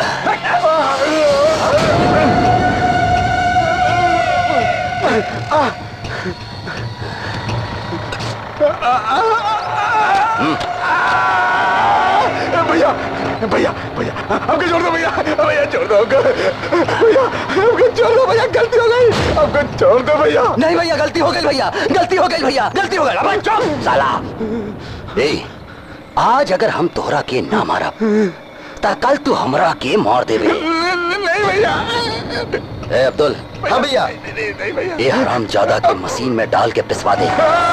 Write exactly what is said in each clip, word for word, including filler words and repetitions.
भैया भैया भैया हमको छोड़ दो भैया भैया छोड़ दो हमको भैया हमको छोड़ दो भैया गलती हो गई हमको छोड़ दो भैया। नहीं भैया गलती हो गई भैया गलती हो गई भैया गलती हो गई। अब चुप साला। ए आज अगर हम तोहरा के ना मारा ता कल तू हमरा के मार देवे। नहीं भैया। ए अब्दुल। हाँ भैया। ये हरामजादा के मशीन में डाल के पिसवा दे।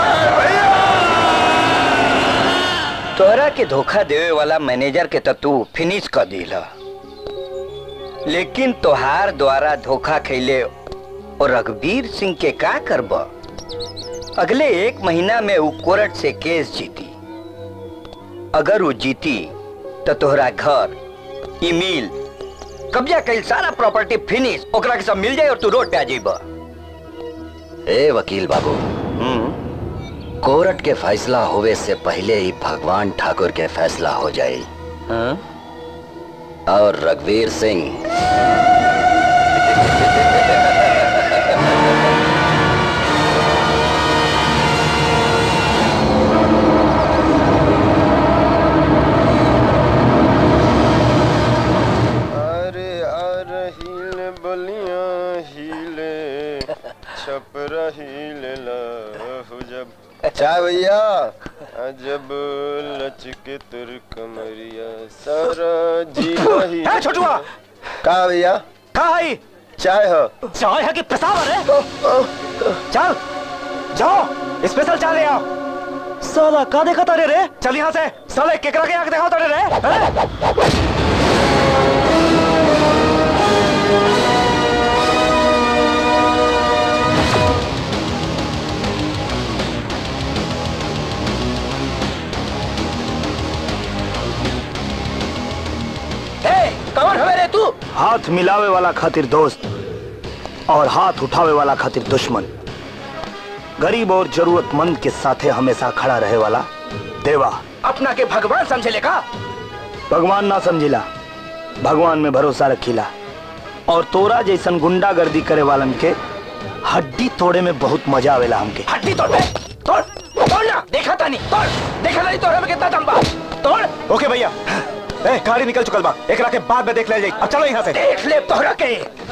तोहरा के धोखा देवे वाला मैनेजर के तू फिनिश कर दिला, लेकिन तोहार द्वारा धोखा खैले और रघुवीर सिंह के का करब? अगले एक महीना में वो कोर्ट से केस जीती। अगर वो जीती तो तोहरा घर, ईमेल, कब्जा कैल सारा प्रॉपर्टी फिनिश, ओकरा के सब मिल जाए और तू रोड पे आ जाइबा। ए वकील बाबू, कोर्ट के फैसला होवे से पहले ही भगवान ठाकुर के फैसला हो जाए। हाँ? और रघुवीर सिंह अरे अरे हिले बलिया हिले छप रही लहू जब चाय भैया जब लचके तुर कमरिया सारा जी रही। छोटुआ कहा भैया? कहा है? चाय हो। चाय है कि पेशावर है? चल जाओ स्पेशल चाय ले आओ। साला का देखा तारे रे? चल यहाँ से। साले केकरा के आंख देखा तारे रे? कौन है रे तू? हाथ मिलावे वाला खातिर दोस्त और हाथ उठावे वाला खातिर दुश्मन, गरीब और जरूरतमंद के साथे हमेशा खड़ा रहे वाला देवा। अपना के भगवान समझे लेगा? भगवान ना समझिला, भगवान में भरोसा रखिला। और तोरा जैसन गुंडागर्दी करे वालन के हड्डी तोड़े में बहुत मजा आवेला हमके। हड्डी तोड़ तोड़ तोड़ ना, देखा था नहीं तोड़, देखा नहीं तोड़ में कितना दम बा, तोड़। ओके भैया। ए, गाड़ी निकल चुकल बा, एकरा के बाद में देख ले जाई। अब चलो यहाँ से। देख ले तोहरा के।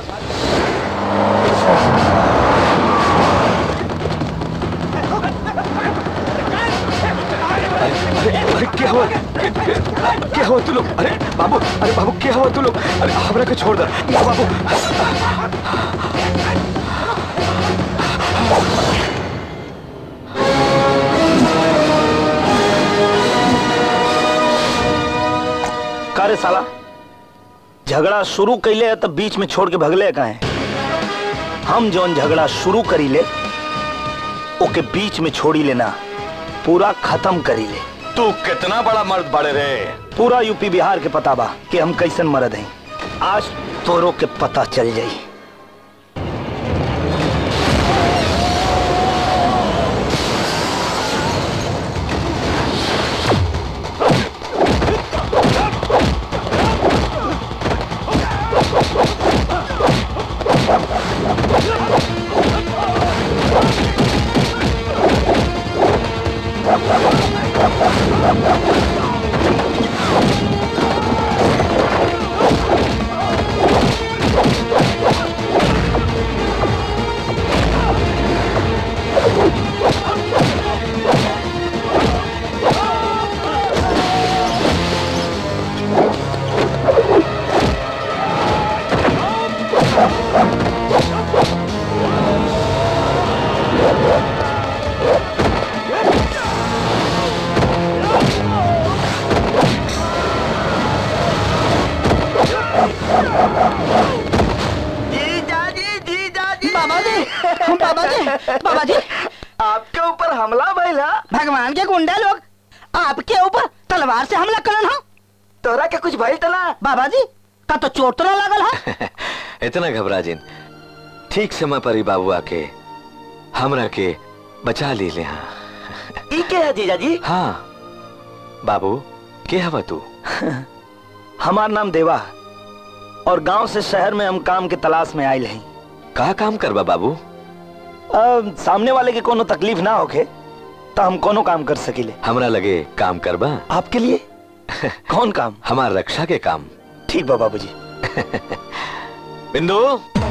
अरे अरे क्या हुआ? क्या हुआ तू लोग? अरे बाबू, अरे बाबू क्या हुआ तू लोग? अरे हमरा को छोड़ दे बाबू। कारे साला झगड़ा शुरू कैले है तब बीच में छोड़ के भगले कहे? हम जौन झगड़ा शुरू करी ले ओके बीच में छोड़ी लेना, पूरा खत्म करी ले। तू कितना बड़ा मर्द बड़े रे? पूरा यूपी बिहार के पता बा कि हम कैसन मर्द हैं। आज तोरो के पता चल जाई। बाबा जी आपके ऊपर हमला भइला। भगवान के गुंडा लोग आपके ऊपर तलवार से हमला करन हो। तोरा के कुछ भइल तना बाबा जी? का तो चोट तो लागल है? इतना घबरा जिन, ठीक समय पर ही बाबू आके हमरा के बचा ली ले। हाँ ई के है जीजा जी? हाँ बाबू के हवा तू? हमार नाम देवा, और गांव से शहर में हम काम के तलाश में आयल हैं। कहा काम करबा बाबू? अब सामने वाले के कोनो तकलीफ ना होके तो हम कोनो काम कर सकीले। हमरा लगे काम करबा। आपके लिए कौन काम? हमार रक्षा के काम। ठीक बा बाबूजी। बिंदु,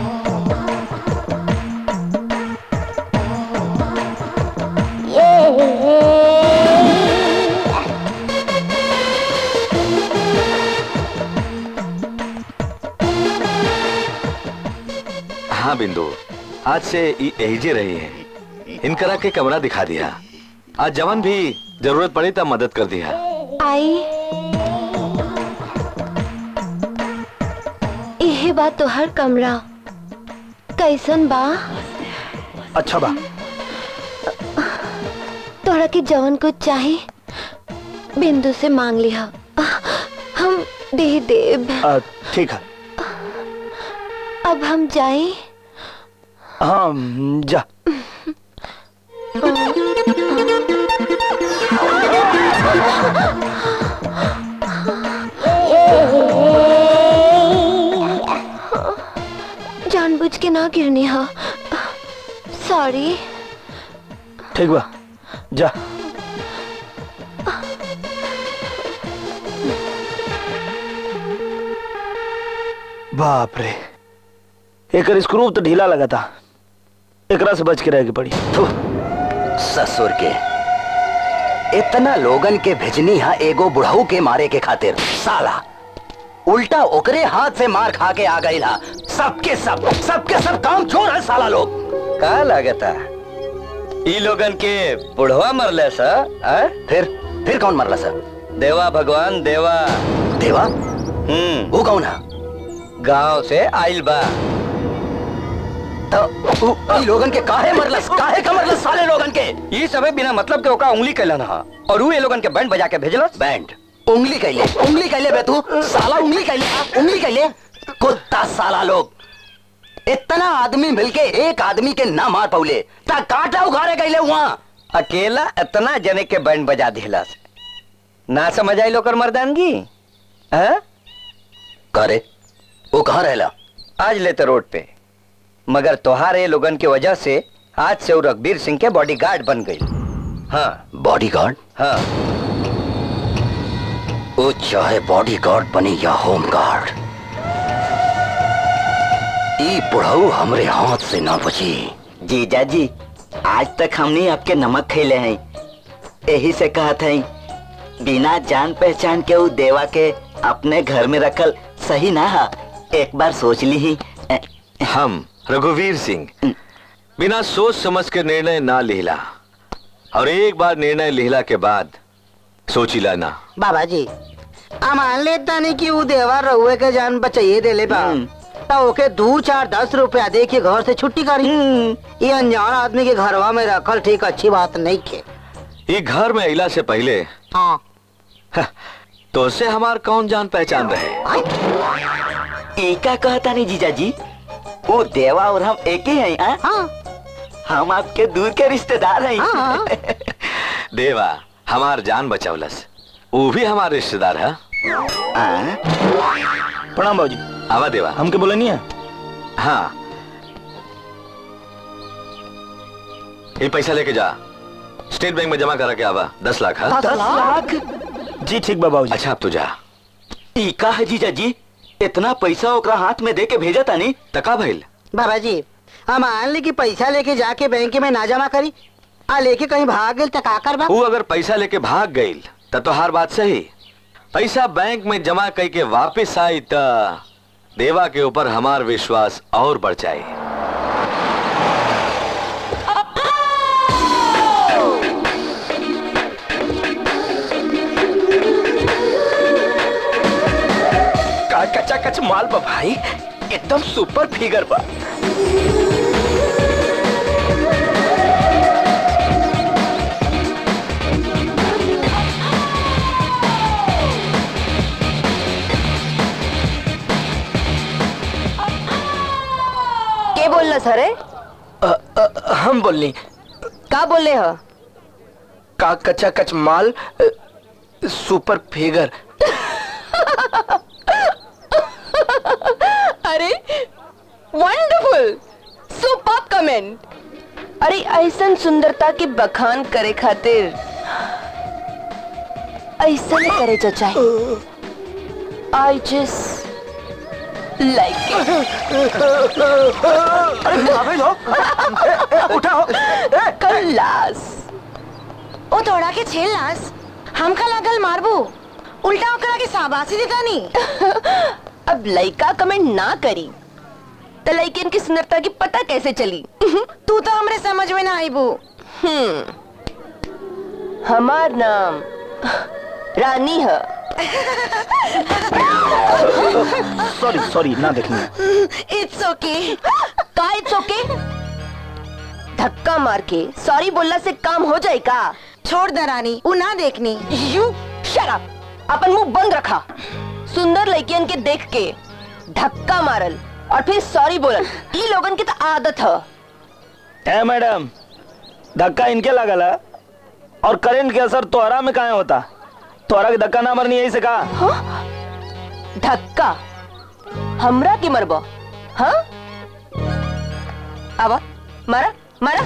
हाँ बिंदु, आज से यही रही है। इनकरा के कमरा दिखा दिया। आज जवन भी जरूरत पड़ी तब मदद कर दिया। आई यही बात तो हर कमरा कैसन बा? अच्छा बा। तोरा के जवन कुछ चाहे बिंदु से मांग लिया, हम दे देब। ठीक है। अब हम जाए? हाँ जा। जानबूझ के ना गिरनी हा, सॉरी। ठीक बा, जा। बाप रे, एक स्क्रू तो ढीला लगा था, एकरा से बच के रह के पड़ी। ससुर के इतना लोगन के भेजनी हा एगो बुढ़ऊ के मारे के खातिर, साला उल्टा ओकरे हाथ से मार खा के आ गई ला। सबके सब सबके सब काम चोर है साला लोग। का लागता ई लोगन के बुढ़वा मरले सा? फिर फिर कौन मरला सा? देवा भगवान देवा। देवा? हम्म, वो कौन है? गांव से आइल बा। तो ई लोगन के काहे मरलस? काहे का मरलस साले लोगन के? ये सबे बिना मतलब के ओका उंगली कैलन हा और वो ये लोगन के बैंड बजा के भेजलस। बैंड? उंगली कैले? उंगली कैले बे तू? साला उंगली कैले? उंगली कैले? कुत्ता साला लोग। इतना आदमी मिलके एक आदमी के ना मार पौले ता काटा उघारे गईले वहाँ। अकेला इतना जने के बैंड बजा दिलस, ना समझ आई लोकर मर्दानगी। हैं? करे वो कहाँ रहला? आज लेते रोड पे, मगर तोहारे लोगन के वजह से आज से वो रघुवीर सिंह के बॉडीगार्ड बन गई। हाँ बॉडीगार्ड? हाँ, वो चाहे बॉडीगार्ड बने या होमगार्ड, ई बुढ़ऊ हमरे हाथ से ना बची। जीजा जी, आज तक हमने आपके नमक खेले हैं, यही से कहा था बिना जान पहचान के वो देवा के अपने घर में रखल सही ना है। एक बार सोच ली ही। हम रघुवीर सिंह बिना सोच समझ के निर्णय ना लिहला, और एक बार निर्णय लिहला के बाद सोचिला ना। बाबा जी, मान लेता नहीं कि वो देवा रहुए के जान बचाइए दे ले बा, तो ओके दूर चार दस रुपया दे के घर से छुट्टी करी। ये अनजान आदमी के घरवा में रखल ठीक अच्छी बात नहीं के। ये घर में इला से पहले हाँ। तो से हमार कौन जान पहचान रहे? एक का कहता नहीं जीजा जी, वो देवा और हम एक ही हैं। हाँ। हम आपके दूर के रिश्तेदार हैं। हाँ। देवा हमार जान बचावलस, वो भी हमारे रिश्तेदार है। प्रणाम बाबूजी। आवा देवा। हमके बोले नहीं है? हाँ, ये पैसा लेके जा, स्टेट बैंक में जमा करा के आवा। दस लाख। हाँ? दस लाख? जी ठीक बा बाबूजी। अच्छा अब तो जा। टीका है जीजा जी, इतना पैसा ओकरा हाथ में दे के भेजा था नहीं? तका भइल? बाबा जी, हम मान ली कि पैसा लेके जाके बैंक में ना जमा करी, आ लेके कहीं भाग गई तो का करबा? वो अगर पैसा लेके भाग गई तो हर बात सही, पैसा बैंक में जमा करके वापस आई तो देवा के ऊपर हमार विश्वास और बढ़ जाए। का कच्चा कच माल बा भाई, एकदम सुपर फिगर बा। के बोलना सर? हम बोलनी। का बोले हो? का कच्चा कच माल super figure. Wonderful, superb comment. अरे ऐसन सुंदरता की बखान करे खातिर ऐसा नहीं करे चाचा। I just like it। उठाओ कल्लास ओ तोड़ा के छेल लास हमका लागल मारबू, उल्टा ओकरा के शाबाशी देता नहीं। अब लड़का कमेंट ना करी तो लड़कियन की सुंदरता की पता कैसे चली? तू तो हमरे समझ में ना आईबू। हम्म, हमार नाम रानी है। सॉरी सॉरी ना देखनी। It's okay. का इट्स ओके? धक्का मार के सॉरी बोलना से काम हो जाए का? छोड़ दे रानी, वो ना देखनी। यू शट अप, अपन मुंह बंद रखा। सुंदर लड़कियन के देख के धक्का मारल और फिर सॉरी बोलल, ये लोगन की तो आदत है। ए मैडम, धक्का इनके लगल है और करंट के असर तोहरा में काहे होता? तोहरा के धक्का ना मरनी यही से कहा। हाँ? धक्का हमरा की मरबो? हाँ? आवा मारा मारा।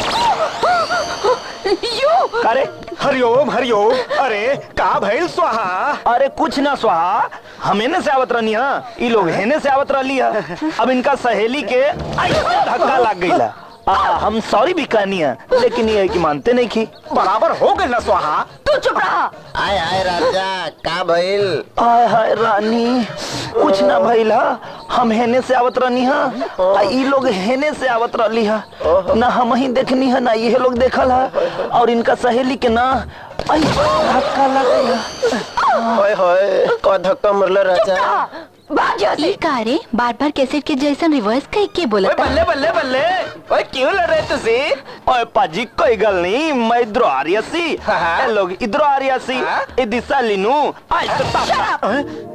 यू करे हरिओम हरिओम। अरे का भइल स्वाहा? अरे कुछ ना स्वाहा, हम हेने से आवत रहनी है, ये लोग हेने से आवत रही है। अब इनका सहेली के ऐसे धक्का लग गई। आ, हम सॉरी भी कहनी है लेकिन ये है कि मानते नहीं की। बराबर हो गई ना स्वाहा। तू चुप रहा। आय आय राजा का भइल? आय हाय रानी, कुछ ना भइला, हम हेने से आवत रहनी है, ई लोग हेने से आवत रही है। ना हम ही देखनी है ना ये लोग देखल है, और इनका सहेली के ना धक्का लग गया। ओए होए का धक्का मरला राजा? ये कारे बार बार कैसेट के जैसन रिवर्स कह के बोला था। बल्ले बल्ले बल्ले, ओए क्यों लड़ रहे तुसी? ओए पाजी कोई गल नहीं, मैं इधर आ रही सी, ए लोग इधर आ रही सी, ए दिशा लिनू आज तो ताप।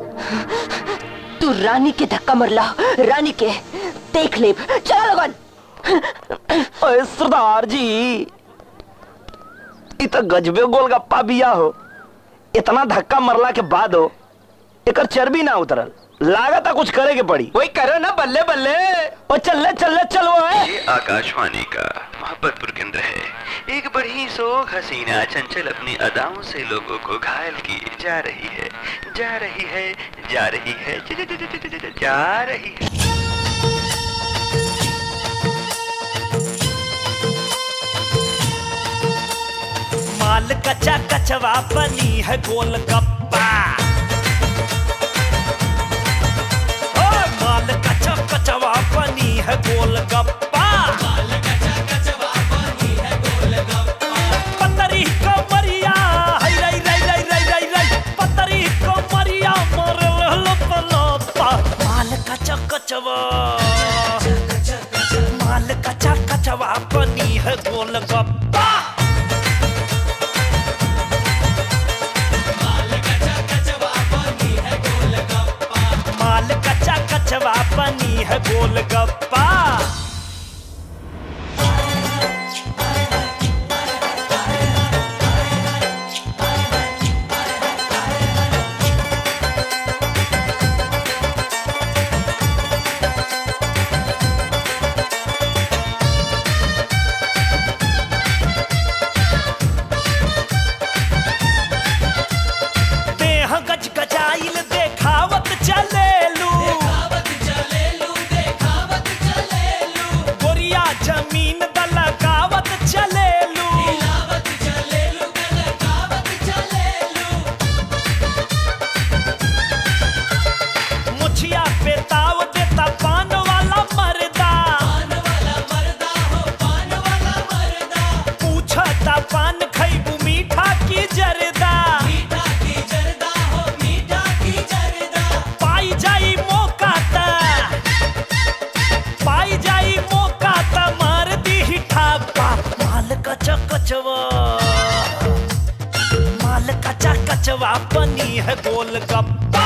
तू रानी के धक्का मरला, रानी के देख ले। चला लगन। ओए सरदार जी, इतना गजबे गोलगप्पा बिया हो, इतना धक्का मरला के बाद हो एक चर्बी ना उतरल, लागत कुछ करे के पड़ी। वही करो ना बल्ले बल्ले। ओ चल चल चलो है। ये आकाशवाणी का मोहब्बतपुर केंद्र है। एक बड़ी सोख हसीना चंचल अपनी अदाओं से लोगों को घायल की जा रही है, जा रही है, जा रही है, जा रही है। माल कच्चा कचवा बनी है गोलगप्पा, माल कच्चा कचवा बनी है गोलगप्पा, माल कच्चा कचवा बनी है गोलगप्पा। पतरी कमरिया हाय राय राय राय राय राय राय, पतरी कमरिया मोर लप लपा। माल कच्चा कचवा, माल कच्चा कचवा बनी है गोलगप्पा। माल कच्चा कचवा बनी है गोलगप्पा। देह गज गजाइल देखावत चलेलू, गोरिया जमीन दलकावत चलेलू, मुछिया पे ताव देता पान वाला मर्दा, पूछता पान खैबू मीठा की जरदा, पाई जाई मौका ता, पाई जाई मौका ता मार दी ठापा। माल कच्चा कचवा, माल कच्चा कचवा बनी है गोलगप्पा।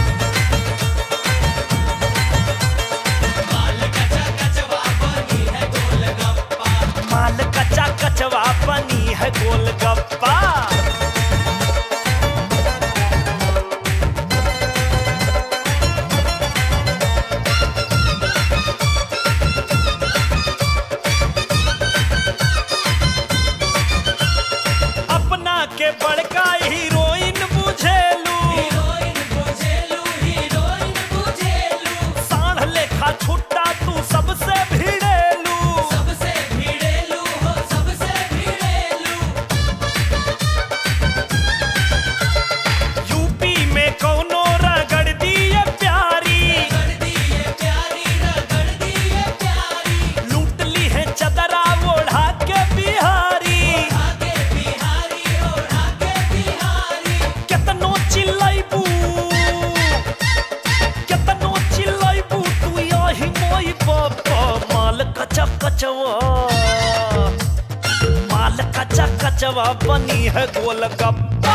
माल कच्चा कचवा बनी है गोलगप्पा, माल कच्चा कचवा बनी है गोलगप्पा। गप्पा माल कचा कचवा माल कचा कचवा बनी है गोलगप्पा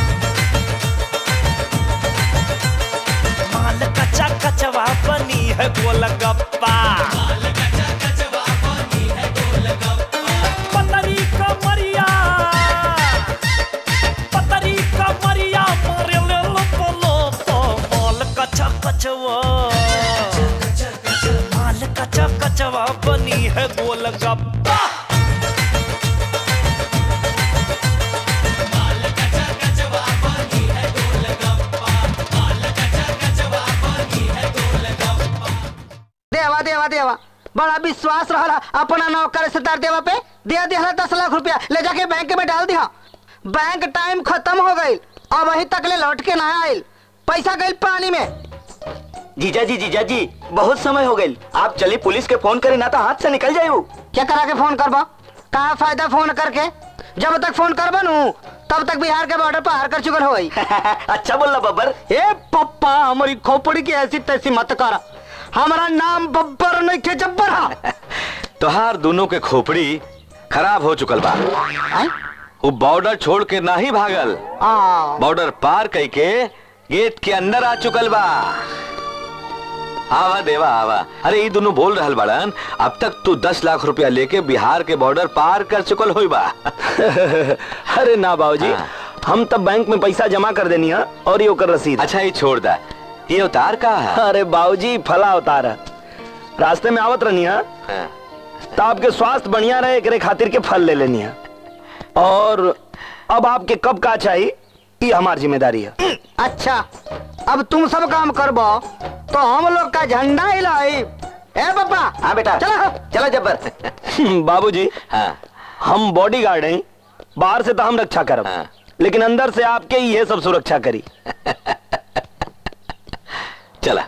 माल कचा कचवा बनी है गोलगप्पा माल कचा कचवा बनी है गोलगप्पा पतरी कमरिया पतरी कमरिया मारे ले लो पोलो माल कचा कचवा माल कचा कचवा बनी है गोलगप्पा माल कचा कचवा बनी है गोलगप्पा माल कचा कचवा बनी है गोलगप्पा। देवा देवा देवा बड़ा विश्वास रहा अपना नौकर सरदार देवा पे दिया दिया दस लाख रुपया ले जाके बैंक में डाल दिया। बैंक टाइम खत्म हो गई अब वही तक ले लौट के ना आयल पैसा गई पानी में। जीजा जी जीजा जी बहुत समय हो गई आप चली पुलिस के फोन करे ना तो हाथ से निकल जाये। क्या करा के फोन करबा कहा फायदा फोन करके जब तक फोन कर बनू तब तक बिहार के बॉर्डर पार कर चुकल हो। अच्छा बोला बब्बर। ए पप्पा हमारी खोपड़ी की ऐसी तैसी मत कर हमारा नाम बब्बर नहीं के जब्बर। तोहार दोनों के खोपड़ी खराब हो चुकल बा। वो बॉर्डर छोड़ के ना ही भागल बॉर्डर पार कई के गेट के अंदर आ चुकल बा। आवा देवा आवा अरे ये दोनों बोल रहल बाड़न अब तक तू दस लाख रुपया लेके बिहार के बॉर्डर पार कर चुकल होई बा। अरे ना बाबूजी हम तब बैंक में पैसा जमा कर देनी है और ये ओकर रसीद। अच्छा ये छोड़ दा ये उतार का है? अरे बाबूजी फला उतार है रास्ते में आवत रहनी है तो आपके स्वास्थ्य बढ़िया रहे एकरे खातिर के फल ले लेनी है और अब आपके कब का चाहिए ये हमारी जिम्मेदारी है। अच्छा अब तुम सब काम करबो तो हम लोग का झंडा हिलाई। ए पापा हाँ बेटा चलो चलो जब्बर। बाबूजी हाँ हम बॉडी गार्ड हैं बाहर से तो हम रक्षा करब हाँ। लेकिन अंदर से आपके ही ये सब सुरक्षा करी। चला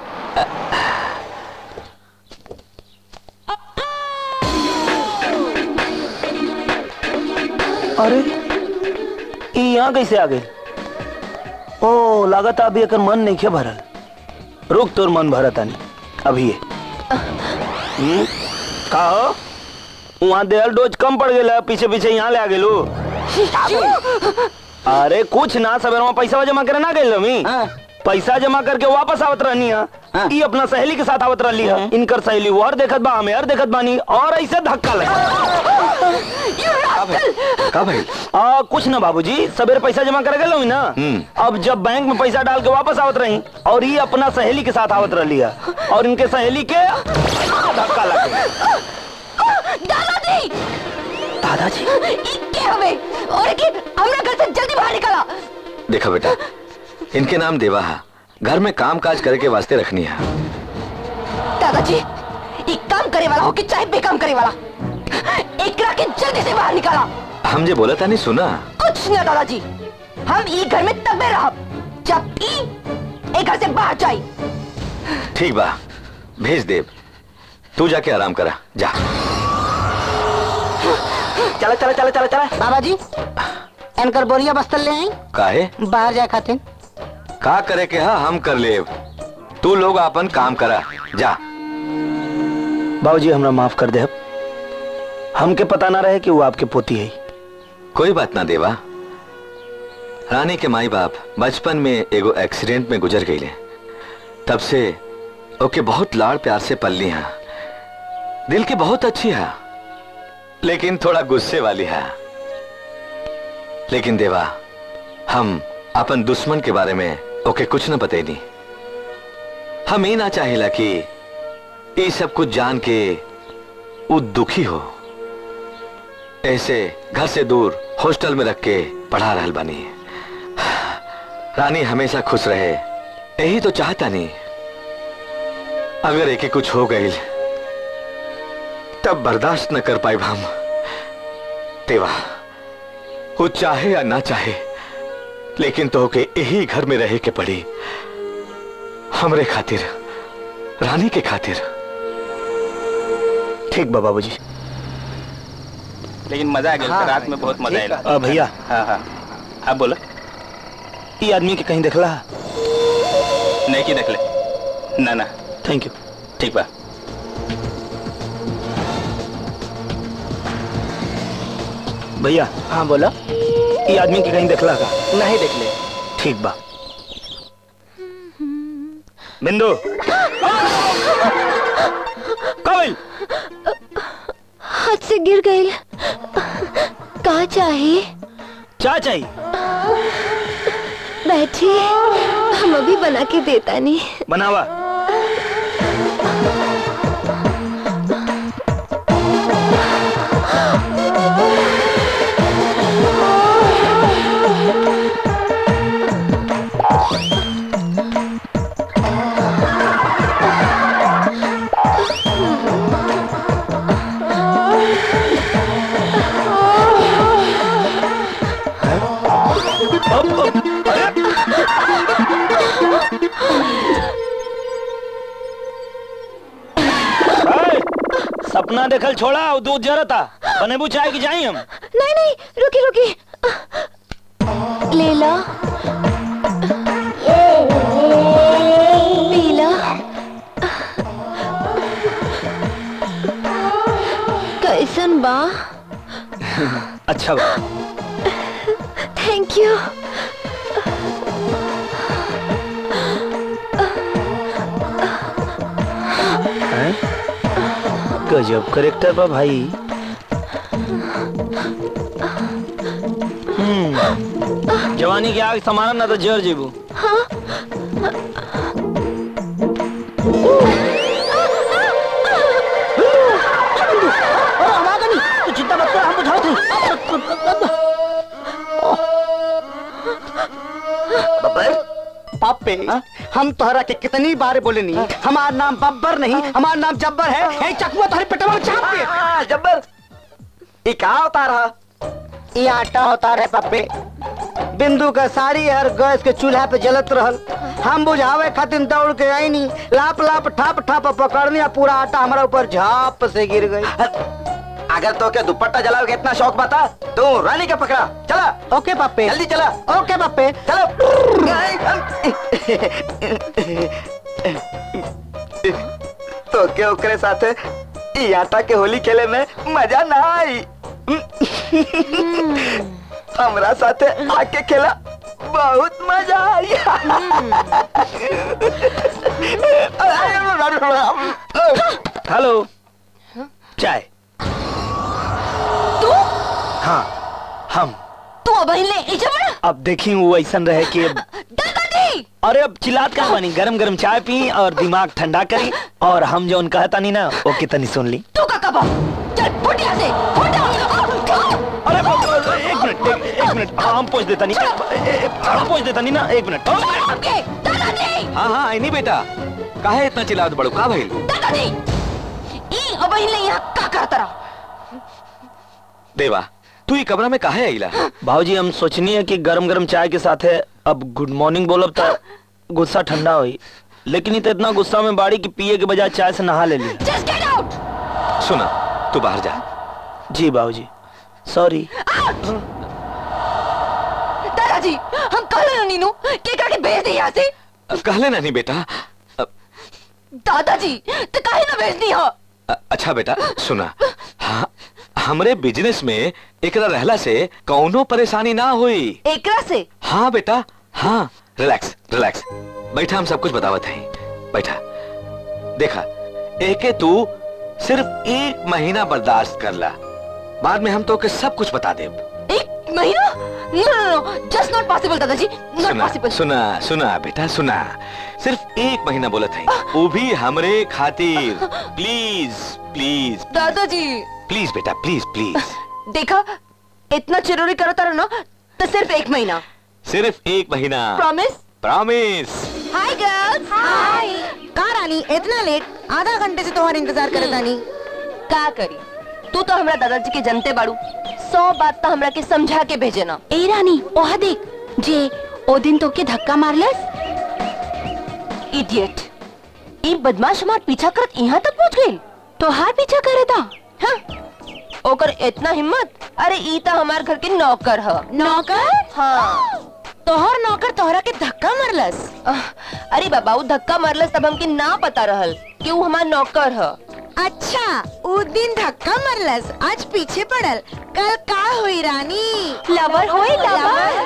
अरे यहाँ कैसे आ गए? ओ लागत अभी एक मन नहीं खे भरल रुक तोर मन भरता नहीं अभी हम्म का हो वहाँ देहल डोज कम पड़ गया पीछे पीछे यहाँ ले आ गेलू। अरे कुछ ना सवेर पैसा जमा करे ना गए मी पैसा जमा करके वापस आवत रहनी है हाँ। ये अपना सहेली के साथ आवत रही है इनकर सहेली वो और देखत बा हमें और देखत बानी और ऐसे धक्का लगा। का भाई आ, कुछ ना बाबूजी सवेरे पैसा जमा कर गए ना अब जब बैंक में पैसा डाल के वापस आवत रही और ये अपना सहेली के साथ आवत रही है और इनके सहेली के धक्का लग गया। दादाजी दादाजी क्या हमें और कि हमरा घर से जल्दी बाहर निकला। देखा बेटा इनके नाम देवा है घर में काम काज करे के वास्ते रखनी है। दादाजी एक काम करे वाला हो कि चाहे बेकाम करे वाला एकरा के जल्दी से बाहर निकाला। हम जे बोला था नहीं सुना कुछ ना दादाजी हम ये घर में तब में रह जब ई एक घर से बाहर जाए। ठीक बा भेज देव तू जाके आराम करा जा। चला चला चला चला चला बाबा जी इनकर बोरिया बस्तर ले आई काहे बाहर जाए खातिर का करे के हा हम कर ले तू लोग अपन काम करा जा। बाबूजी हमरा माफ कर दे हमके पता ना रहे कि वो आपके पोती है। कोई बात ना देवा रानी के माई बाप बचपन में एगो एक्सीडेंट में गुजर गई ले तब से ओके बहुत लाड़ प्यार से पलनी है दिल की बहुत अच्छी है लेकिन थोड़ा गुस्से वाली है। लेकिन देवा हम अपन दुश्मन के बारे में ओके कुछ न बतेनी हम ये ना चाहेला कि ये सब कुछ जान के वो दुखी हो ऐसे घर से दूर हॉस्टल में रख के पढ़ा रहल बानी। रानी हमेशा खुश रहे यही तो चाहता नहीं अगर एके कुछ हो गई तब बर्दाश्त न कर पाए हम। देवा वो चाहे या ना चाहे लेकिन तो के यही घर में रहे के पड़ी हमरे खातिर रानी के खातिर। ठीक बा बाबूजी लेकिन मजा आ गया हाँ, रात में बहुत मजा आया भैया। हाँ हाँ अब बोला ये आदमी के कहीं देखला नहीं कि देख ले ना ना थैंक यू ठीक बा भैया। हाँ बोलो। ये आदमी की कहीं देखला का? नहीं देख ले। ठीक बा। बिंदु कबिल हाथ से गिर गई। का चाहिए? क्या चाहिए? बैठी, हम अभी बना के देता नहीं। बनावा। सपना देखल छोड़ा और दूध जरता। बनेबू चाय की जाई हम? नहीं नहीं, रुकी रुकी, ले ला, पी ला। कैसन बा? अच्छा बा। Thank you. गजब करेक्टर बा भाई। हम्म, जवानी की आग समारा ना तो जर जेबू। हाँ? तू चिंता मत कर, हम बुझाओ थे। पापे, हम तोहरा के कितनी बार बोले नहीं, हमारा नाम बब्बर नहीं, हमारा नाम जब्बर है। हे चकवा तुम्हारे पेटवा में चाप के। जब्बर, ये क्या होता रहा? ये आटा होता रहे पापे। बिंदु का साड़ी और गैस के चूल्हा पे जलत रहल। हम बुझावे खातिर दौड़ के आई नहीं, लाप लाप ठाप ठाप पकड़नी, पूरा आटा हमारा ऊपर झाप से गिर गई। अगर तो क्या दुपट्टा जलाओ के इतना शौक बता, तू रानी का पकड़ा। चला। ओके पापे। जल्दी चला। ओके पापे। चलो। तो क्या ओकरे साथे ई आटा के होली खेले में मजा ना आई। हमरा साथे आके खेला बहुत मजा आई। हेलो, चाय। तू? हाँ, हम। तू अब ले इजा बड़ा? अब देखी वो ऐसा रहे कि दादाजी। अरे अब चिल्लात का बनी, गरम गरम चाय पी और दिमाग ठंडा करी, और हम जो उनका कहता नहीं ना वो कितनी सुन ली। तू का कबा? चल फुट यहाँ से, फुट। अरे एक मिनट, एक मिनट, हम पहुँच देता नहीं, हम पहुँच देता नहीं ना, एक मिनट। दादाजी। हाँ हाँ, आई नहीं बेटा, काहे इतना चिल्लात बड़ो, का भइल? दादाजी, ई अब ले यहाँ का करता रहा? देवा, तू ये कमरा में काहे आइला? भाऊजी, हम सोचनी है कि गरम गरम चाय के साथ है अब गुड मॉर्निंग बोलब तो गुस्सा ठंडा हुई, लेकिन ये तो इतना गुस्सा में बाड़ी की पिए के बजाय चाय से नहा ले ली। Just get out! सुना, तू बाहर जा। जी बाबूजी, सॉरी। दादाजी, हम कहले ना नीनू के करके भेज दे यहाँ से। कहले ना नहीं बेटा। दादाजी, तो काहे ना भेज दी हो? अच्छा बेटा, सुना, हाँ, हमरे बिजनेस में एकरा रहला से कौनो परेशानी ना हुई। एकरा से? हाँ बेटा, हाँ, रिलैक्स रिलैक्स, बैठा, हम सब कुछ बतावत हैं, बैठा। देखा, एके तू सिर्फ एक महीना बर्दाश्त कर ला, बाद में हम तो के सब कुछ बता देब। एक महीना? No no no, just not possible दादाजी, नॉट पॉसिबल। सुना सुना बेटा, सुना, सिर्फ एक महीना बोलत है, वो भी हमरे खातिर। प्लीज प्लीज दादाजी, प्लीज बेटा, प्लीज प्लीज। देखा, इतना चिरोरी करो तारा ना, तो सिर्फ एक महीना। सिर्फ एक महीना। Promise? Promise. Hi girls. Hi. कहाँ रानी, इतना लेट? आधा घंटे से तुम्हारा इंतजार करे तानी। का करी, तू तो हमरा दादाजी के जनते बाड़ू, सौ बात तो हमरा के समझा के भेजे ना। ए रानी, ओहा देख, जे ओ दिन तो के धक्का मारलस। इडियट, ये बदमाश हमार पीछा करत यहाँ तक पहुँच गई। तो हार पीछा करे था? हाँ, ओकर इतना हिम्मत? अरे ई तो हमार घर के नौकर है। नौकर? हाँ। तोहर नौकर तोहरा के धक्का मारलस? अरे बाबा, वो धक्का मारलस तब हमके ना पता रहल कि वो हमार नौकर है। अच्छा उ दिन धक्का मरलस आज पीछे पड़ल कल का हुई रानी लवर होई लवर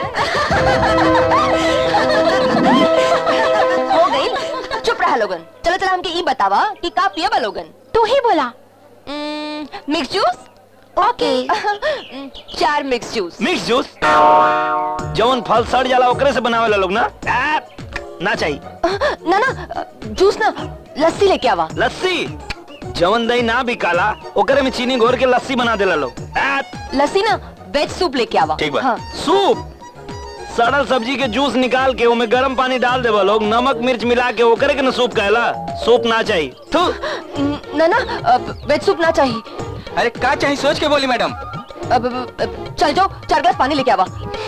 हो गई। चुप रहा लोगन। चलो चलो हमके ई बतावा कि का पियबा लोगन। तू ही बोला। Mix juice. ओके चार मिक्स जूस। मिक्स जूस जवन फल सड़ जाला ओकरे से बनावे ला लोग ना आ, ना चाहिए ना ना जूस ना लस्सी लेके आवा। लस्सी जवन दही ना बिकाला ओकरे में चीनी घोर के लस्सी बना देला लोग। लस्सी ना वेज सूप लेके आवा। ठीक बा। हाँ। सूप सड़ल सब्जी के जूस निकाल के उमे गर्म पानी डाल देवा लोग नमक मिर्च मिला के ओकरे के ना सूप कहला। सूप ना चाहिए। ना ना वेज सूप ना चाहिए। अरे क्या चाहिए सोच के बोली मैडम। अब चल जाओ चार गिलास पानी लेके आवा।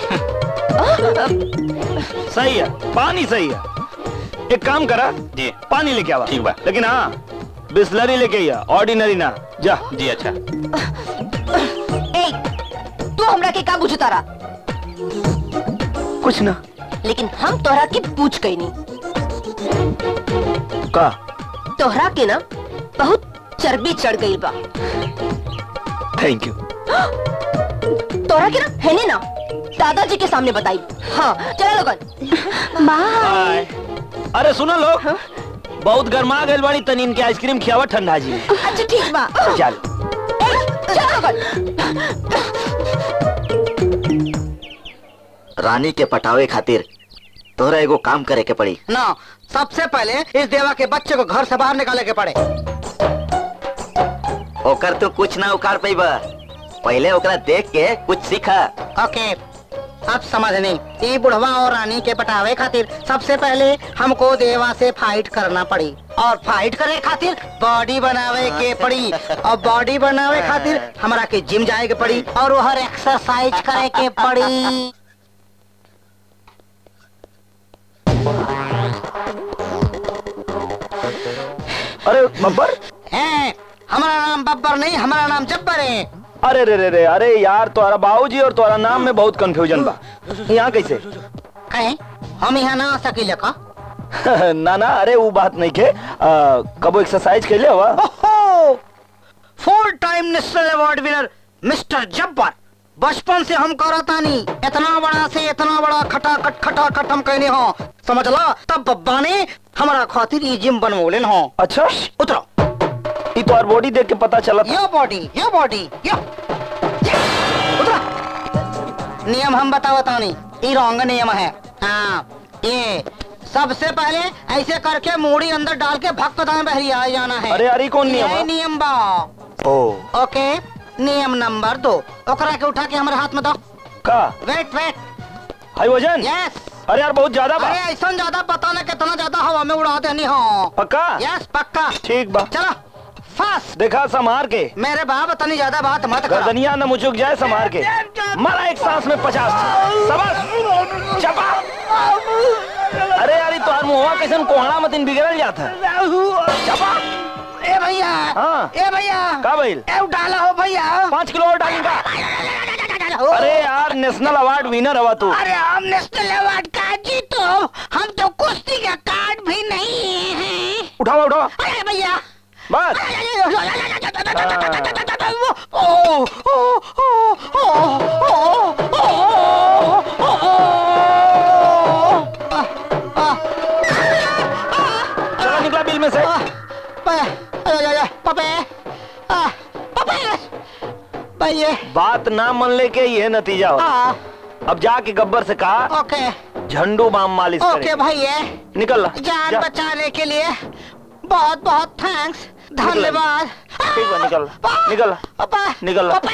सही है पानी सही है। एक काम करा जी पानी लेके आवा। ठीक बा लेकिन हाँ बिस्लरी लेके आ ऑर्डिनरी ना जा। जी अच्छा। ए तू हमरा के का पूछ तारा। कुछ ना लेकिन हम तोहरा की पूछ गई नहीं का तोहरा के ना बहुत चर्बी चढ़ गई बा। Thank you. तोहरा के ना है ने ना दादाजी के सामने बताई। हाँ चलो लोगन बाय। अरे सुनो लोग हाँ? बहुत गर्मा गइल बाड़ी तनी इनके आइसक्रीम खियावा ठंडा जी। अच्छा ठीक बा चल चलो लोगन। रानी के पटावे खातिर तोरा एगो काम करे के पड़ी ना। सबसे पहले इस देवा के बच्चे को घर से बाहर निकाले के पड़े। ओकर तो कुछ ना उखाड़ पैबा पहले ओकरा देख के कुछ सीखा। ओके अब समझ नहीं। ये बुढ़वा और रानी के पटावे खातिर सबसे पहले हमको देवा से फाइट करना पड़ी और फाइट करे खातिर बॉडी बनावे के पड़ी और बॉडी बनावे खातिर हमरा के जिम जाए के पड़ी और वो हर एक्सरसाइज करे के पड़ी। अरे बब्बर है हमारा नाम बब्बर नहीं हमारा नाम जब्बर है। अरे रे रे रे अरे यार तुम्हारा बाबूजी और तुम्हारा नाम में बहुत कंफ्यूजन बा। यहाँ कैसे कहे हम यहाँ ना आ सकीले का। ना ना अरे वो बात नहीं के कबो एक्सरसाइज के लिए हुआ। Full time national award winner mister Jabbar बचपन से हम करता नहीं इतना बड़ा से इतना बड़ा खटाखट खटाखट हम कहने हो समझ ला। तब बब्बा ने हमारा खातिर ये जिम बनवोले हो। अच्छा उतरो ये तो और बॉडी देख के पता चला। यो बॉडी यो बॉडी यो उतरो। नियम हम बतावता नहीं ये रॉन्ग नियम है। हाँ ये सबसे पहले ऐसे करके मूड़ी अंदर डाल के भक्त दाएं बहरी आ जाना है। अरे अरे कौन नियम है? नियम बा। ओ ओके नियम नंबर दो ओकरा के उठा के हमारे हाथ में दो। का वेट वेट हाई वजन। यस। अरे यार बहुत ज्यादा बा। अरे ऐसा ज्यादा पता ना कितना ज्यादा हवा में उड़ा देनी हो। पक्का यस पक्का। ठीक बा चलो फास्ट देखा संभार के। मेरे बाप इतनी ज्यादा बात मत कर। गर्दनिया न मुझुक जाए संभार के। मारा एक सांस में पचास सबस चपा। अरे यार तो मुआ कैसे कोहड़ा मतिन बिगड़ल जाता है। चपा ए भैया हाँ ए भैया का भइल ए डाला हो भैया पाँच किलो और डालूंगा। अरे यार नेशनल अवार्ड विनर हवा तू। अरे हम नेशनल अवार्ड का जीतो हम तो कुश्ती का कार्ड भी नहीं है। उठाओ उठाओ। अरे भैया बस चलो निकला बिल में से। बात ना मन ले के ये नतीजा हो। अब जाके गब्बर से कहा ओके झंडू बाम मालिश करे। ओके भैया निकल ला जान जा। बचाने के लिए बहुत बहुत थैंक्स धन्यवाद। ठीक है निकल ला निकल ला निकल ला।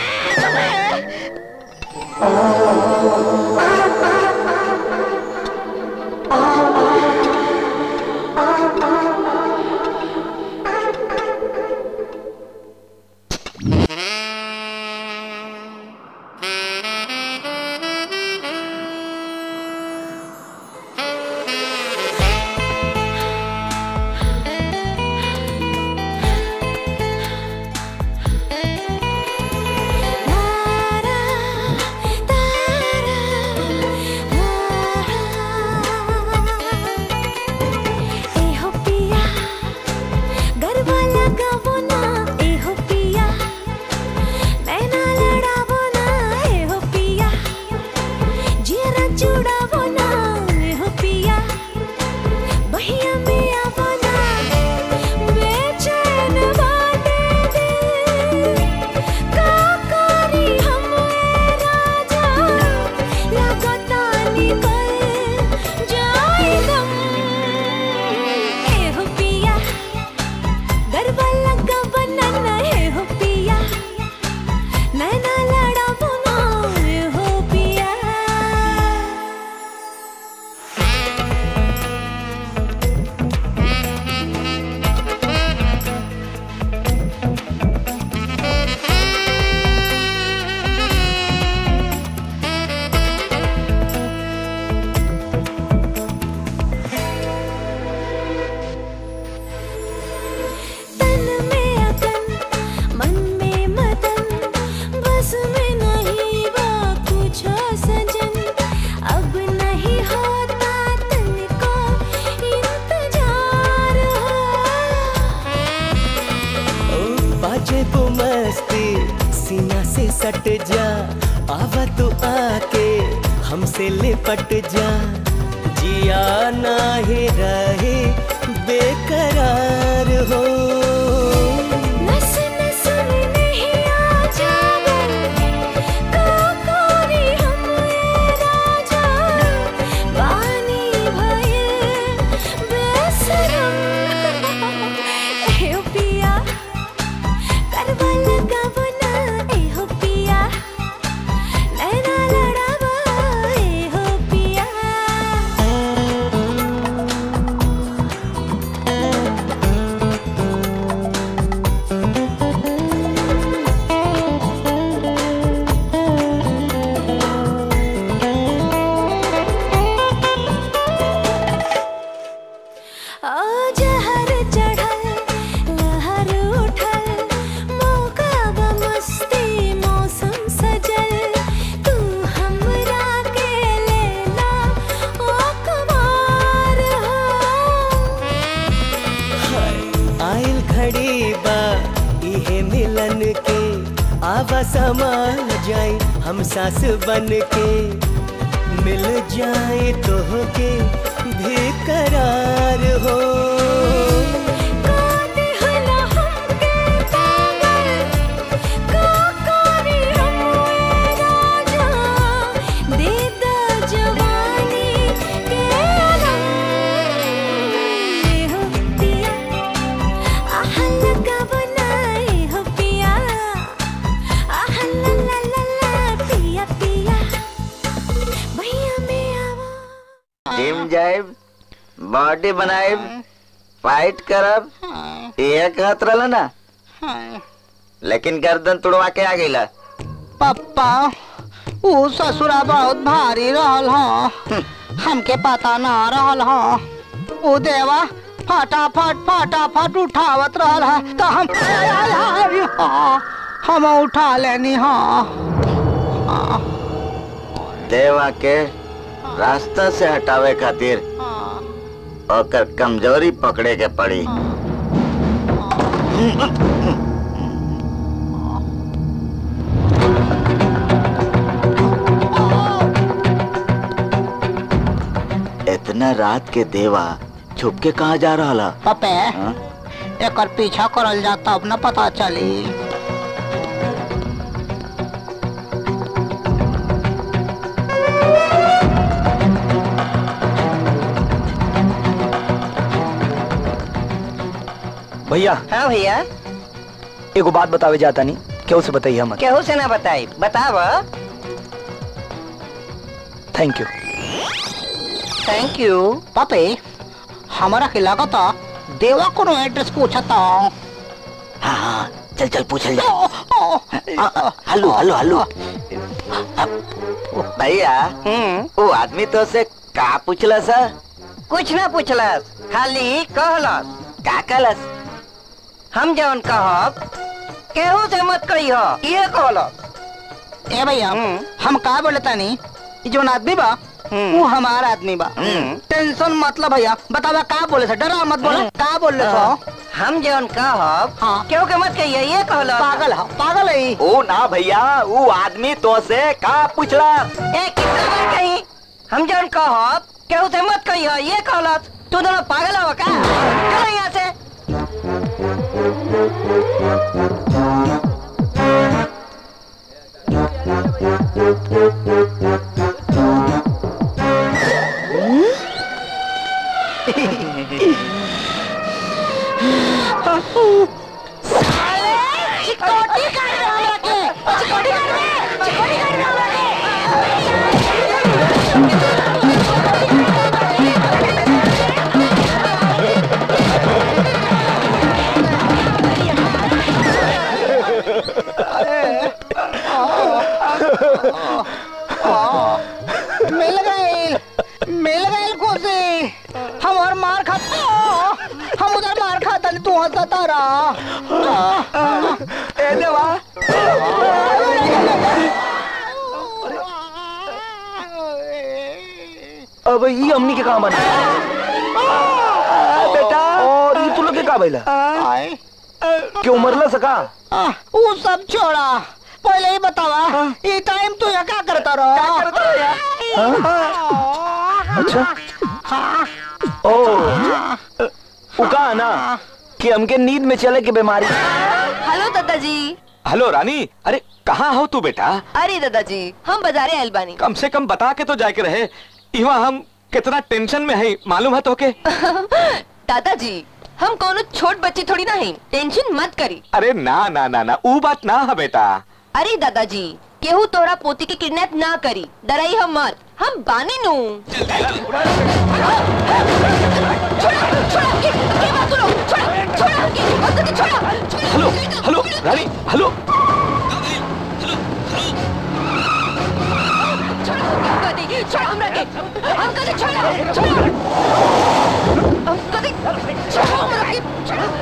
बाजे वो मस्ती सीना से सट जा, आवा तो आके हमसे लिपट जा, जिया ना ही रहे बेकरार हो। नस नस में नहीं आ जावे, काकोरी हम राजा, वानी भये बेसरम। ए हो पिया करवा लगावो ना, ए हो पिया नैना लड़ावा, ए हो पिया। आज हर चढ़ल लहर उठल, मौका ब मस्ती मौसम सजल, तू हमरा के लेला ओ कुमार हो। आइल घड़ी बा इहे मिलन के, आवा समा जाए हम सास बन के, मिल जाए तो के भी करार हो। काते हला हमके पागल, काकोरी हम राजा, दे दा जवानी के आलम। ए हो पिया आहल लगावो ना, ए हो पिया आहल ला ला ला ला, पिया पिया भैया में आवो। जिम जाइब, बॉडी बनाइब, फाइट करब, ये कहत रहला ना, लेकिन गर्दन तुड़वा के आ गईला। पप्पा वो ससुरा बहुत भारी रहल हो, हमके पता ना रहल हो। वो देवा फटाफट फटाफट उठावत रहल है, तो हम हम उठा लेनी हो। देवा के रास्ता से हटावे खातिर ओकर कमजोरी पकड़े के पड़ी। इतना रात के देवा छुप के कहाँ जा रहा? पपे एक पीछा करल जाता, अब न पता चली। भैया। हाँ भैया। एगो बात बतावे जाता नहीं, केहू से बताइए मत। केहू से ना बताई, बताव। Thank you. Thank you. पापे हमारा के लागता देवा कोनो एड्रेस पूछता। हाँ हाँ चल चल पूछल जा। हल्लू हल्लू हल्लू। भैया वो आदमी तो से का पूछला सा? कुछ ना पूछलस, खाली कहलस। का कहलस? हम जौन कहब केहू से मत कहियो, ये कहलस। ए भैया हम का बोलता नहीं, जो आदमी बा वो हमारा आदमी बा। टेंशन मतलब भैया, बतावा का बोले थे, डरा मत बोला। का बोल रहे हो? हम जौन कहब केहू के मत कहियो, ये कहलस। पागल है, पागल है। ओ ना भैया, वो आदमी तो से का पूछला? ए कितना बार कही, हम जौन कहब केहू से मत कहियो, ये कहलस। तू दोनों पागल हो का? चलो यहाँ से। चिकोटी कर रहा है के, चिकोटी कर रहा है, चिकोटी कर रहा मिल गई, मिल गई खुशी। हम और मार खाता, हम उधर मार खाता नहीं, तू हंसता रहा। ए देवा, अब ये अम्मी के काम बना बेटा। और ये तू लोग के का बैला? क्यों मरला सका? वो सब छोड़ा, पहले ही बतावा ये टाइम तो यहाँ क्या करता रहो? क्या करता रहो? अच्छा ओ उका ना कि हमके नींद में चले की बीमारी। हेलो दादाजी। हेलो रानी, अरे कहाँ हो तू बेटा? अरे दादाजी हम बाजारे आयल बानी। कम से कम बता के तो जाके रहे, इवा हम कितना टेंशन में है मालूम है तो के? दादाजी हम कोनो छोट बच्ची थोड़ी ना है, टेंशन मत करी। अरे ना ना ना ना वो बात ना है बेटा। अरे दादाजी केहू तोरा पोती के किडनैप ना करी, डराई हम मत, हम बानी नू। हेलो हेलो रानी, हेलो छोड़ हमरा के, हम कदे छोड़ छोड़ हम कदे छोड़ हमरा के।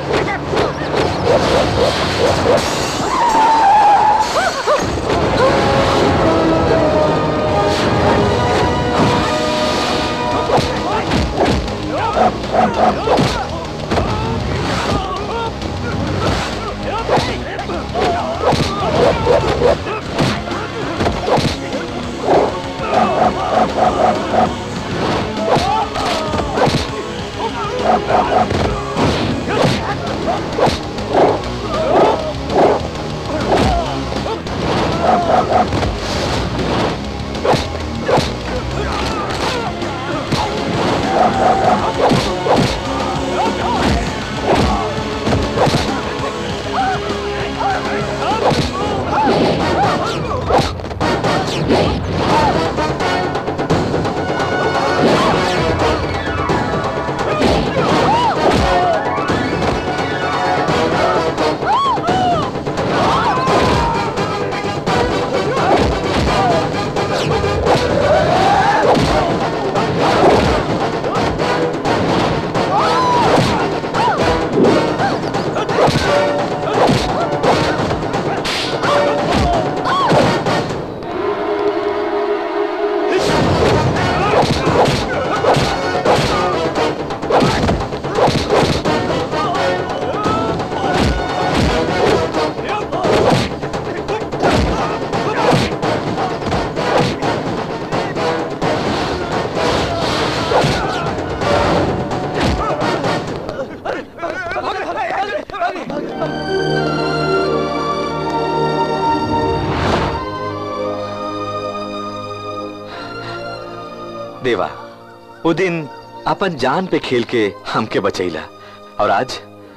देवा वो दिन अपन जान पे खेल के हमके बचैला, और आज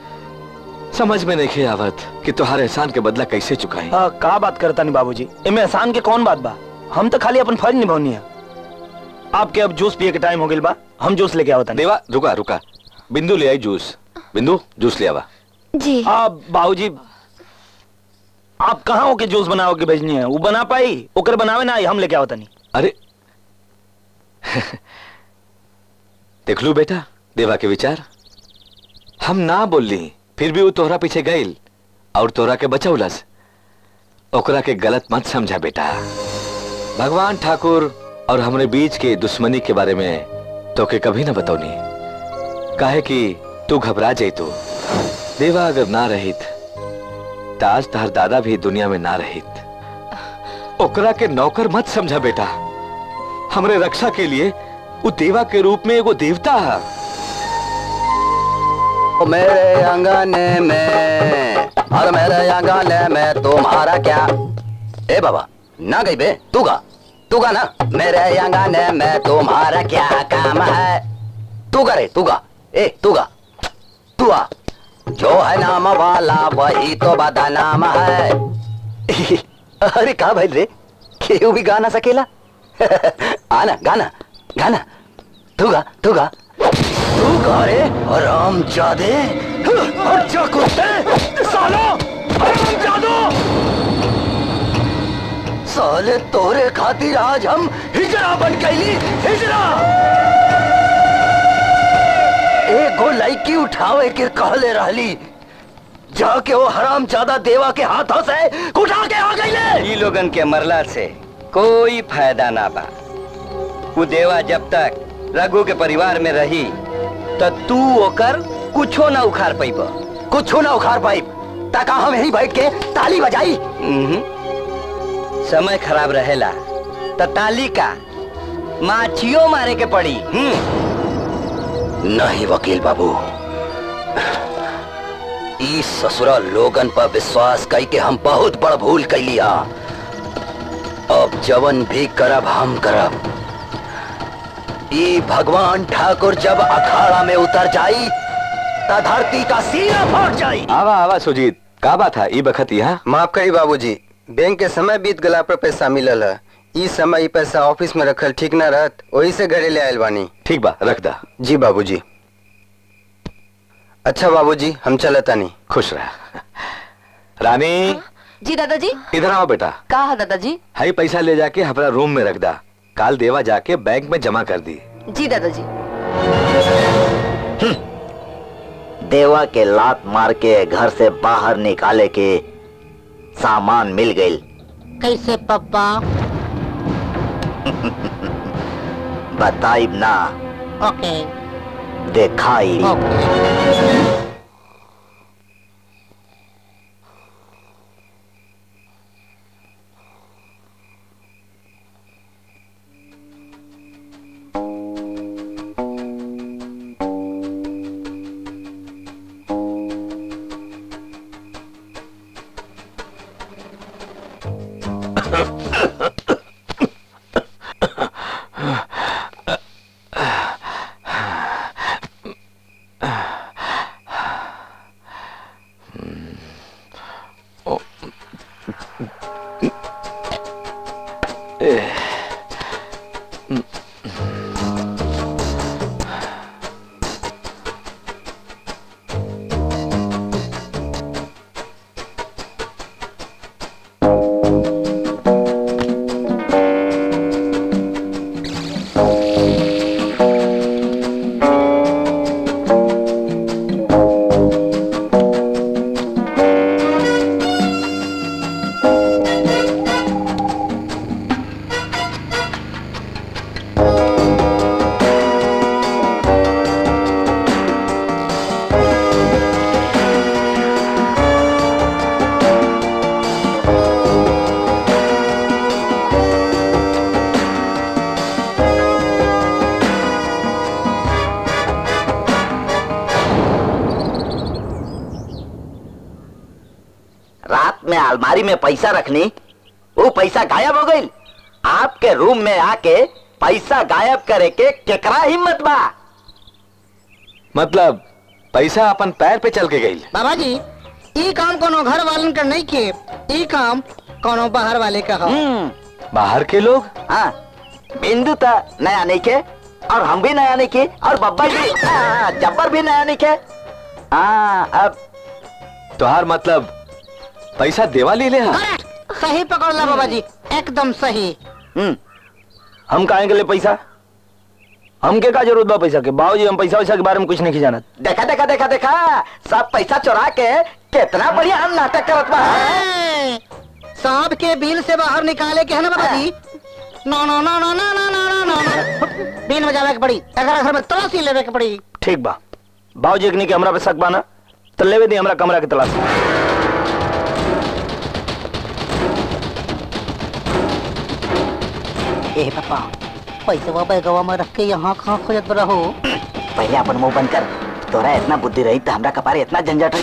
समझ में नहीं आवत कि तुहार एहसान के बदला कैसे चुकाई। हाँ का बात करता नहीं बाबूजी, इनमें एहसान के कौन बात बा, हम तो खाली अपन फर्ज निभानी है। आपके अब जूस पिए के टाइम हो गया बा, हम जूस लेके आवता। देवा रुका रुका, बिंदु ले आई जूस। बिंदु जूस ले आवा। जी आप बाबूजी आप कहाँ हो के जूस बनाओ के भेजनी है, वो बना पाई ओकर बनावे ना आई, हम लेके आवता नहीं। अरे देख लू बेटा देवा के विचार, हम ना बोलली फिर भी वो तोहरा पीछे गईल और तोहरा के बचौलस। ओकरा के गलत मत समझा बेटा। भगवान ठाकुर और हमरे बीच के दुश्मनी के बारे में तो के कभी ना बतौनी, काहे कि तू घबरा जाई। तो देवा अगर ना रहित तो आज तहर दादा भी दुनिया में ना रहित। ओकरा के नौकर मत समझा बेटा, हमरे रक्षा के लिए वो देवा के रूप में एगो देवता है। मेरे अंगने में और मेरे अंगने में तुम्हारा क्या? ए बाबा ना गई बे, तू गा तू गा ना। मेरे अंगने में तुम्हारा क्या काम है? तू गा रे तू गा, ए तू गा तू आ। जो है नाम वाला वही तो बदनाम है। अरे कहा भाई रे, केहू भी गा ना सकेला। आना गाना गाना, तू गा तू गा तू गा रे हरामजादे। अच्छा कुत्ते सालो हरामजादो, साले तोरे खातिर आज हम हिजरा बन गईली। हिजरा एगो लड़की उठावे के कहले रहली, जाके वो हरामजादा देवा के हाथों से उठा के आ गईले। ई लोगन के मरला से कोई फायदा ना बा। वो देवा जब तक रघु के परिवार में रही तो तू ओकर कुछो ना उखाड़ पैब। कुछ ना उखाड़ पाई ताकि हम यहीं बैठ के ताली बजाई। समय खराब रहेला तो ताली का माछियों मारे के पड़ी। नहीं वकील बाबू, इस ससुरा लोगन पर विश्वास कई के हम बहुत बड़ भूल कर लिया। अब जवन भी करब हम करब। ई भगवान ठाकुर जब अखाड़ा में उतर जाई तो धरती का सीना फट जाई। आवा आवा सुजीत, का बात है ई बखत यहाँ? माफ करी बाबूजी, बैंक के समय बीत गला पर पैसा मिलल है। ई समय ई पैसा ऑफिस में रखल ठीक ना रहत, वही से घरे ले आयल बानी। ठीक बा, रख दा। जी बाबूजी। अच्छा बाबूजी, हम चलता नहीं। खुश रह। रानी। जी दादाजी। इधर आओ बेटा। का है दादाजी? हाई पैसा ले जाके हमारा रूम में रख दा, काल देवा जाके बैंक में जमा कर दी। जी दादाजी। देवा के लात मार के घर से बाहर निकाले के सामान मिल गई। कैसे पप्पा? बताइब ना। ओके। देखाई। ओके। अलमारी में पैसा रखनी, वो पैसा गायब हो गई। आपके रूम में आके पैसा गायब करे के केकरा हिम्मत बा? मतलब पैसा अपन पैर पे चल के गई। बाबा जी, ई काम कोनो घर वालन का नहीं के, ई काम कोनो बाहर वाले का हो। बाहर के लोग? हाँ, बिंदु तो नया नहीं के, और हम भी नया नहीं के, और बब्बर भी, जब्बर भी नया नहीं के। हाँ, अब तुहार मतलब पैसा देवा ले ले। हाँ? सही पकड़ ला बाबा जी, एकदम सही। हम्म, हम काहे के लिए पैसा? हमके का जरूरत बा पैसा के? बाबूजी हम पैसा वैसा के बारे में कुछ नहीं जानत। देखा देखा देखा देखा, सब पैसा चुरा के कितना बढ़िया हम नाटक करत बा। सांप के बिल से बाहर निकाले के है ना बाबा जी? नो no no no no no no no नो बिन बजावे के पड़ी, अगर घर में तलाशी लेवे के पड़ी। ठीक बा, बाबूजी के नहीं के हमरा पे शक बाना तो लेवे दी हमरा कमरा के तलाशी। ए पापा, पैसे वो बैगवा में रख के यहाँ कहाँ खोजत रहो? पहले अपन मुंह बंद कर, तोरा इतना बुद्धि रही तो हमरा कपारे इतना झंझट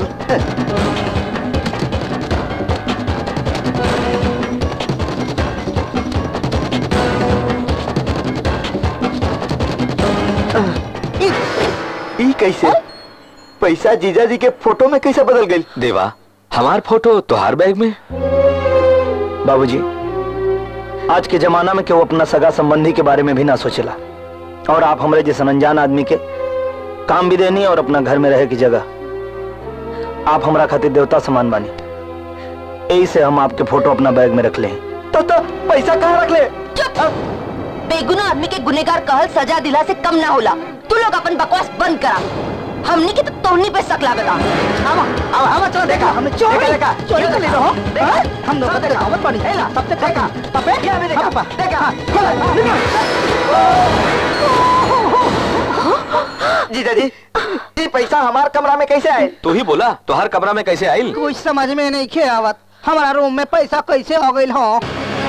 ई कैसे? पैसा जीजा जी के फोटो में कैसे बदल गई? देवा, हमार फोटो तुहार बैग में? बाबूजी, आज के जमाना में क्यों अपना सगा संबंधी के बारे में भी ना सोचेला, और आप हमारे जैसे अनजान आदमी के काम भी देनी और अपना घर में रहे की जगह। आप हमारा खातिर देवता समान बानी, यही से हम आपके फोटो अपना बैग में रख ले। तो तो पैसा कहाँ रख ले? बेगुनाह आदमी के गुनेगार कहल सजा दिला से कम ना होला। तू लोग अपन बकवास बंद करा, हमने के तो तोहनी पे शक लागला। आवा आवा आवा, चलो देखा, हमने चोरी देखा, चोरी कर ले रहो। हम लोग देखा आवत पड़ी, सबसे देखा पापे, क्या भी देखा देखा। जीजा जी ये पैसा हमार कमरा में कैसे आए? तू ही बोला तो हर कमरा में कैसे आयल? कुछ समझ में नहीं खे आवत, हमारा रूम में पैसा कैसे हो गई हो?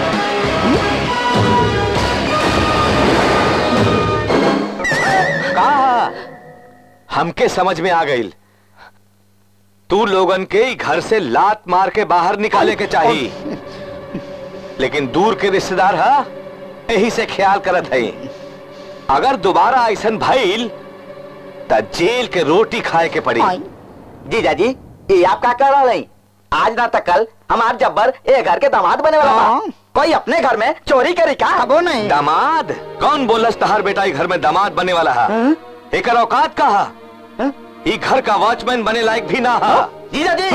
कहा हमके समझ में आ गई। तू लोगन के घर से लात मार के बाहर निकाले के चाहिए, लेकिन दूर के रिश्तेदार हा यही से ख्याल करत है। अगर दोबारा ऐसा भइल तो जेल के रोटी खाए के पड़ी। जीजा जी ये आप क्या कर रहे हैं? आज ना तो कल हमार जब्बर ये घर के दामाद बने वाला बा। कोई अपने घर में चोरी करी का? वो नहीं। दामाद कौन बोलस तहार बेटा घर में दामाद बने वाला है? एक औकात कहा ये घर का वॉचमैन बने लायक भी ना है। जीजा जी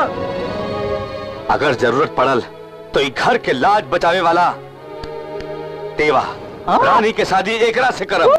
अगर जरूरत पड़ल तो ये घर के लाज बचावे वाला तेवा रानी के शादी एकरा से करब।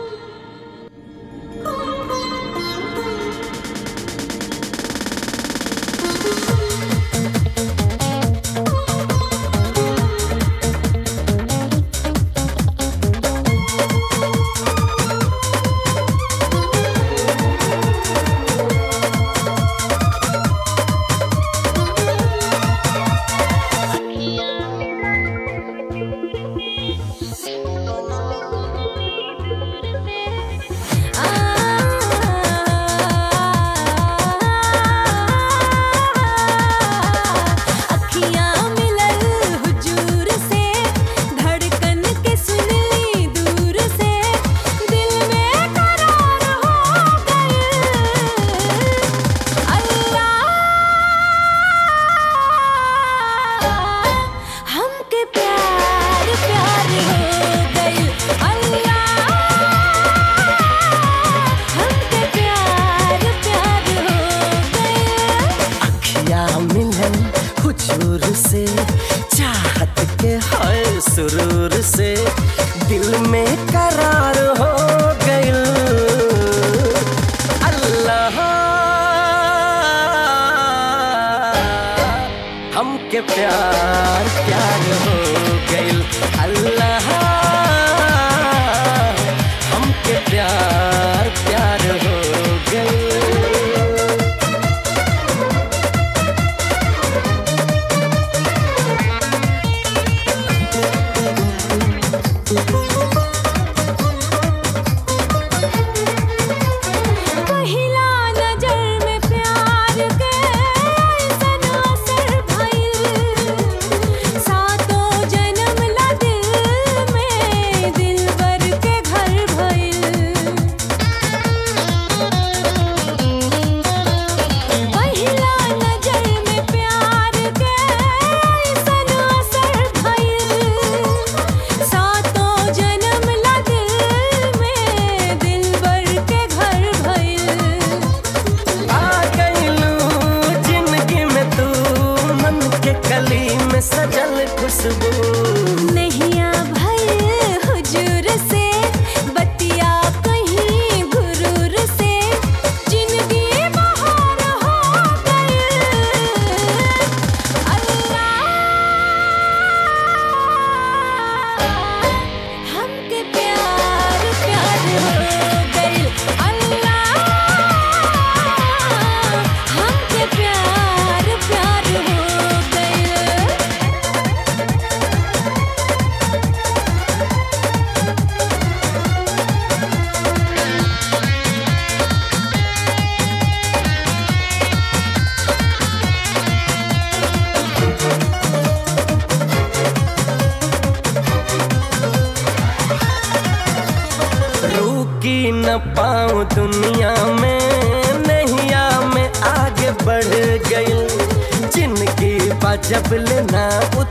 जब लेना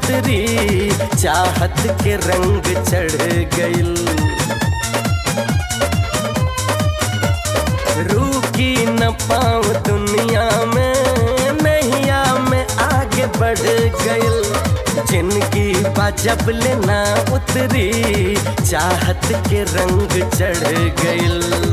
उतरी चाहत के रंग चढ़ गइल, रुकी न पाऊं दुनिया में नैया में आगे बढ़ गइल, जिनकी जब लेना उतरी चाहत के रंग चढ़ गइल।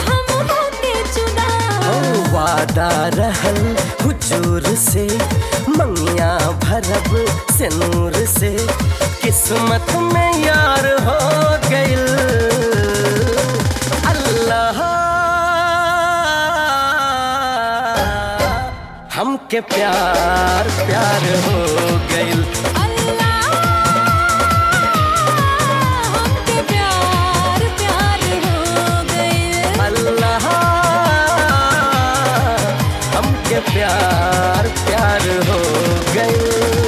वादा रहल हुजूर से मंगिया भरब से नूर से किस्मत में यार हो गई अल्लाह हमके प्यार प्यार हो गई हमके प्यार प्यार हो गए अल्लाह हमके प्यार प्यार हो गई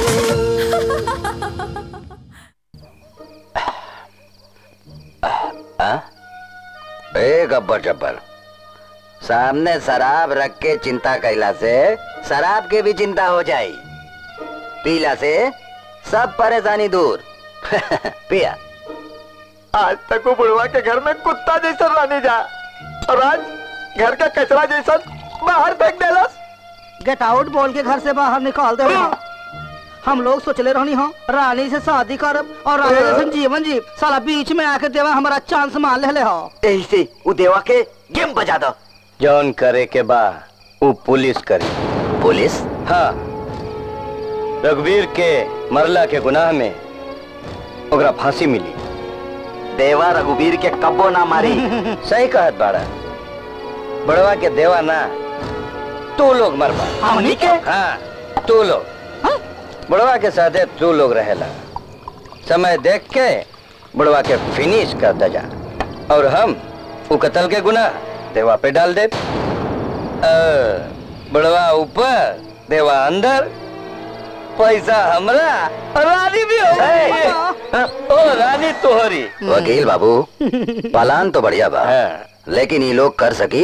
ए गब्बर जब्बर सामने शराब रख के चिंता कैला से शराब की भी चिंता हो जाई पीला से सब परेशानी दूर पिया आज तक वो बुढ़वा के घर में कुत्ता जैसा रानी जा और आज घर का कचरा जैसा बाहर फेंक देलस। गेट आउट बोल के घर से बाहर निकाल दे हम लोग सोचले रहनी हो रानी से शादी करब और रानी जैसे जीवन जी साला बीच में आके देवा हमारा चांस मान ले हो यही से वो देवा के गेम बजा दो जौन करे के बा वो पुलिस करे। पुलिस? हाँ रघुवीर के मरला के गुनाह में ओकरा फांसी मिली। देवा रघुवीर के कब्बो ना मारी। सही कहत बाड़ा बड़वा के देवा ना तू लोग मरबा। हमनी के? हाँ तू लोग बड़वा के साथे तू लोग रहेला समय देख के बड़वा के फिनिश कर दे जा और हम वो कत्ल के गुनाह देवा पे डाल दे। बड़वा ऊपर देवा अंदर पैसा हमरा और रानी भी हो ओ रानी तोहरी। वकील बाबू पालान तो बढ़िया बा लेकिन ये लोग कर सकी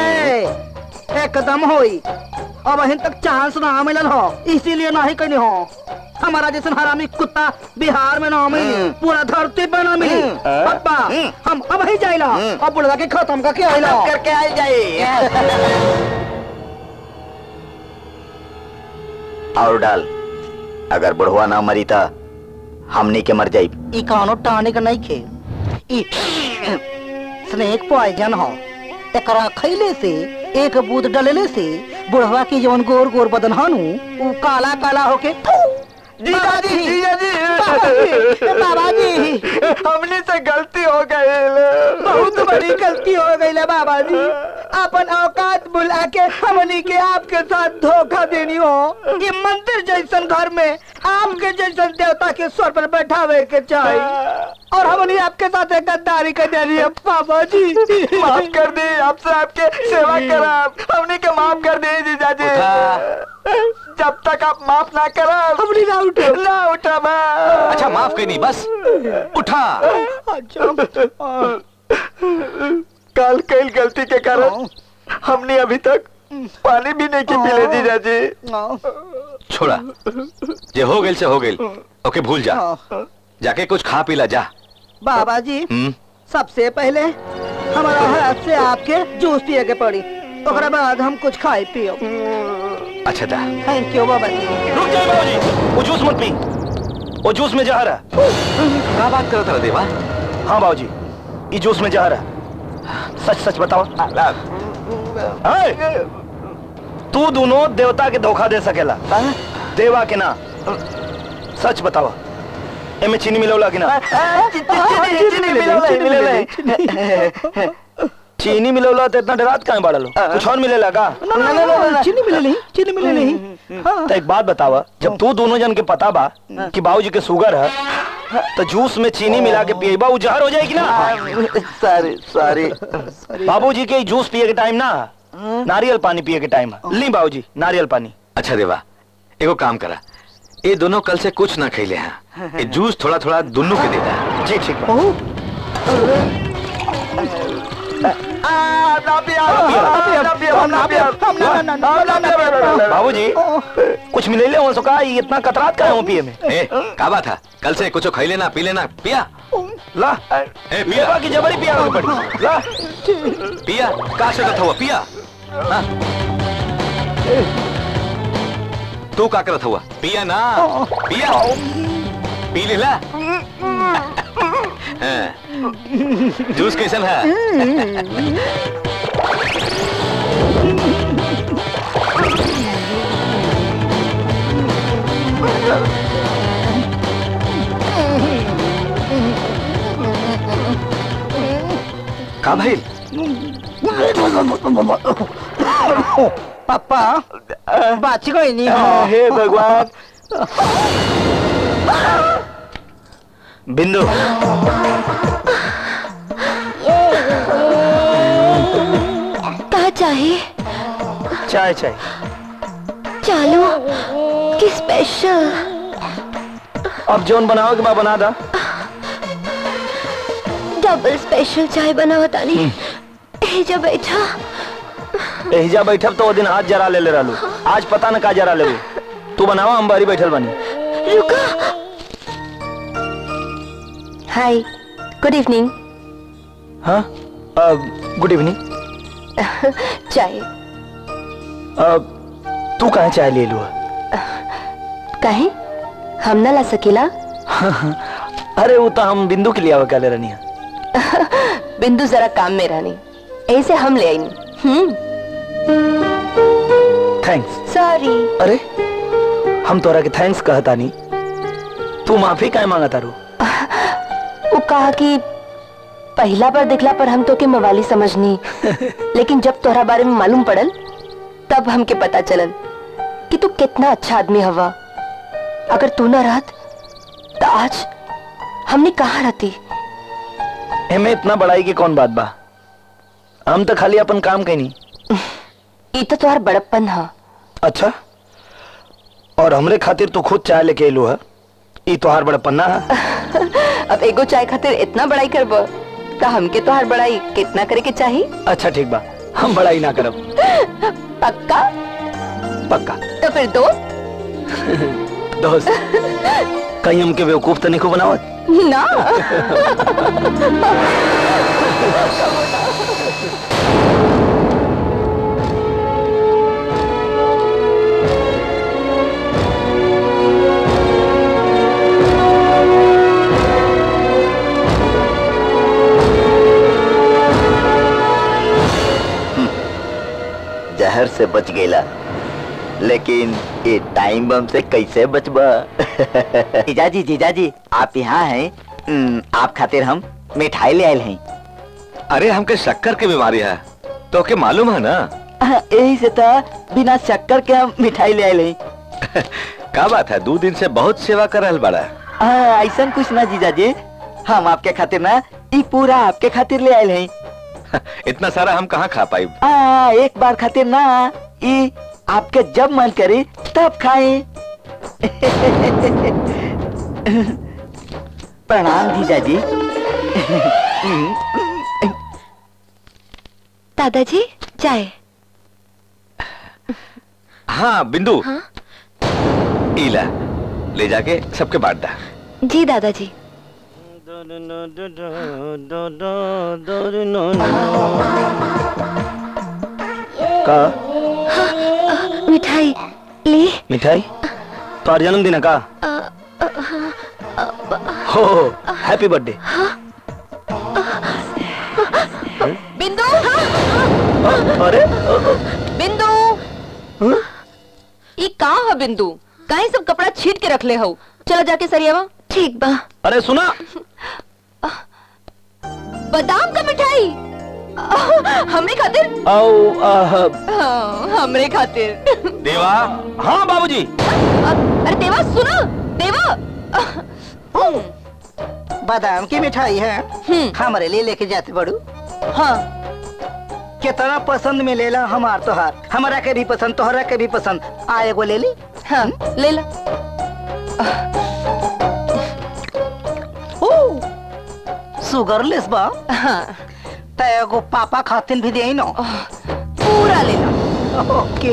एकदम होई अब अहिन तक चांस ना मिलल हो इसीलिए नहीं कहीं हो हमारा जैसे हरामी कुत्ता बिहार में ना मिली पूरा धरती पे ना मिली पप्पा हम अब ही जाइला अब बुढ़वा के खत्म करके आइला करके आ जाए और डाल अगर बुढ़वा ना मरी था हमनी के मर जाई। ई कानो टाने का नहीं खे ई स्नेक पॉइजन हो एकरा खैले से एक बूंद डलले से बुढ़वा की जवन गोर गोर बदन हानू वो काला काला होके जीजा जी जीजा जी बाबा जी हमने से गलती हो गई बहुत बड़ी गलती हो गई है बाबा जी अपन औकात बुला के हमनी के आपके साथ धोखा देनी हो ये मंदिर जैसन घर में आपके जैसन देवता के स्वर पर बैठावे के चाहिए और हमने आपके साथ एक गद्दारी कर दे रही है बाबा जी माफ कर दे आपसे आपके सेवा करा हमने के माफ कर दे जीजा जी जब तक आप माफ ना करा हमने ना उठा ना उठा बा अच्छा माफ करनी बस उठा। कल कई गलती के कारण हमने अभी तक पानी भी नहीं की पीले जीजा जी। छोड़ा जे हो गई से हो गई ओके भूल जा जाके कुछ खा पी ला जा। बाबा जी सबसे पहले हमारा हाथ से आपके जूस पिए के पड़ी ओकरा बाद हम कुछ खाए पियो। अच्छा था थैंक यू बाबा जी। रुक जाओ बाबा जी वो जूस मत पी वो जूस में जहर है। क्या बात करता रहा देवा? हाँ बाबू जी ये जूस में जहर है सच सच बताओ। तू दोनों देवता के धोखा दे सकेला देवा के ना सच बताओ एमे चीनी मिलौला कि ना? चीनी मिलौला तो इतना डरात कहाँ बाड़ा लो कुछ और मिलेला का? चीनी मिले नहीं चीनी मिले नहीं। तो एक बात बतावा जब तू दोनों जन के पता बा कि बाबूजी के शुगर है तो जूस में चीनी मिला के पिएबा वो जहर हो जाएगी ना? सॉरी सॉरी बाबूजी के जूस पिए के टाइम ना नारियल पानी पिए के टाइम ली बाबूजी नारियल पानी। अच्छा देवा एगो काम करा ये दोनों कल से कुछ ना खैले हैं ये जूस थोड़ा थोड़ा दोनों के देता। जी ठीक बाबूजी कुछ मिले ले हो सका इतना कतरात का है पिए में। ए का बात है कल से कुछ खै लेना पी लेना पिया ला ए पिया की जबरी पिया पड़ी ला पिया का से हुआ पिया तू का करत हुआ पिया ना पिया पी ले ला जूस कैसन है? का भाई? पापा बाच गई नहीं हो। हे भगवान। बिंदु क्या चाहिए? चाय चाय चालू कि स्पेशल? अब जोन बनाओ कि मैं बना दा? डबल स्पेशल चाय बना बता नहीं। एजा बैठा एहिजा बैठब तो वो दिन हाथ जरा ले ले रहलू। आज पता न का जरा ले। तू बनावा, हम बारी बैठल बनी। रुका। Hi, good evening. हाँ, गुड इवनिंग। चाय। तू कहाँ चाय ले लू? कहीं हम ना ला सकेला? अरे वो तो हम बिंदु के लिए आवा ले रहनी है। बिंदु जरा काम में रहनी, ऐसे हम ले आई। हम्म। थैंक्स। सॉरी। अरे हम तोरा के थैंक्स कहता नहीं, तू माफी काहे मांगा तारू? वो कहा कि पहला बार दिखला पर हम तो के मवाली समझनी, लेकिन जब तोहरा बारे में मालूम पड़ल तब हमके पता चलल कि तू कितना अच्छा आदमी हवा। अगर तू ना रहत तो आज हमने कहाँ रहती। हमें इतना बड़ाई की कौन बात बा? हम तो खाली अपन काम कहीं। ये तो तुम्हारा बड़प्पन है। अच्छा, और हमरे खातिर तो खुद चाय लेके एलू है, ये तोहार बड़प्पन ना है? अब एगो चाय खातिर इतना बड़ाई करब तो हमके तोहार बड़ाई कितना करे के चाहिए? अच्छा ठीक बा, हम बड़ाई ना करब। पक्का? पक्का। तो फिर दोस्त? दोस्त कहीं हमके बेवकूफ तो नहीं को बनावत ना। जहर से बच गेला, लेकिन ये टाइम बम से कैसे बचबा? जीजाजी जीजाजी आप यहाँ हैं, आप खातिर हम मिठाई ले आए हैं। अरे हमके शक्कर की बीमारी है तो के मालूम है ना? यही से तो बिना शक्कर के हम मिठाई ले आए हैं। क्या बात है, दो दिन से बहुत सेवा कर रहा बड़ा। ऐसा कुछ ना जीजाजी, हम आपके खातिर ना ये पूरा आपके खातिर ले आए हैं। इतना सारा हम कहाँ खा पाई? आ, एक बार खातिर ना, ये आपके जब मन करे तब खाएं। प्रणाम जीजाजी। दादाजी चाय। हाँ बिंदु, हाँ? इला ले जाके सबके बांट दा। जी दादाजी। का हाँ, मिठाई ली। मिठाई? तो आज जन्मदिन है का? हो हैप्पी बर्थडे। बिंदु। अरे बिंदु, ये कहाँ है बिंदु? काहे सब कपड़ा छीट के रख ले हो? चलो जाके सरियावा। ठीक बा। अरे सुना, बादाम का मिठाई हमरे खातिर? आओ हाँ, हमरे खातिर। देवा। हाँ बाबूजी। अरे देवा सुनो, देवा बादाम की मिठाई है, हमारे लिए लेके जाते बड़ू। हाँ, कितना पसंद मिलेला हमार तोहार, हमारा के भी पसंद, तोहरा के भी पसंद। आए को ले ली। हाँ ले ला। शुगरलेस बा। हाँ, तेगो पापा खातिन भी दे ना, पूरा ले ला। ओके।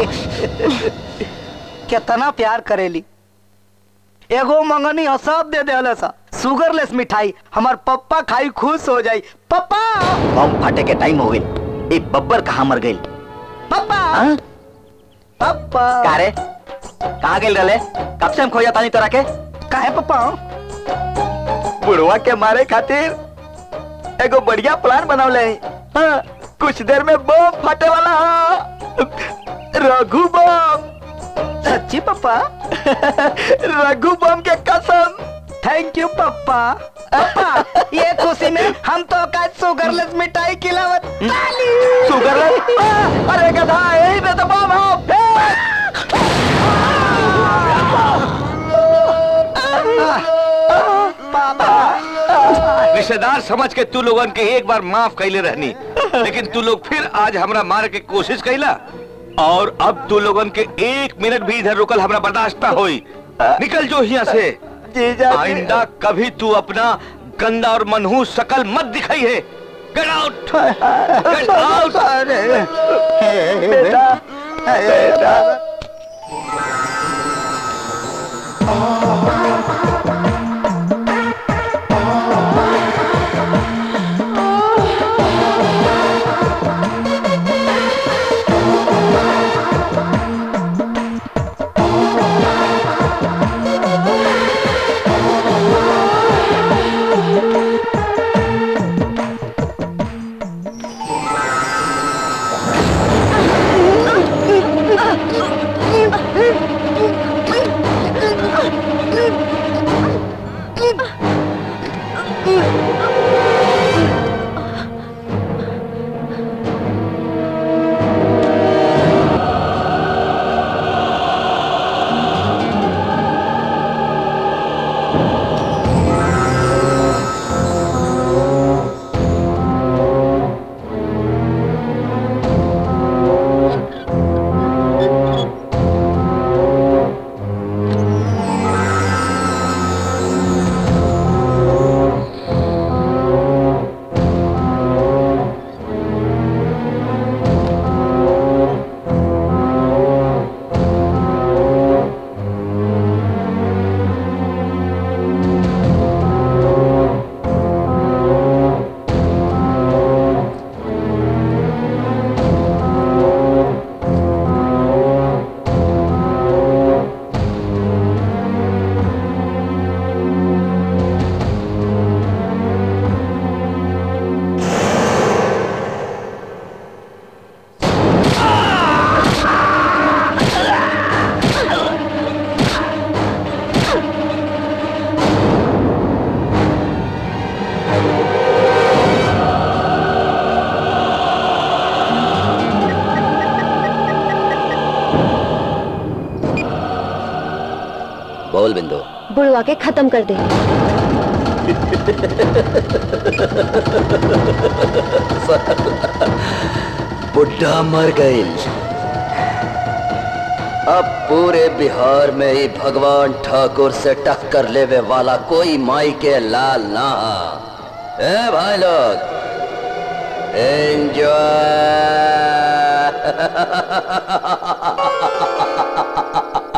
कितना प्यार करेली, एगो मंगनी सब दे दे सा। शुगरलेस मिठाई हमार पप्पा खाई खुश हो जाई। पप्पा बम फाटे के टाइम हो गई, एक बब्बर कहाँ मर गई? पप्पा पप्पा कारे कहाँ गेल रहे? कब से हम खोजा तानी तोरा के? काहे पप्पा? बुढ़वा के मारे खातिर एगो बढ़िया प्लान बनावले। हाँ, कुछ देर में बम फाटे वाला। रघु बम। सच्ची पप्पा? रघु बम के कसम। थैंक यू पप्पा। पप्पा ये खुशी में हम तो का सुगरलेस मिठाई खिलावत ताली। सुगरलेस? अरे गधा यही पे तो बम हो। रिश्तेदार समझ के तू लोगन के एक बार माफ कैले रहनी, लेकिन तू लोग फिर आज हमरा मार के कोशिश कैला, और अब तू लोगन के एक मिनट भी इधर रुकल हमरा बर्दाश्त ना होई। निकल जो यहाँ से। आइंदा कभी तू अपना गंदा और मनहूस शकल मत दिखाई है। Get out, get out. बेटा, बेटा। बोल बिंदु। बुड़वा के खत्म कर दे। बुढ़ा मर गई। अब पूरे बिहार में ही भगवान ठाकुर से टक्कर लेवे वाला कोई माई के लाल ना। ए भाई लोग एंजॉय।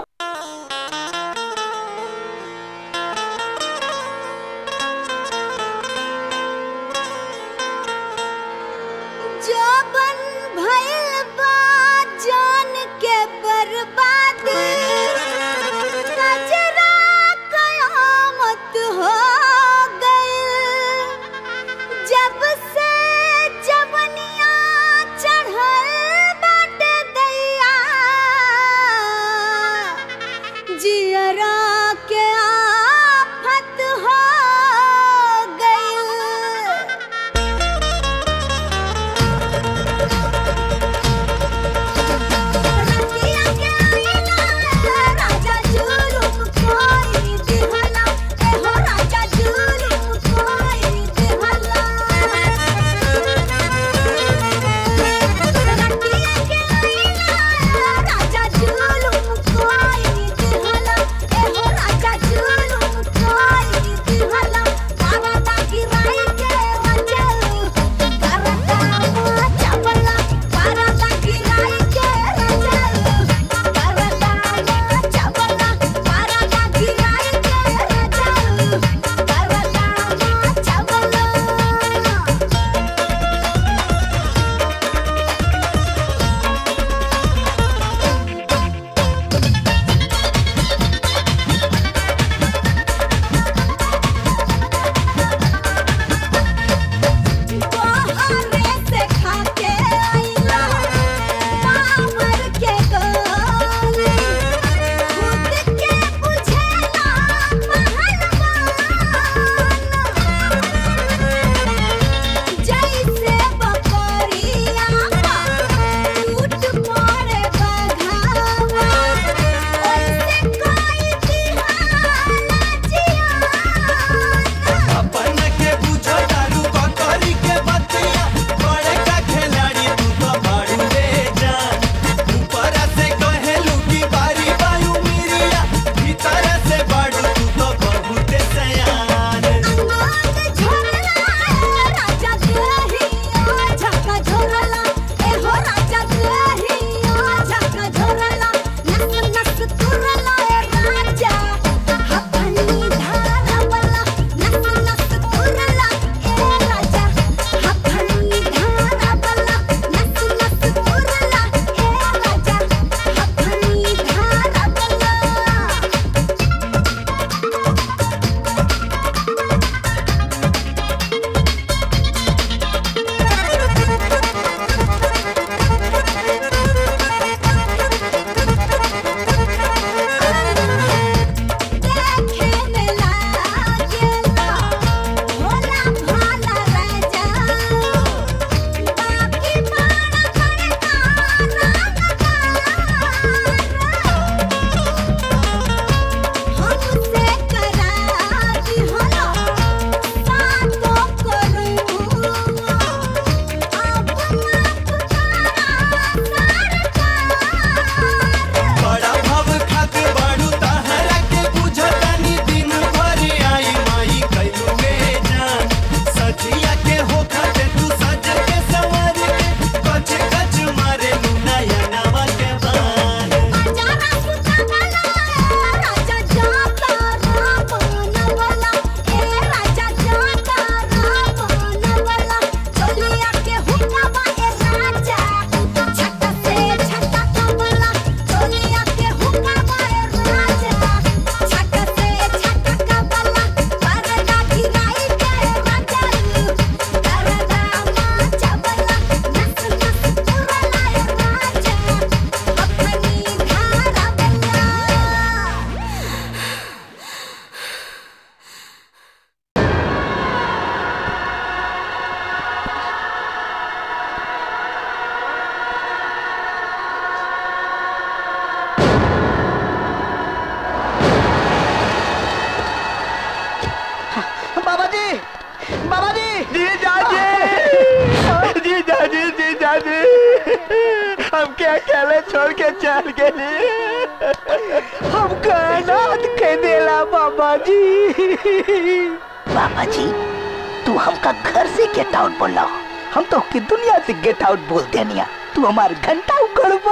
हम क्या अकेले छोड़ के चल गए। हमको अनाथ कह देला बाबा जी। बाबा जी तू हमका घर से गेट आउट बोला, हम तो की दुनिया से गेट आउट बोल देनिया, तू हमार घंटा उगड़वा।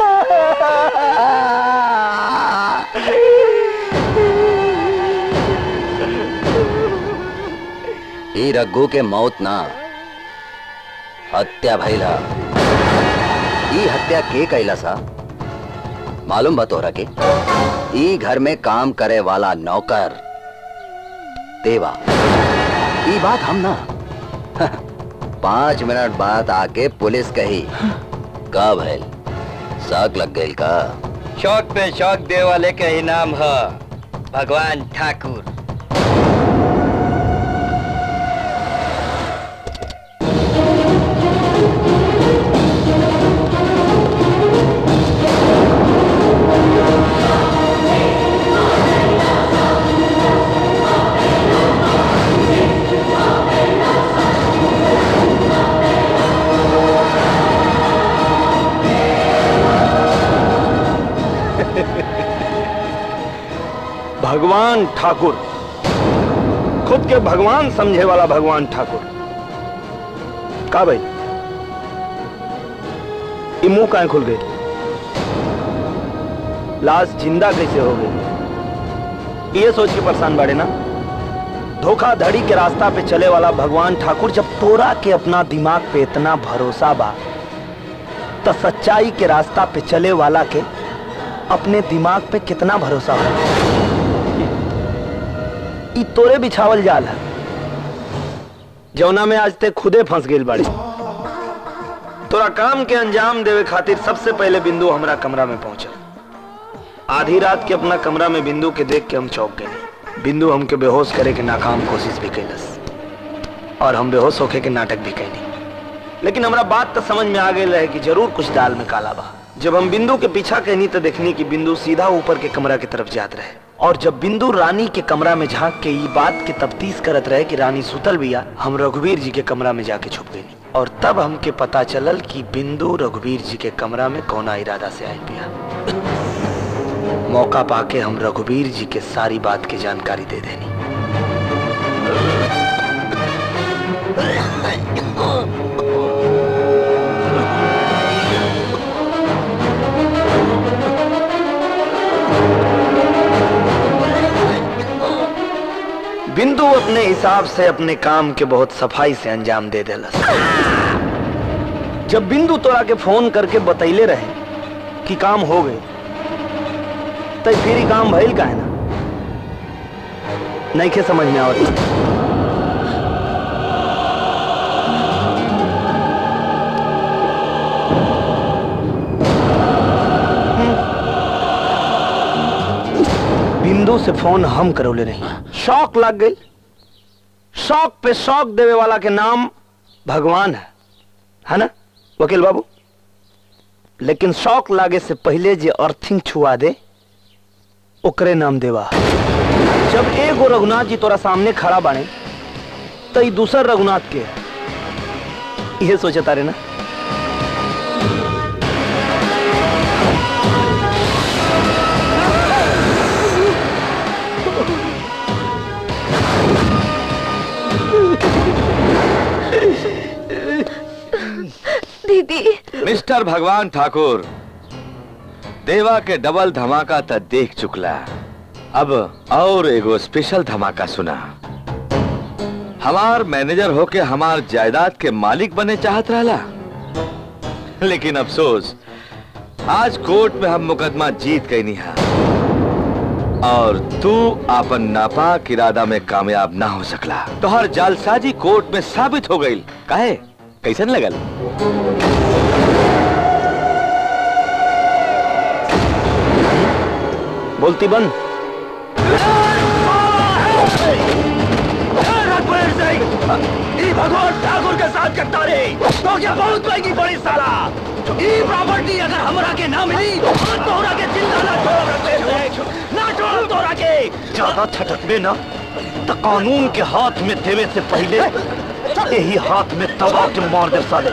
ई रघु के मौत ना हत्या भइला। ई हत्या के कैला सा मालूम बा तोहरा के? ई घर में काम करे वाला नौकर देवा। ई बात हम ना पांच मिनट बाद आके पुलिस कही का भइल, शक लग गई का? शौक पे शौक दे वाले का ही नाम है भगवान ठाकुर। भगवान ठाकुर, खुद के भगवान समझे वाला भगवान ठाकुर। का भाई ये मुंह काहे खुल गई? लाश जिंदा कैसे हो गई ये सोच के परेशान बाड़े ना। धोखाधड़ी के रास्ता पे चले वाला भगवान ठाकुर जब तोरा के अपना दिमाग पे इतना भरोसा बा तो सच्चाई के रास्ता पे चले वाला के अपने दिमाग पे कितना भरोसा हो। ई तोरे बिछावल जाल है जौना में आज ते खुदे फंस गई बाड़ी। तोरा काम के अंजाम देवे खातिर सबसे पहले बिंदु हमरा कमरा में पहुंचा। आधी रात के अपना कमरा में बिंदु के देख के हम चौंक गए। बिंदु हमके बेहोश करे के नाकाम कोशिश भी कैलस और हम बेहोश होके के नाटक भी कैली, लेकिन हमरा बात तो समझ में आ गई रहे कि जरूर कुछ दाल में काला बा। जब हम बिंदु के पीछा कहनी तो देखनी कि बिंदु सीधा ऊपर के कमरा की तरफ जात रहे, और जब बिंदु रानी के कमरा में झांक के ये बात की तफ्तीश करत रहे कि रानी सुतल बिया, हम रघुवीर जी के कमरा में जाके छुप गई। और तब हमके पता चलल कि बिंदु रघुवीर जी के कमरा में कौना इरादा से आई बिया। मौका पाके हम रघुवीर जी के सारी बात की जानकारी दे देनी। बिंदु अपने हिसाब से अपने काम के बहुत सफाई से अंजाम दे देलस। जब बिंदु तोरा के फोन करके बतैले रहे कि काम हो गए तो फिर ही काम भइल का है ना, नहीं के समझ में आवत। बिंदु से फोन हम करौले नहीं, शौक लग गई। शौक पे शौक देवे वाला के नाम भगवान है, है ना वकील बाबू? लेकिन शौक लागे से पहले जे अर्थिंग छुआ दे ओकरे नाम देवा। जब एगो रघुनाथ जी तोरा सामने खड़ा बाने तो ई दूसर रघुनाथ के ये सोचे तारे ना। दीदी। मिस्टर भगवान ठाकुर, देवा के डबल धमाका तो देख चुकला, अब और एगो स्पेशल धमाका सुना। हमार मैनेजर होके हमार जायदाद के मालिक बने चाहत रहला, लेकिन अफसोस आज कोर्ट में हम मुकदमा जीत गई नहीं है और तू अपन नापाक इरादा में कामयाब ना हो सकला। तो हर जालसाजी कोर्ट में साबित हो गई। काहे कैसन लगल? बोलती बंद। भगवान ठाकुर के साथ करता रे तो क्या बहुत महंगी पड़ी साला। ये प्रॉपर्टी अगर हमरा के ना मिली तो तोरा के जिंदा ना छोड़ ना छोड़ तोरा के। ज्यादा छटकबे ना तो कानून के हाथ में देवे से पहले यही हाथ में तबाह के मार दे साले।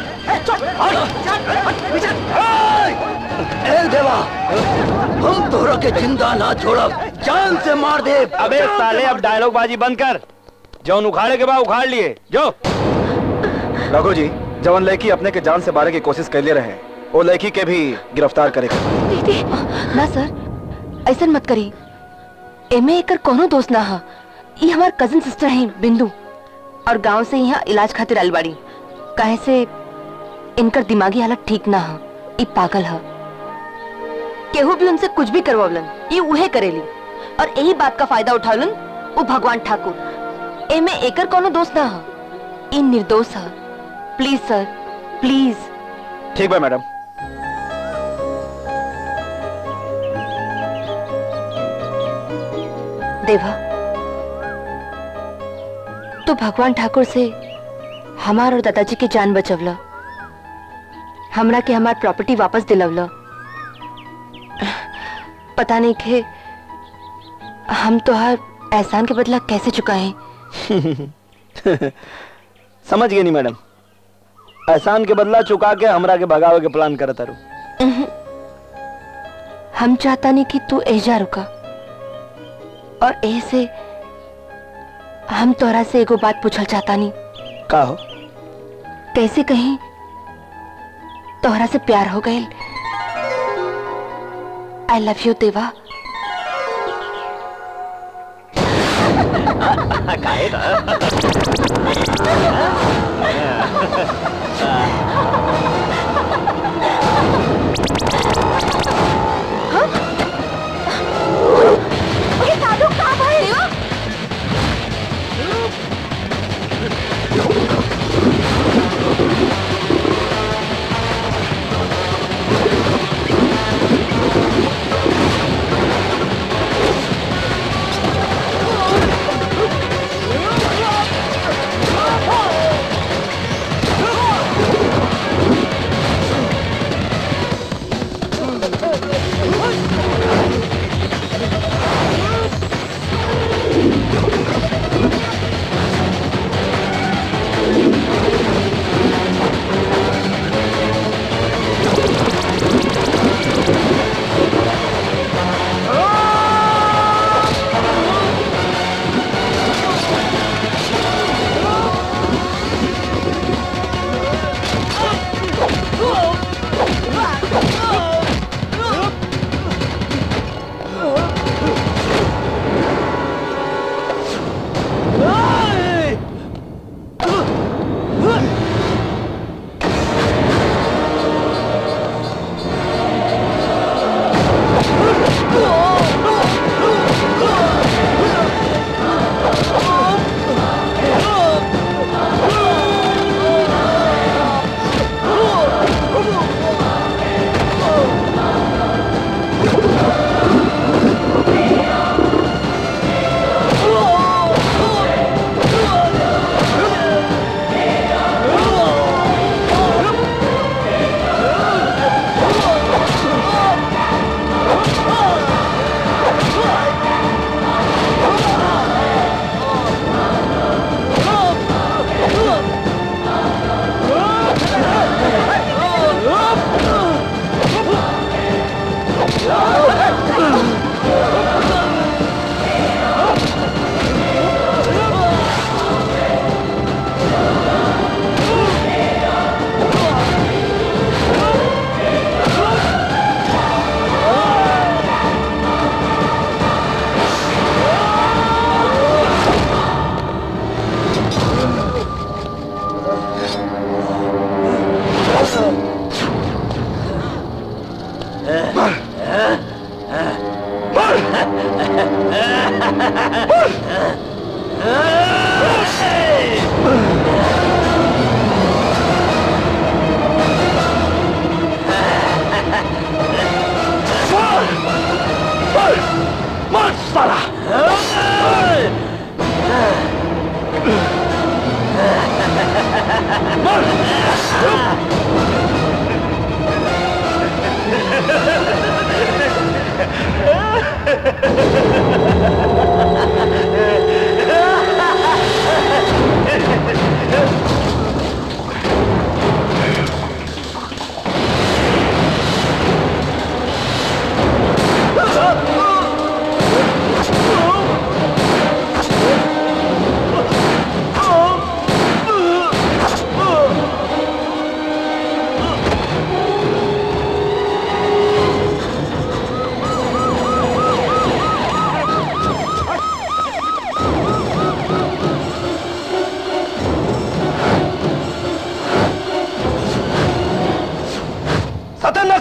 ए देवा, हम तोरा के जिंदा ना छोड़ब, जान से मार दे। अबे साले अब डायलॉग बाजी बंद कर। जौन उखाड़े के बाद उखाड़ लिए जो। रघु जी, जवन लड़की अपने के जान से मारे की कोशिश कर ले रहे, वो लड़की के भी गिरफ्तार करेगा। दीदी ना सर, ऐसा मत करी। एमे एकर कोनो दोस्त ना हा। ये हमार कजिन सिस्टर है बिंदु, और गांव से यहाँ इलाज खातिर आइल बाड़ी। काहे से इनकर दिमागी हालत ठीक ना हा। ये पागल हा। केहू भी उनसे कुछ भी करवावलन, ये उहे करेली, और यही बात का फायदा उठावलन वो भगवान ठाकुर। एमे एकर कोनो दोस्त ना हा। ये निर्दोष हा। Please sir, please. ठीक बा मैडम। देवा, तो भगवान ठाकुर से हमार और दादाजी के जान बचवला, हमरा के हमार प्रॉपर्टी वापस दिलवला। पता नहीं के हम तो हर एहसान के बदला कैसे चुकाएं। समझ गए नहीं मैडम, एहसान के बदला चुका के हमरा के भगावे के प्लान करत तारू। हम चाहता नहीं कि तू एजा रुका, और ऐसे हम तोरा से एगो बात पूछल चाहता नहीं। का हो? कैसे कहीं तोहरा से प्यार हो गए। आई लव यू देवा। ये साधु कहाँ भाई?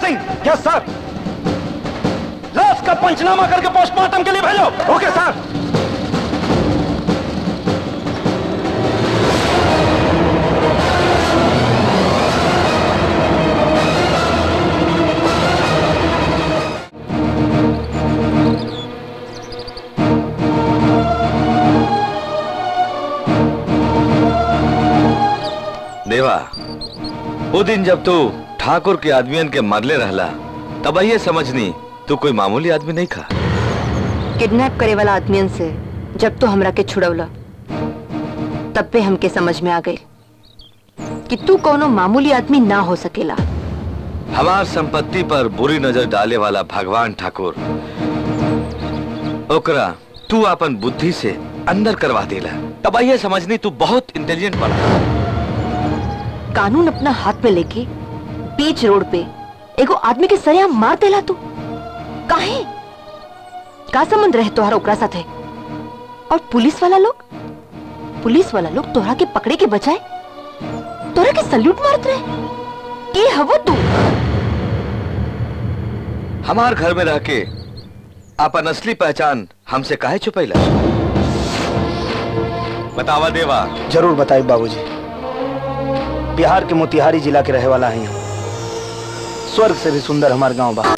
कमिंग। Yes sir. लाश का पंचनामा करके पोस्टमार्टम के लिए भेजो। ओके सर। देवा, वो दिन जब तू ठाकुर के आदमियन के मरले रहला तब ये समझनी तू कोई मामूली आदमी नहीं खा। किडनैप करे वाला आदमियन से जब तो हमरा के छुड़वला तब पे हमके समझ में आ गई कि तू कोनो मामूली आदमी ना हो सकेला। हमार संपत्ति पर बुरी नजर डाले वाला भगवान ठाकुर ओकरा तू अपन बुद्धि से अंदर करवा देला तब ये समझनी तू बहुत इंटेलिजेंट बना। कानून अपना हाथ में लेके बीच रोड पे एगो आदमी के सरेआम मार देला तू। काहे? का संबंध रहे तोहरा ओकरा साथे? और पुलिस वाला लोग पुलिस वाला लोग तोहरा के पकड़े के बजाय तोहरा के सल्यूट मारत रहे। के हवो तू? हमार घर में रह के अपन असली पहचान हमसे काहे छुपैला? बतावा देवा। जरूर बताइए बाबूजी। बिहार के मोतिहारी जिला के रहे वाला है हम। स्वर्ग से भी सुंदर हमार गांव बा।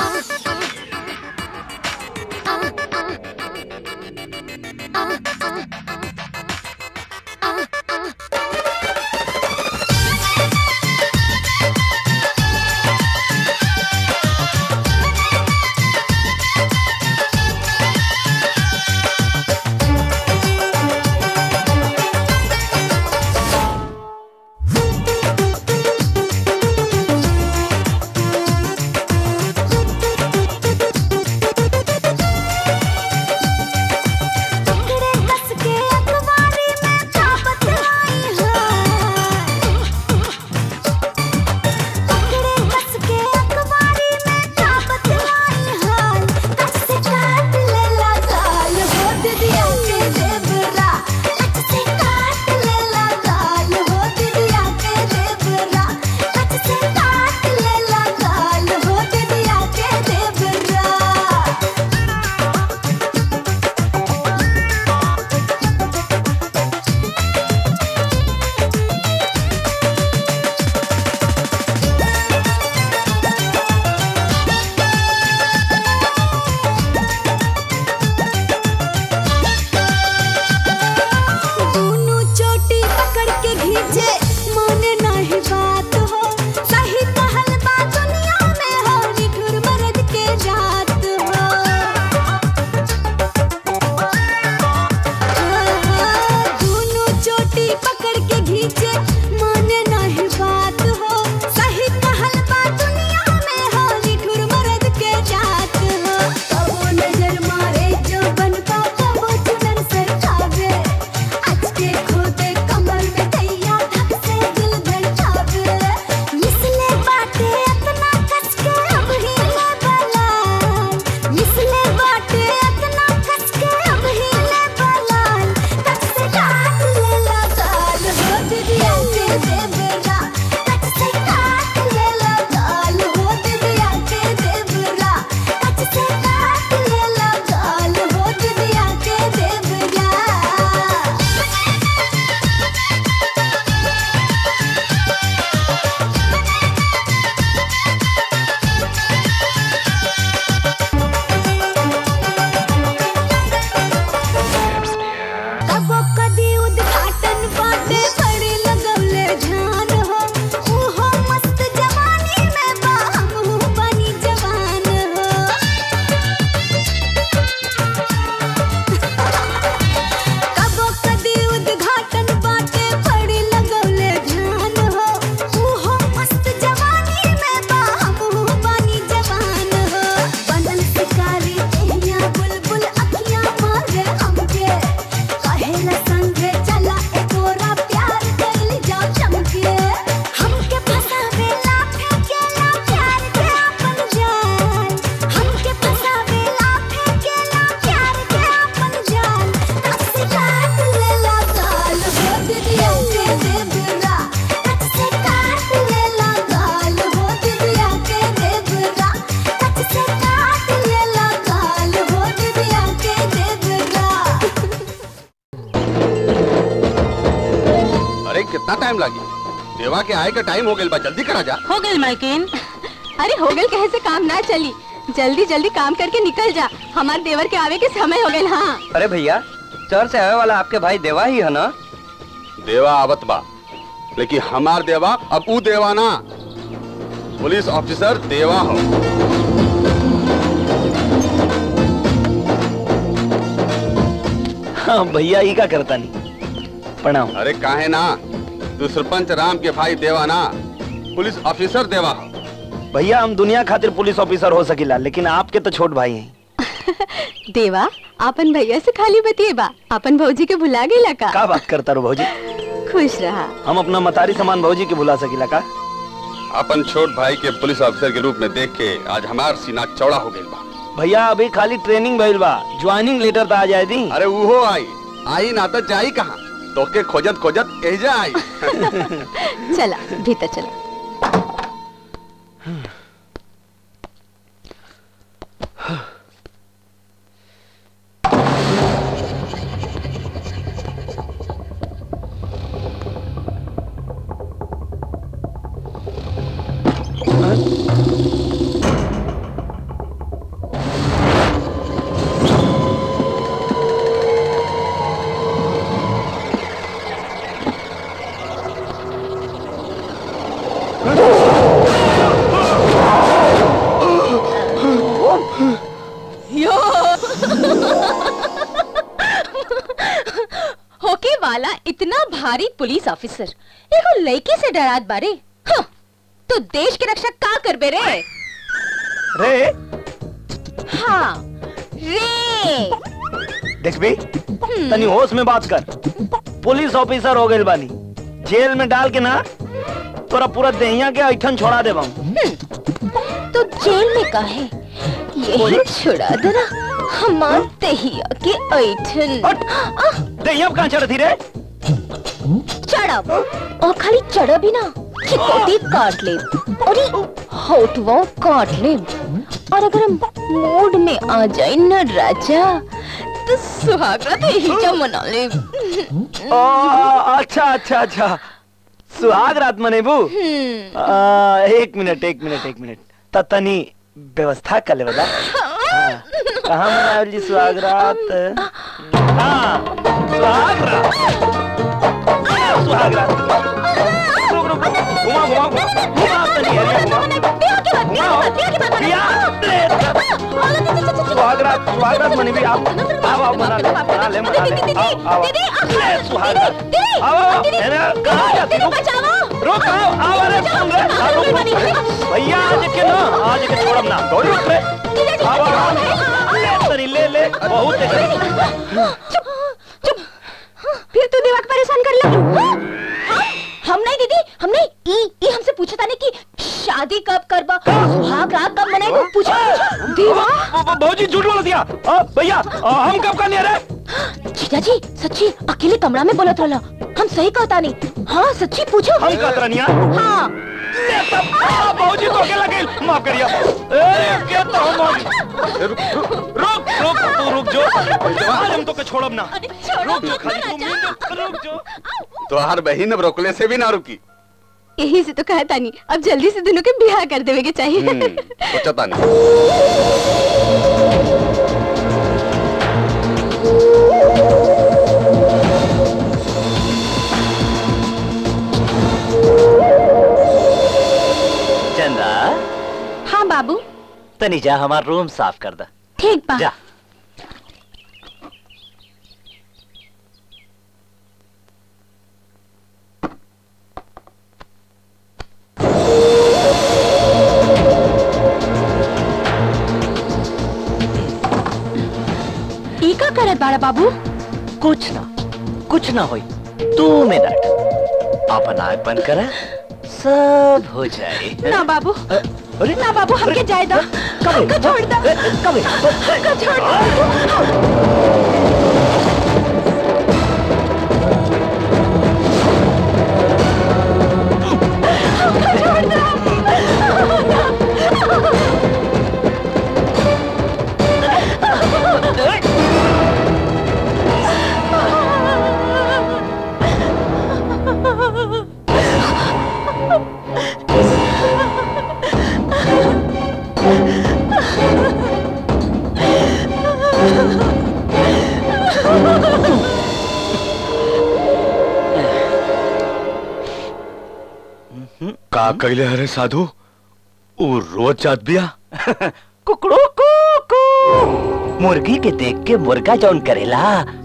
कितना टाइम लगी? देवा के आए का टाइम हो गया बा, जल्दी करा जा। हो गए मालकिन। अरे हो गए कहे से काम ना चली, जल्दी जल्दी काम करके निकल जा, हमारे देवर के आवे के समय हो गए। हाँ अरे भैया शहर से आवे वाला आपके भाई देवा ही है ना? देवा आवत बा, लेकिन हमार देवा अब ऊ देवा ना, पुलिस ऑफिसर देवा हो। हाँ भैया ही का करता नहीं, प्रणाम। अरे काहे ना, तू सरपंच राम के भाई देवा ना, पुलिस ऑफिसर देवा हो। भैया हम दुनिया खातिर पुलिस ऑफिसर हो सकीला, लेकिन आपके तो छोट भाई हैं। देवा अपन भैया से खाली बतिएबा, अपन भौजी के भुला गईला का? का बात करता रो भौजी? खुश रहा। हम अपना मतारी समान भौजी के भुला सकीला का? अपन छोट भाई के पुलिस ऑफिसर के रूप में देख के आज हमार सीना चौड़ा हो गई बा। भैया अभी खाली ट्रेनिंग भइल बा, ज्वाइनिंग लेटर तो आ जाए दी। अरे वो आई आई ना तो जाई कहाँ, तो के खोजत खोजत एजा आई। चला भीतर चला। होके वाला इतना भारी पुलिस ऑफिसर एगो लड़की से डरात बारे। हाँ, तो देश की रक्षा का करबे रे? रे हाँ रे देख बे, तनी होश में बात कर। पुलिस ऑफिसर हो गए बानी, जेल में डाल के ना तोरा पूरा देहिया के ऐठन छोड़ा दे। तो जेल में काहे, यही छुड़ा देना हमार देहिया के ऐठन। देहिया कहाँ चढ़ती रे? चढ़ब और खाली चढ़ब ही ना, चिकोटी काट ले और होठवा काट ले, और अगर हम मूड में आ जाए न राजा तो सुहागरात हिजा मना ले। अच्छा अच्छा अच्छा, सुहाग रात मनेबू? एक मिनट एक मिनट एक मिनट तनी व्यवस्था कर ले बता। कहाँ मनावल जी सुहाग रात? हाँ सुहाग रात, सुहाग रात। रुक रुक घुमा घुमा घुमा तनी सुहाग रात, सुहाग रात मनी भी आप आओ आओ मना ले मना ले मना ले आओ आओ सुहाग रात आओ। कहाँ जाती? रुक रुक आओ आओ, अरे सुन रे भैया आज के ना, आज के छोड़म ना, दौड़ रुक रे आओ आओ ले तरी ले ले बहुत चुप चुप, फिर तू देवा को परेशान कर ले। हम नहीं दीदी, हम नहीं, ई ई हमसे पूछा था ने कि शादी कब करबा, सुहाग रात कब मनाएगा, पूछा देवा। भौजी झूठ बोल दिया भैया, हम कब करने आ रहे? जीजा जी सच्ची अकेले कमरा में बोलत रहला, हम सही कहता नहीं। हाँ सच्ची पूछो। हम कहत रहनिया? हाँ भौजी तो अकेला गेल, माफ करिया। ए के तो हम रुक रुक रुक तू रुक जो, आज हम तो के छोड़ब ना। रुक जो खाली तू रुक जो। तो हर बहन अब रोकले से भी ना रुकी। यही से तो कहता नहीं, अब जल्दी से दोनों के ब्याह कर देवे के चाहिए। सोचता नहीं। चंदा। हाँ बाबू। तनी जा हमारा रूम साफ कर दा। ठीक बा। जा। का करत बाड़ा बाबू? कुछ ना कुछ ना होई, दो मिनट अपन आँख बंद करा, सब हो जाए। ना बाबू, अरे ना बाबू, हमके जाए दो, हमको छोड़ दो, हमको छोड़ दो। का कैले हरे साधु वो रोज जात बिया कुकड़ू कुकू मुर्गी के देख के मुर्गा जौन करेला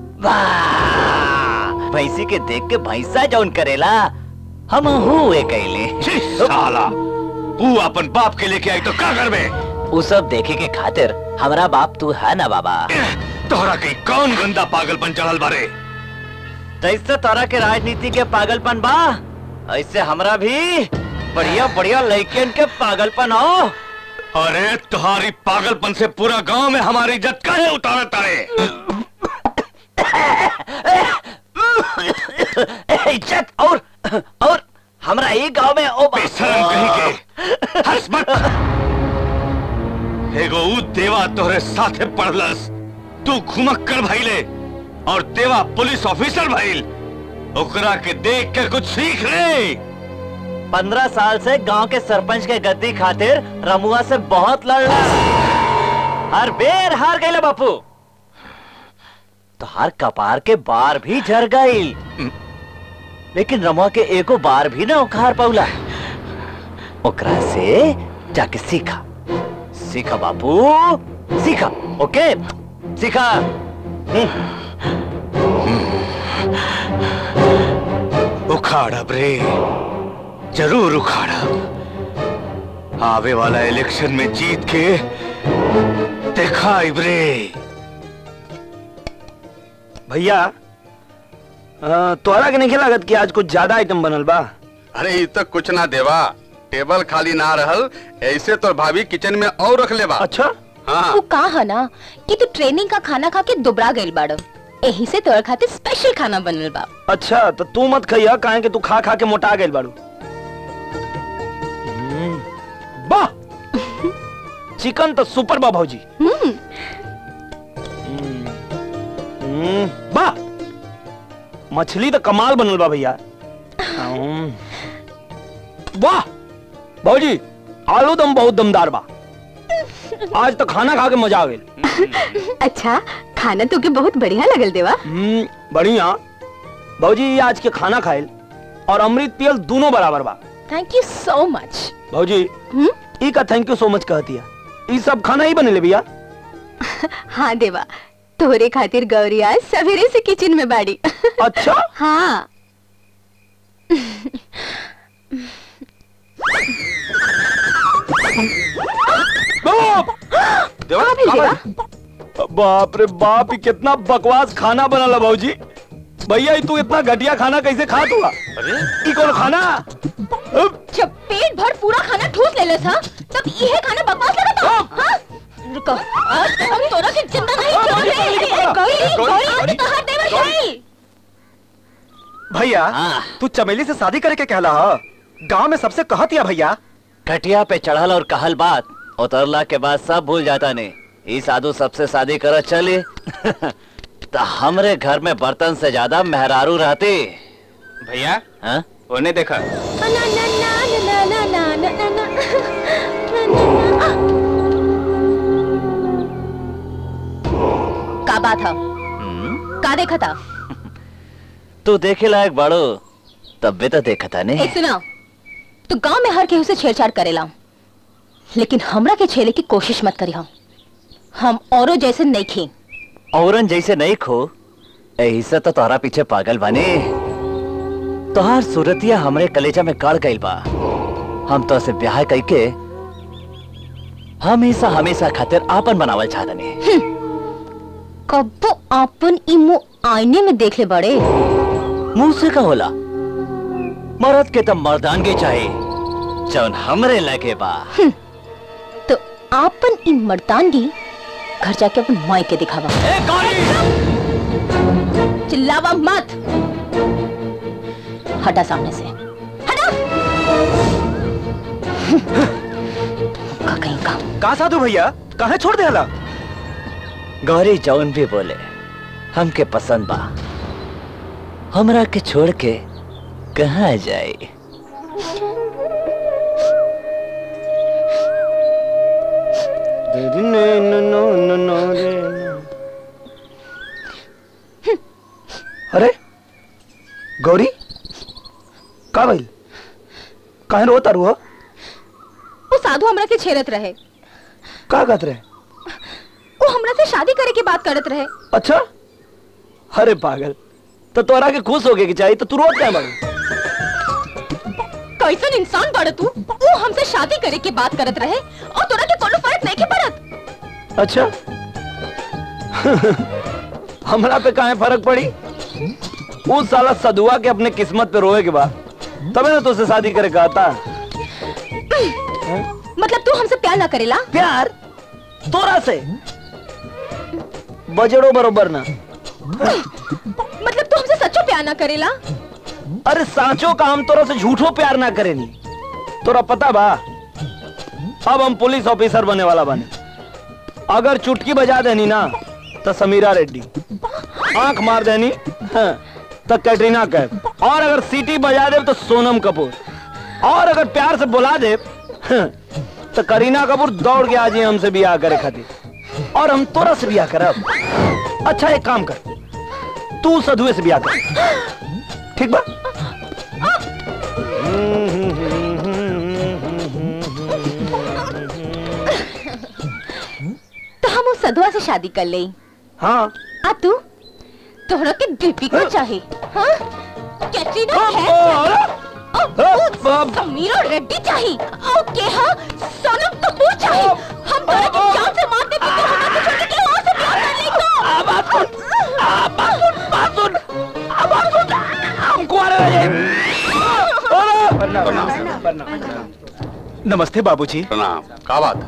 वाह भैंसी के देख के भैंसा जौन करेला हम हुए कैले साला तू अपन बाप के लेके आई तो का करबे वो सब देखे के खातिर हमारा बाप तू है ना बाबा तोहरा के कौन गंदा पागलपन चढ़ल बारे तैसे तोरा के राजनीति के पागलपन बा ऐसे हमरा भी बढ़िया बढ़िया लड़कियन के पागलपन हो। अरे तुम्हारी पागलपन से पूरा गांव में हमारी इज्जत काहे उतारता है? इज्जत और और हमरा एक गांव में ओ बेशरम कहीं के हंस मत। एगो ऊ देवा तोहरे साथे पढ़लस तू घुमक्कर भइले और देवा पुलिस ऑफिसर भइल ओकरा के देख के कुछ सीख ले। पंद्रह साल से गांव के सरपंच के गद्दी खातिर रमुआ से बहुत लड़ला हर बेर हार गईला बापू तो हर कपार के बार भी झर गई लेकिन रमुआ के एको बार भी ना उखाड़ पाउला ओकरा से जाके सीखा सीखा बापू सीखा ओके सीखा। उखाड़ब रे जरूर उखाड़ब आवे वाला इलेक्शन में जीत के देखा इबरे। भैया तोरा के नहीं लागत कि आज कुछ ज्यादा आइटम बनल बा? अरे ये तो कुछ ना देवा टेबल खाली ना रहल ऐसे तो भाभी किचन में और रख ले बा। अच्छा हाँ। वो कहा ना कि तू ट्रेनिंग का खाना खा के दुबरा गइल बाड़ो यही से तोर खातिर स्पेशल खाना बनल बा। अच्छा तो तू मत खइया काहे कि तू खा खा के मोटा गइल बाड़ू। वाह चिकन तो सुपर बा भौजी। वाह मछली तो कमाल बनल बा भैया। वाह भौजी आलू दम बहुत दमदार बा आज तो खाना खा के मजा आ गई। अच्छा खाना तो के बहुत बढ़िया लगल देवा। बढ़िया भौजी आज के खाना खाइल और अमृत पियल दोनों बराबर बा। थैंक यू सो मच भौजी ई का थैंक यू सो मच कहती है ई सब खाना ही बने ले भैया। हाँ देवा तोरे खातिर गौरी आज सवेरे से किचन में बाड़ी। अच्छा हाँ बाप रे बाप ये कितना बकवास खाना बना ला भौजी। भैया तू इतना घटिया खाना कैसे खा तू? अरे कौन खाना जब पेट भर पूरा खाना ठूस ले ले था तब यह खाना बकवास लगा था। हाँ? रुको आज हम तोरा के जिंदा नहीं छोड़ेंगे। गौरी गौरी तो हर देवर गई। भैया तू चमेली से शादी करे के कहला हा गांव में सबसे कहतिया भैया। घटिया पे चढ़ल और कहल बात उतरला के बाद सब भूल जाता ने ई साधु सबसे शादी कर चले तो हमरे घर में बर्तन से ज्यादा मेहरारू रहते। भैया उन्हें देखा का बात है का देखा था? तू देखे लायक बाड़ो तब भी तो देखा था ने। सुना तू गांव में हर केहू से छेड़छाड़ करेला लेकिन हमरा के छेड़े की कोशिश मत करी। हम औरों जैसे नहीं खी औरन जैसे नहीं खो यही से तो तोहरा पीछे पागल बने। तोहार सूरतिया हमरे कलेजा में गड़ गइल बा। हम तो से ब्याह करके हमेशा हमेशा खातिर आपन बनावल चाहतनी। कब्बो आपन ई मुंह आईने में देख ले बड़े। मुंह से का होला मर्द के तो मर्दानगी चाहिए जौन हमरे लगे बा। तो आपन ई मर्दानगी घर जाके अपन माई के दिखावा। चिल्लावा मत हटा सामने से हटा। का कहीं का का साधु भैया कहाँ छोड़ देला? गौरी जौन भी बोले हमके पसंद बा हमरा के छोड़ के कहाँ जाए। अरे गौरी का भइल? काहे रोता रुआ? वो साधु हमरा के छेड़त रहे। का कहत रहे? वो हमरा से शादी करे की बात करत रहे। अच्छा, अरे पागल, तो तोरा के खुश होके की चाहिए, तो तू रोत क्या बाड़ू? कैसन इंसान बाड़ तू? वो हमसे शादी करे की बात करत रहे और तोरा के कोनो फर्क नहीं के पड़त। अच्छा हमरा पे काहे फर्क पड़ी? वो साला सदुआ के अपने किस्मत पे रोए के बाद तभी ना तुझसे शादी करे कहा था। मतलब तू हमसे प्यार ना करेला? प्यार तोरा से बजड़ो बरोबर ना। मतलब तू हमसे सच्चो प्यार ना करेला? अरे सांचो का हम तोरा से झूठो प्यार ना करेनी। तोरा पता बा अब हम पुलिस ऑफिसर बने वाला बने। अगर चुटकी बजा देनी ना तो समीरा रेड्डी, आंख मार देनी हाँ, तो कैटरीना कैफ, और अगर सीटी बजा दे तो सोनम कपूर, और अगर प्यार से बुला दे हाँ, तो करीना कपूर दौड़ के आ जाए हमसे ब्याह करे खातिर। और हम तोरा से ब्याह करब। अच्छा एक काम कर, तू सधुए से ब्याह कर, ठीक बा? तो हम उस सधुआ से शादी कर ले। हाँ। आ तू तोहरा के दीपिका चाहे? हाँ? कैटरीना कैफ, समीरा रेड्डी चाहे? ओके हाँ, सोनम कपूर चाहे? हम तोरा के जान से मार दे, तो हमरा के छोड़ के और से प्यार कर लेगा। अब बात सुन, अब बात सुन, बात सुन, अब बात सुन, हमको आ रहा है। नमस्ते बाबूजी। प्रणाम। का बात?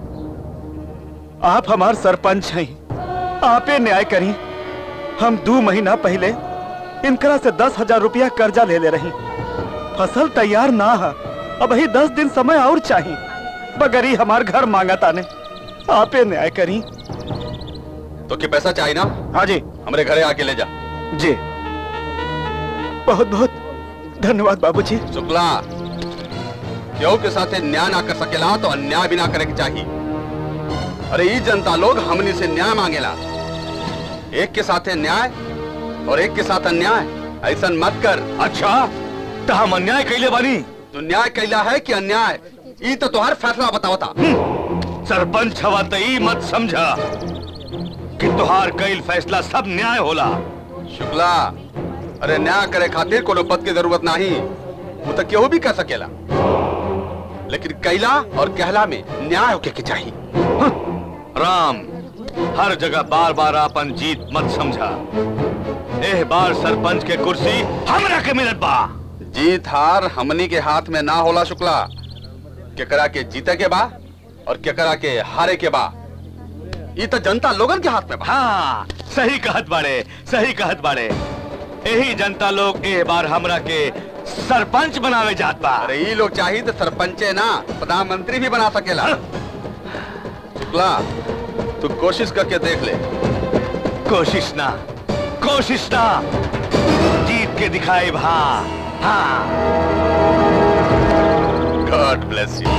आप हमार सरपंच हैं, आपे न्याय करी। हम दो महीना पहले इनकरा से दस हजार रुपया कर्जा ले ले रही। फसल तैयार ना है, अब ही दस दिन समय और चाहिए। बगरी हमार घर मांगा ताने, आपे न्याय करी। तो क्या पैसा चाहिए ना? हाँ जी। हमारे घरे आके ले जा। जी बहुत बहुत धन्यवाद बाबूजी। शुक्ला, केहू के साथ न्याय ना कर सकेला तो अन्याय भी ना करे के चाहिए। अरे ये जनता लोग हमनी से न्याय मांगेला, एक के साथ न्याय और एक के साथ अन्याय। ऐसा मत कर। अच्छा तो हम अन्याय कैले बानी? तो न्याय कैला है कि अन्याय, ये तो तुम्हारा फैसला बतावता। सरपंच हवा तो ई मत समझा कि तुहार कैल फैसला सब न्याय होला। शुक्ला, अरे न्याय करे खातिर कोनो पद की जरूरत नहीं, वो तो केहू भी कर सकेला, लेकिन कैला और कहला में न्याय होके के चाहिए। राम, हर जगह बार बार अपन जीत मत समझा। एह बार सरपंच के कुर्सी हमरा के मिलत बा। जीत हार हमनी के हाथ में ना होला शुक्ला। केकरा के जीते के बा और केकरा के हारे के बा, ये तो जनता लोगन के हाथ में बा। हाँ, सही कहत बाड़े, सही कहत बाड़े। यही जनता लोग एह बार हमरा के सरपंच बनावे जात बा। अरे ये लोग चाहिए तो सरपंचे ना प्रधानमंत्री भी बना सकेला। शुक्ला, तू कोशिश करके देख ले। कोशिश ना, कोशिश ना, जीत के दिखाए भा। हाँ। God bless you.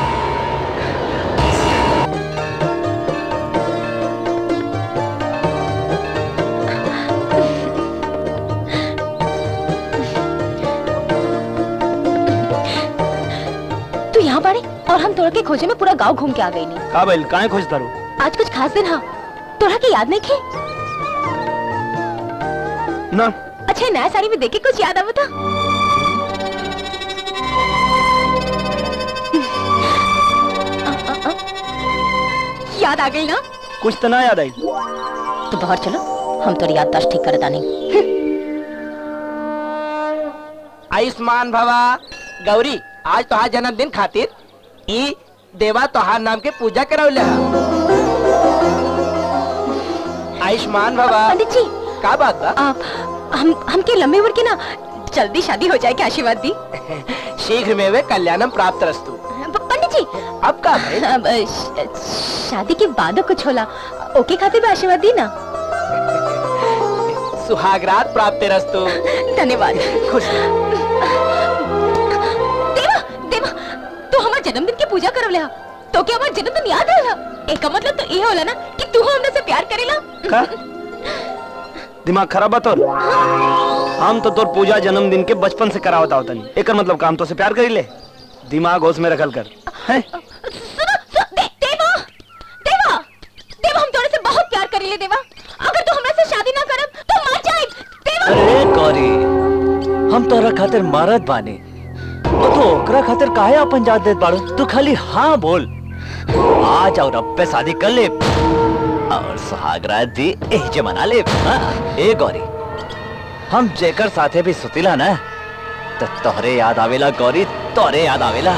तू यहाँ पड़े और हम तोरा के खोजे में पूरा गांव घूम के आ गई नहीं। का बैल काहे खोजता रू? आज कुछ खास दिन हाँ, तोरा के याद नहीं खे? ना। अच्छा नया साड़ी में देखे कुछ याद आवता? याद आ गई ना? कुछ तो ना याद आई। तो बाहर चलो, हम तो याददाश्त ठीक करता नहीं। आयुष्मान भवा। गौरी, आज तोहार जन्मदिन खातिर ई देवा तोहार नाम के पूजा करौले। आयुष्मान भवा। पंडित जी का बात बा? आ, हम हमके लंबी उम्र की ना जल्दी शादी हो जाए के आशीर्वाद दी। शीघ्र में वे कल्याणम प्राप्त रस्तु। पंडित जी अब का भाई? अब श, शादी के बाद कुछ होला, ओके खातिर भी आशीर्वाद दी ना। सुहागरात प्राप्त रस्तु। धन्यवाद। खुश। देवा देवा तू हमारे जन्मदिन की पूजा करवले हा। तो क्या हमारा जन्मदिन याद है? एक का मतलब तो ये होला ना कि तू हमने से प्यार करेला। का? दिमाग खराब है तोर? हम तो तोर पूजा जन्मदिन के बचपन से करावता होता नहीं। एक मतलब काम तो से प्यार करी ले। दिमाग होश में रखल कर। हैं? सुनो, सु, दे, देवा, देवा, देवा हम तोरे से बहुत प्यार करी ले देवा। अगर तू हमसे शादी ना करब तो मर जाए देवा। अरे गौरी, हम तोरा खातिर मरद बानी। तो तू ओकरा खातिर काहे अपन जात देत बाड़ू? तू खाली हाँ बोल। आज और अब पे शादी कर ले और सुहागरात दी एजे मना ले। हाँ? ए गौरी, हम जेकर साथे भी सुतिला ना तो तोहरे याद आवेला गौरी, तोहरे याद आवेला।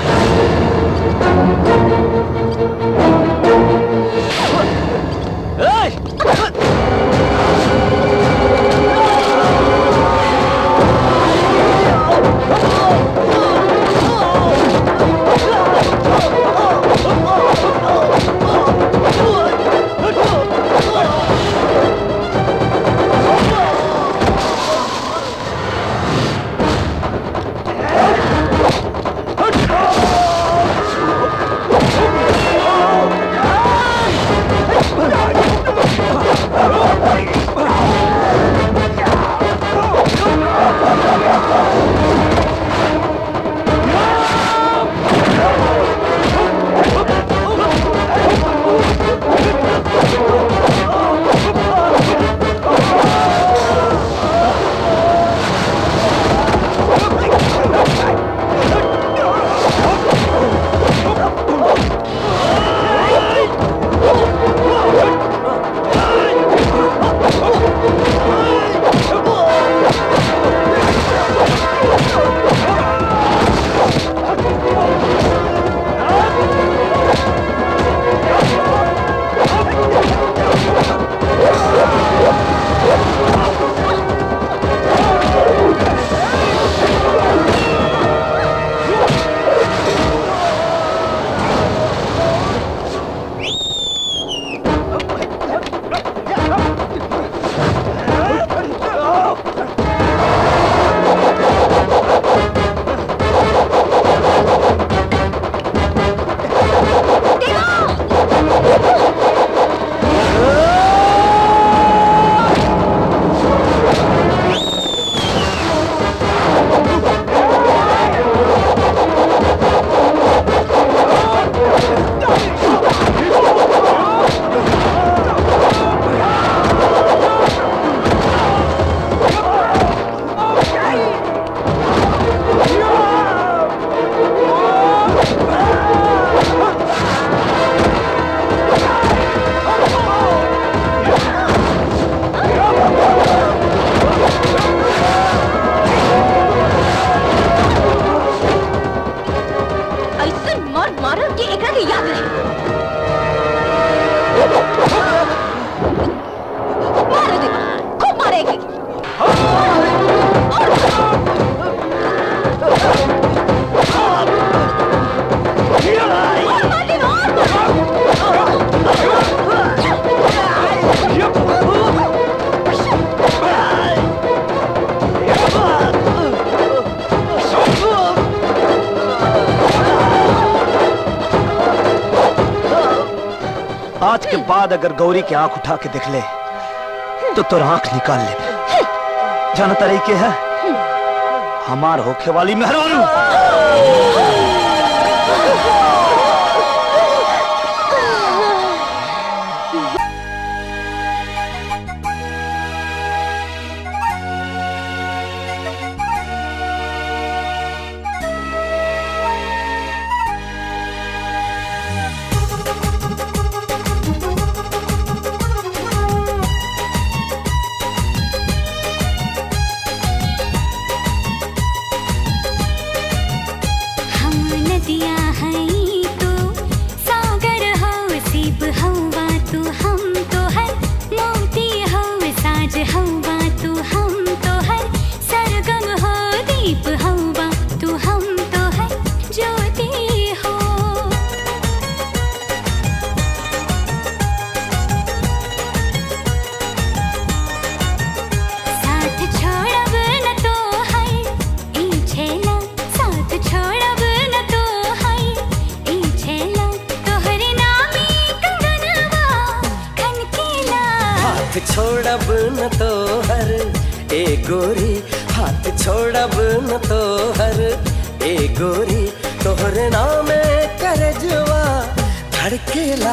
आज के बाद अगर गौरी की आंख उठा के देख ले तो तुर आंख निकाल ले। जाना तरीके है हमार होखे वाली मेहरबानी। हाथ छोड़ब न तो हर ए गोरी, हाथ छोड़ब न तो हर ए गोरी, तोहरे नामे करजवा धड़केला।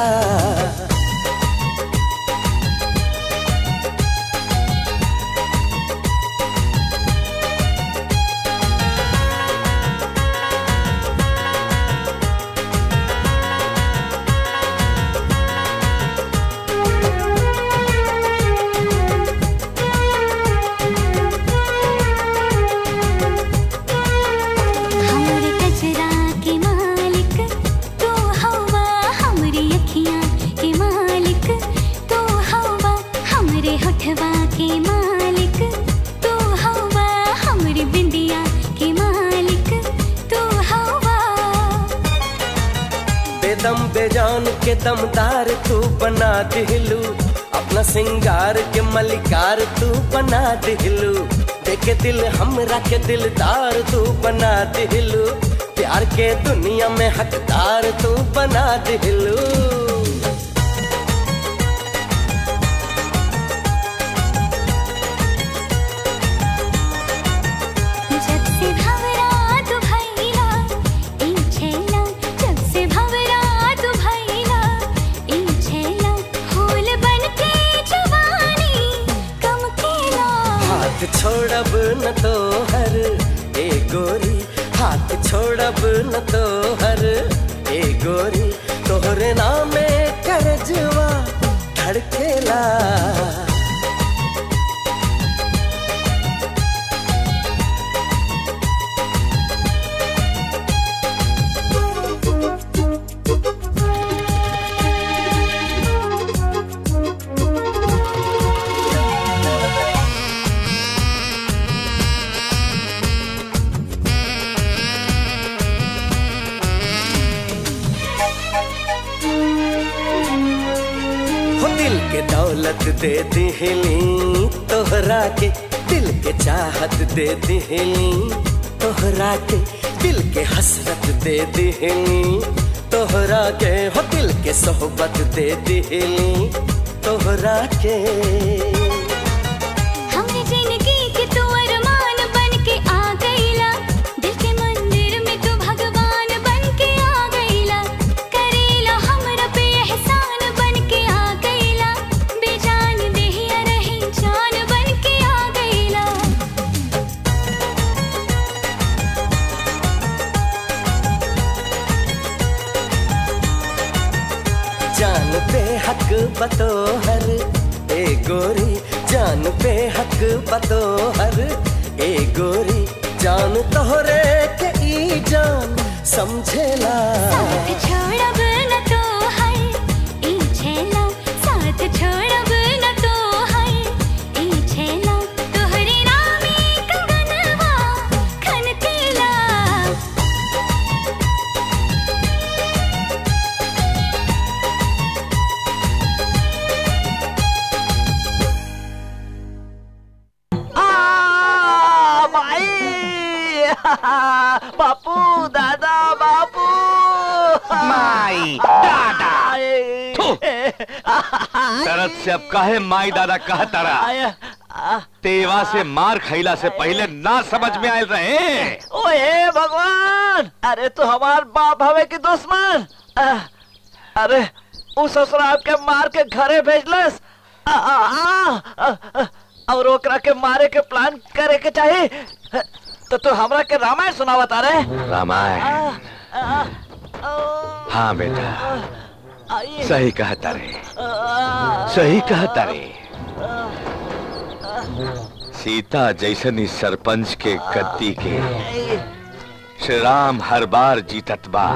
बेजान के दमदार तू बना दिलू, अपना सिंगार के मलिकार तू बना दिलू, देखे दिल हमरा के दिलदार तू बना दिलू, प्यार के दुनिया में हकदार तू बना दिलू। छोड़ब न तो हर ए गोरी, हाथ छोड़ब न तो हर ए गोरी, तोहरे नामे करजवा धड़केला। दौलत दे दिहली तोहरा के, दिल के चाहत दे दिहली तोहरा के, दिल के हसरत दे दिहली तोहरा के, हो दिल के सोहबत दे दिहली तोहरा के। हमने जिंदगी के तू अरमान बन के आ गईला, दिल के मंदिर में तू भगवान बन के आ गईला, करेला हमरा पे एहसान बन के आ गईला, बेजान देहिया रही जान बन के आ गईला। जान पे हक बतोहर ए गोरी, जान पे हक बतोहर ए गोरी, जान तोहरे के ई जान समझेला। साथ छोड़ब न तो हर ई छेला, साथ छोड़ब न तो हर ई छेला, तोहरे नामे कंगनवा खनकेला। बापू दादा बापू माई दादा तरत से अब काहे माई दादा कह तारा, तेवा से मार खैला से पहले ना समझ में आयल रहे। ओए भगवान, अरे तू हमार बाप हवे की दुश्मन। अरे उस ससुरा आपके मार के घरे भेजलस और ओकरा के मारे के प्लान करे के चाहिए, तो तू हमरा के रामायण सुनावत आ रहे। रामायण? हाँ बेटा, सही कहता रे, सही कहता रे। सीता जैसनी सरपंच के गद्दी के श्री राम हर बार जीतत बा।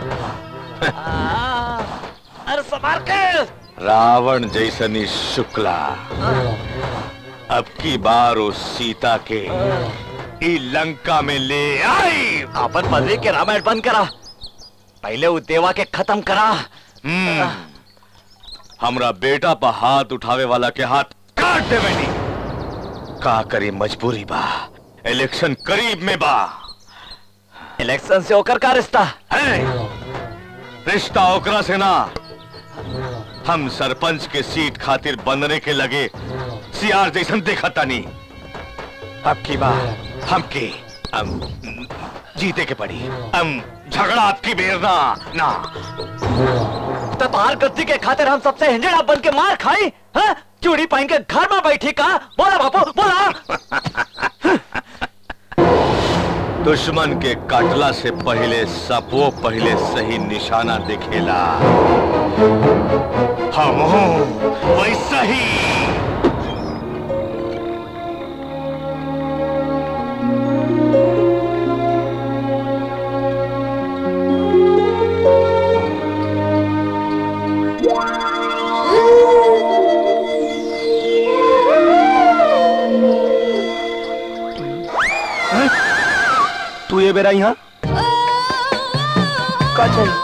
अरे संभाल के। रावण जैसनी शुक्ला अब की बार उस सीता के ई लंका में ले आई। अपन बदरी के रामायण बंद करा, पहले वो देवा के खत्म करा। हम्म, हमरा बेटा पर हाथ उठावे वाला के हाथ काट दे बेटी। का करी, मजबूरी बा, इलेक्शन करीब में बा। इलेक्शन से होकर का रिश्ता है? रिश्ता ओकरा से ना, हम सरपंच के सीट खातिर बनने के लगे सियार जैसन देखा तानी। अब की बार हमके हम जीते के पड़ी। हम झगड़ा आपकी बेर ना ना तबार गद्दी के खातिर हम सबसे हिंजड़ा बन के मार खाई। हाँ? चूड़ी पहन के घर में बैठी का? बोला बापू बोला। दुश्मन के काटला से पहले सपो पहले सही निशाना दिखेला। हम वैसा ही। तू ये बेरा यहाँ का चाहिए?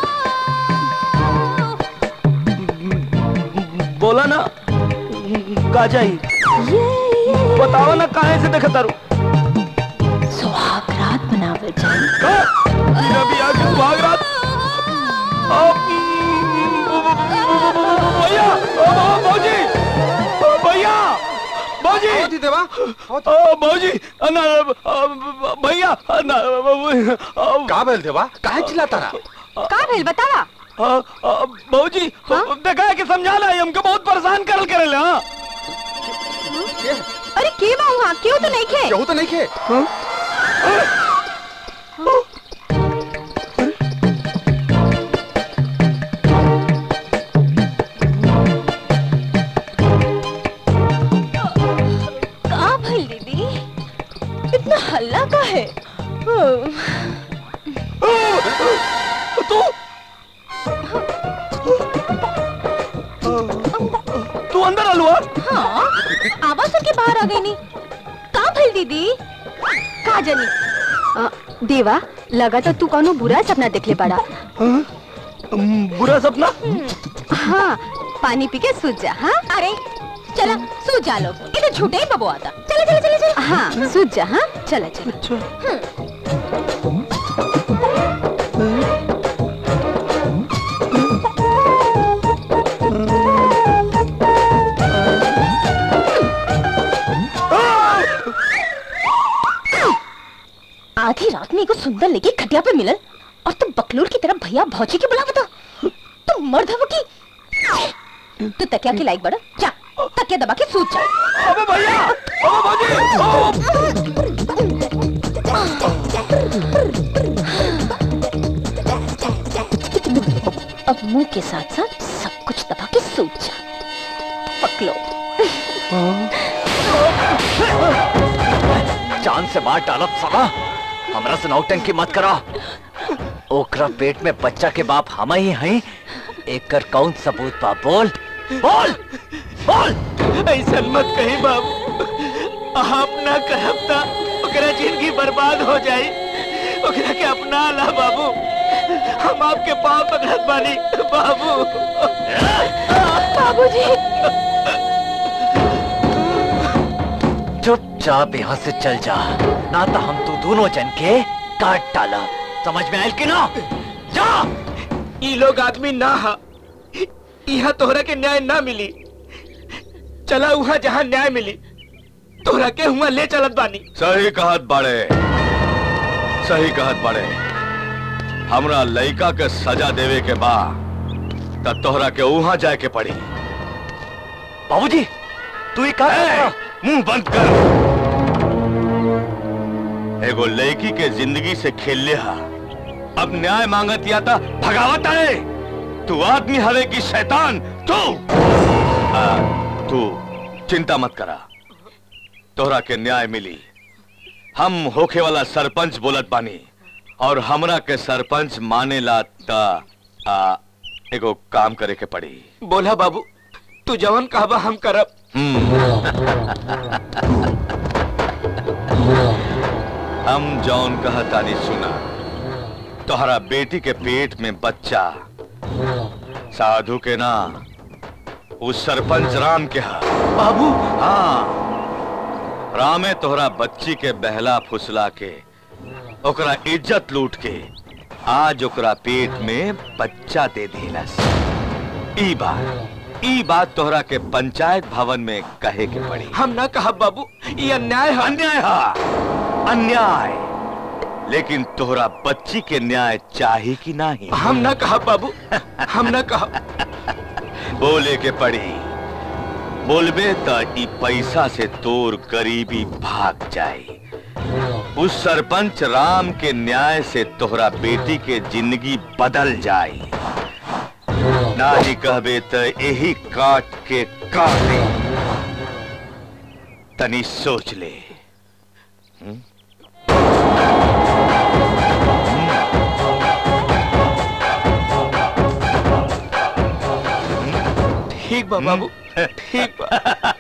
बोला ना का चाहिए? बताओ ना काहे से देखा तारू? सुहाग रात बनावे चाहिए। अभी आगे सुहाग रात? भैया भौजी भैया भौजी देवा भौजी भैया का भेल देवा? काहे चिल्लाता रहा? का भेल बतावा? भौजी देखा है कि समझाना है हमको बहुत परेशान करल करल। हाँ अरे के बा वहाँ? क्यों तो नहीं खे? क्यों तो नहीं खे? का भइल दीदी? इतना हल्ला का है? तू तू अंदर अलुआ? हाँ आवाज सुन के बाहर आ गई। नहीं का भइल दीदी? का जानी? आ, देवा लगा तो तू कौनो बुरा सपना देख ले पड़ा। बुरा सपना? हाँ पानी पी के सूझ जा। हाँ अरे चला सूझ जा लोग, इधर झूठे ही बबो आता। चला चला चला चला। हाँ सूझ जा। हाँ चला चला। आधी रात में एक सुंदर लेके खटिया पे मिलल और तुम बकलोर की तरह भैया भौजी के बुलावता। तुम मर्द हो की? तू तकिया के लायक बड़ा। जा तकिया दबा के सूझ जा। अबे भैया अब मुंह के साथ साथ सब कुछ दबा के सूझ जा। पकलो। जान से मार डालब साला। हमरा से नौटंकी मत करा। ओकरा पेट में बच्चा के बाप हम ही हैं। एकर कौन सबूत बा? बोल बोल बोल। ऐसा मत कही बाबू। आप ना करब ता ओकरा जिंदगी बर्बाद हो जाई। ओकरा के अपना ला बाबू। हम आपके पाँव पकड़त बानी बाबू। बाबूजी चुपचाप यहाँ से चल जा, ना तो हम तू दोनों जन के काट डाला। समझ में आयल कि ना? जा। ई लोग आदमी ना हा। यहाँ तोहरा के न्याय ना मिली। चला वहाँ जहाँ न्याय मिली तोहरा के हुआ ले चलत बानी। सही कहत बाड़े, सही कहत बाड़े। हमरा लइका के सजा देवे के बा त तोहरा के वहाँ जाए के पड़ी। बाबूजी तू ही कहा मुंह बंद कर। एगो लड़की के जिंदगी से खेल ले हा। अब न्याय मांगत या था भगावत आए। तू आदमी हवे की शैतान तू। आ, तू चिंता मत करा, तोहरा के न्याय मिली। हम होखे वाला सरपंच बोलत बानी और हमरा के सरपंच माने ला ता आ, एगो काम करे के पड़ी। बोला बाबू, तू जवन कहबा हम करब। हम जौन कहतानी सुना। तोहरा बेटी के पेट में बच्चा साधु के ना, उस सरपंच राम के हा। बाबू हाँ, रामे तोहरा बच्ची के बहला फुसला के ओकरा इज्जत लूट के आज ओकरा पेट में बच्चा दे देलस। ई बात ई बात तोहरा के पंचायत भवन में कहे के पड़ी। हम ना कहा बाबू, ये अन्याय है। अन्याय है, अन्याय। लेकिन तोहरा बच्ची के न्याय चाहिए कि नहीं? हम ना कहा बाबू, हम ना कहा। बोले के पड़ी। बोलबे तो ई पैसा से तोर गरीबी भाग जाए। उस सरपंच राम के न्याय से तोहरा बेटी के जिंदगी बदल जाए। ना ही कहबे तो यही काट के काटे। तनी सोच ले। हुँ? ठीक बा बाबू, ठीक बा।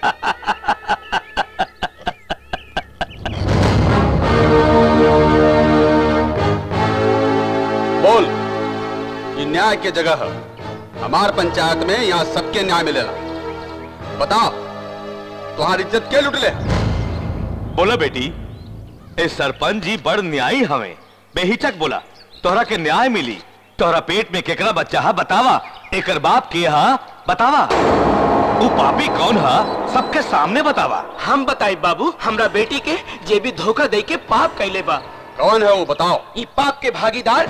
बोल, ये न्याय के जगह है। हमार पंचायत में यहाँ सबके न्याय मिलेला। बता, तुम्हारी इज्जत के लुट ले? बोला बेटी, ए सरपंच जी बड़ न्यायी हमें। बेहिचक बोला, तोहरा के न्याय मिली। तोहरा पेट में केकरा बच्चा हा बतावा। एकर बाप के हा बतावा। वो पापी कौन हा सबके सामने बतावा। हम बताई बाबू, हमरा बेटी के जे भी धोखा दे के पाप कैले बा। कौन है वो बताओ। ये पाप के भागीदार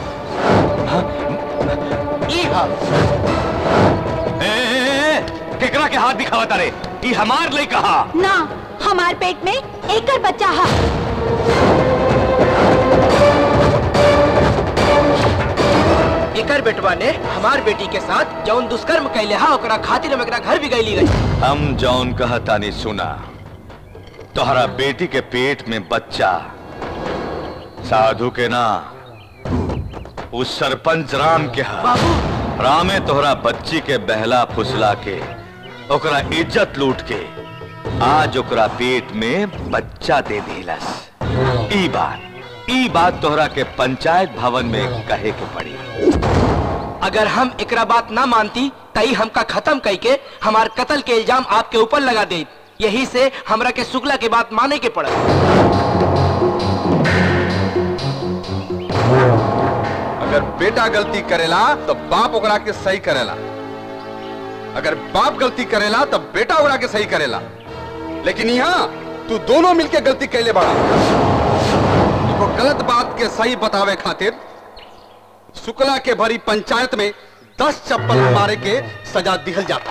ई हा। ए, ए, ए, केकरा के हाथ दिखावा तारे? ई हमार ले कहा ना, हमार पेट में एकर बच्चा हा। एकर बेटवा ने हमार बेटी के साथ जौन दुष्कर्म कैले हा, ओकरा खातिर हम एकरा घर भी गईली गई। हम जौन कहता नहीं सुना। तोहरा बेटी के पेट में बच्चा साधु के ना, उस सरपंच राम के हा। रामे तोहरा बच्ची के बहला फुसला के ओकरा इज्जत लूट के आज ओकरा पेट में बच्चा दे दिलस। ई बात ई बात तोहरा के पंचायत भवन में कहे के पड़ी। अगर हम एकरा बात ना मानती तई हमका खत्म कई के हमार कत्ल के इल्जाम आपके ऊपर लगा दे। यही से हमरा के शुक्ला के बात माने के पड़ा। अगर बेटा गलती करेला तो बाप ओकरा के सही करेला। अगर बाप गलती करेला तो बेटा ओकरा के सही करेला। लेकिन यहाँ तू दोनों मिलके गलती कैले बड़ा। तो गलत बात के सही बतावे खातिर शुक्ला के भरी पंचायत में दस चप्पल मारे के सजा दिहल जाता।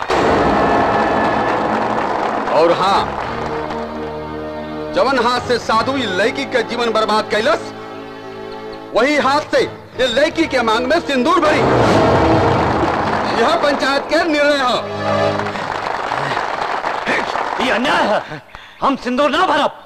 और हाँ, जवन हाथ से साधु लड़की के जीवन बर्बाद कैलस, वही हाथ से ये लड़की के मांग में सिंदूर भरी। यह पंचायत के निर्णय है। ये अन्याय है। हम सिंदूर ना भरब।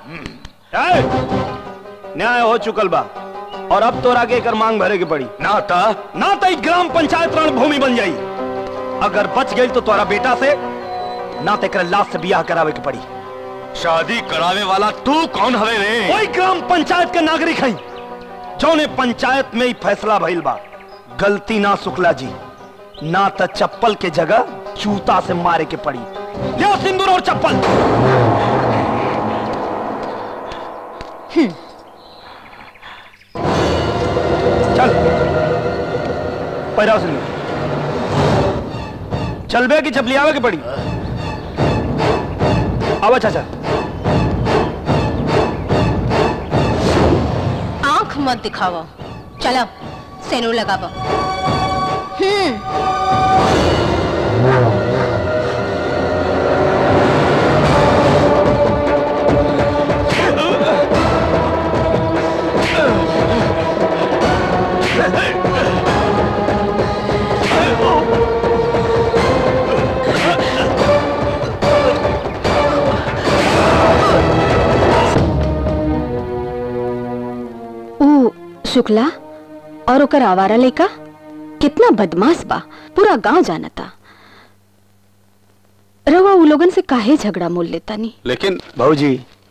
न्याय हो चुकल बा और अब तोरा के एकर मांग भरे के पड़ी। ना ता ना ता ग्राम पंचायत रणभूमि बन जाई। अगर बच गई तो तोरा बेटा से ना तो एकर लाश से बियाह करावे के पड़ी। शादी करावे वाला तू कौन हवे रे? कोई ग्राम पंचायत के नागरिक है जौने पंचायत में ही फैसला भइल बा। गलती ना शुक्ला जी, ना तो चप्पल के जगह जूता से मारे के पड़ी। ले सिंदूर और चप्पल। चल पैराव सिंदूर। चल बे की चपली आवे के पड़ी। आवा चाचा। आंख मत दिखावा, चलो सेनूर लगावा। हम्म शुक्ला और ओकर आवारा लेका कितना बदमाश बा, पूरा गांव जानता। रवा उ लोगन से काहे झगड़ा मोल लेता नहीं। लेकिन भाऊजी,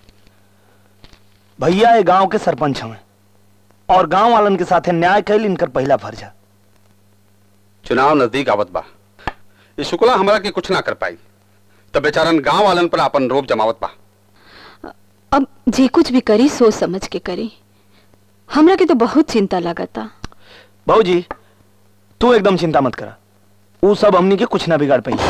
भैया ये गांव के सरपंच हमें और गांव वालन के साथ न्याय कैल इनकर पहला फर्ज है। चुनाव नजदीक आवत बा। ये शुक्ला हमरा के कुछ ना कर पाई तो बेचारन गांव वालन पर अपन रोब जमावत बा। अब जे कुछ भी करी सोच समझ के करी। हमरा के तो बहुत चिंता लगता। भाऊजी, तू एकदम चिंता मत करा। वो सब हमनी के कुछ ना बिगाड़ पाई।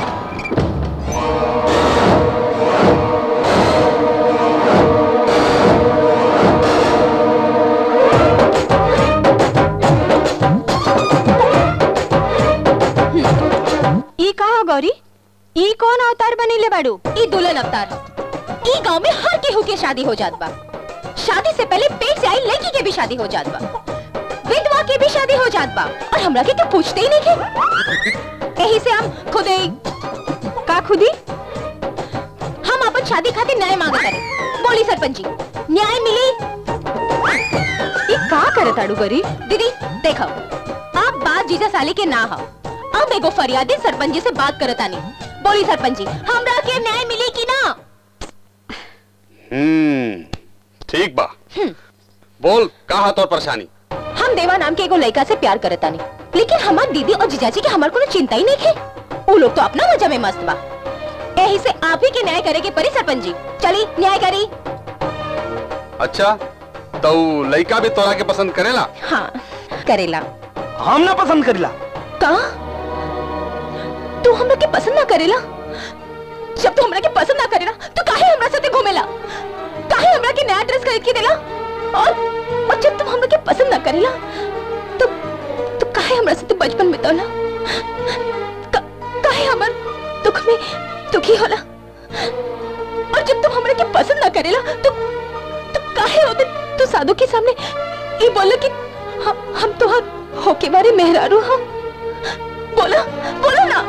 ई कहा गौरी? ई कौन अवतार बनीले बाड़ू? ई दुल्हन अवतार। ई गांव में हर केहू के शादी हो जात बा। शादी से पहले पेट से आई लड़की के भी शादी हो जात बा, विधवा के भी शादी हो जात बा, और हमरा के तो पूछते ही नहीं थे। यही से हम खुदे का खुदी हम अपन शादी खातिर न्याय मांगत तारे। बोली सरपंच जी, न्याय मिली? ई का करत आड़ू गरी? दीदी देखो, आप बात जीजा साली के ना हो। अब एगो फरियादी सरपंच जी से बात करत आनी। बोली सरपंच जी, हमरा के न्याय मिली कि ना? हम्म, ठीक बा। बोल, का हाथ और परेशानी? हम देवा नाम के एगो लड़का से प्यार करत आनी, लेकिन हमार दीदी और जीजाजी के हमार कोनो चिंता ही नहीं है। वो लोग तो अपना मजा में मस्त बा। यही से आप ही के न्याय करे के परी सरपंच जी। चली न्याय करी। अच्छा, तो लड़का भी तोरा के पसंद करेला? हाँ, करेला। हम ना पसंद करेला? का? तू हमरा के पसंद ना करेला? जब तू हमरा के पसंद ना करेला, तो काहे हमरा साथे घूमेला? काहे हमरा के नया ड्रेस खरीद के देला? और और जब तुम हमरा के पसंद ना करेला, तो तो काहे हमरा साथे बचपन बिताला? का, काहे हमर दुख में दुखी होला? और जब तुम हमरा के पसंद ना करेला, तो तो काहे होते तू साधु के सामने ये बोला कि हम हम तो होके बारे मेहरारू हम? बोला बोला ना।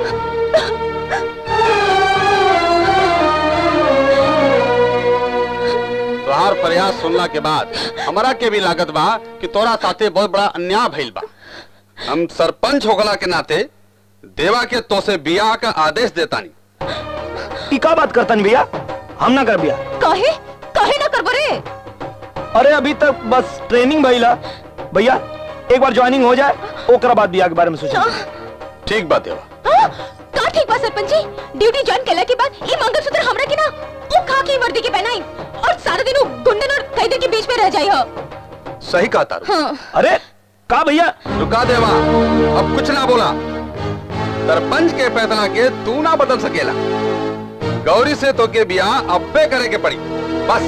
तोहार प्रयास सुनला के बाद हमारा के भी लागत बा कि तोरा साथे बहुत बड़ा अन्याय भइल बा। हम सरपंच होगला के नाते देवा के तो से बियाह का आदेश देतानी। ई का बात करतन भैया? हम ना कर बिया। काहे काहे ना करबो रे? अरे अभी तक बस ट्रेनिंग भइला भैया, एक बार ज्वाइनिंग हो जाए ओकरा बाद बियाह के बारे में सोचें। ठीक बात देवा। हाँ, का ठीक बात सरपंच जी? ड्यूटी ज्वाइन कैला के बाद ये मंगलसूत्र हमरा के ना वो खा के वर्दी के पहनाई और सारा दिन वो गुंडन और कैदी के बीच में रह जाई हो। सही कहा तारू। हाँ। अरे का भैया? रुका देवा, अब कुछ ना बोला। सरपंच के फैसला के तू ना बदल सकेला। गौरी से तो के बियाह अब्बे करे के पड़ी, बस।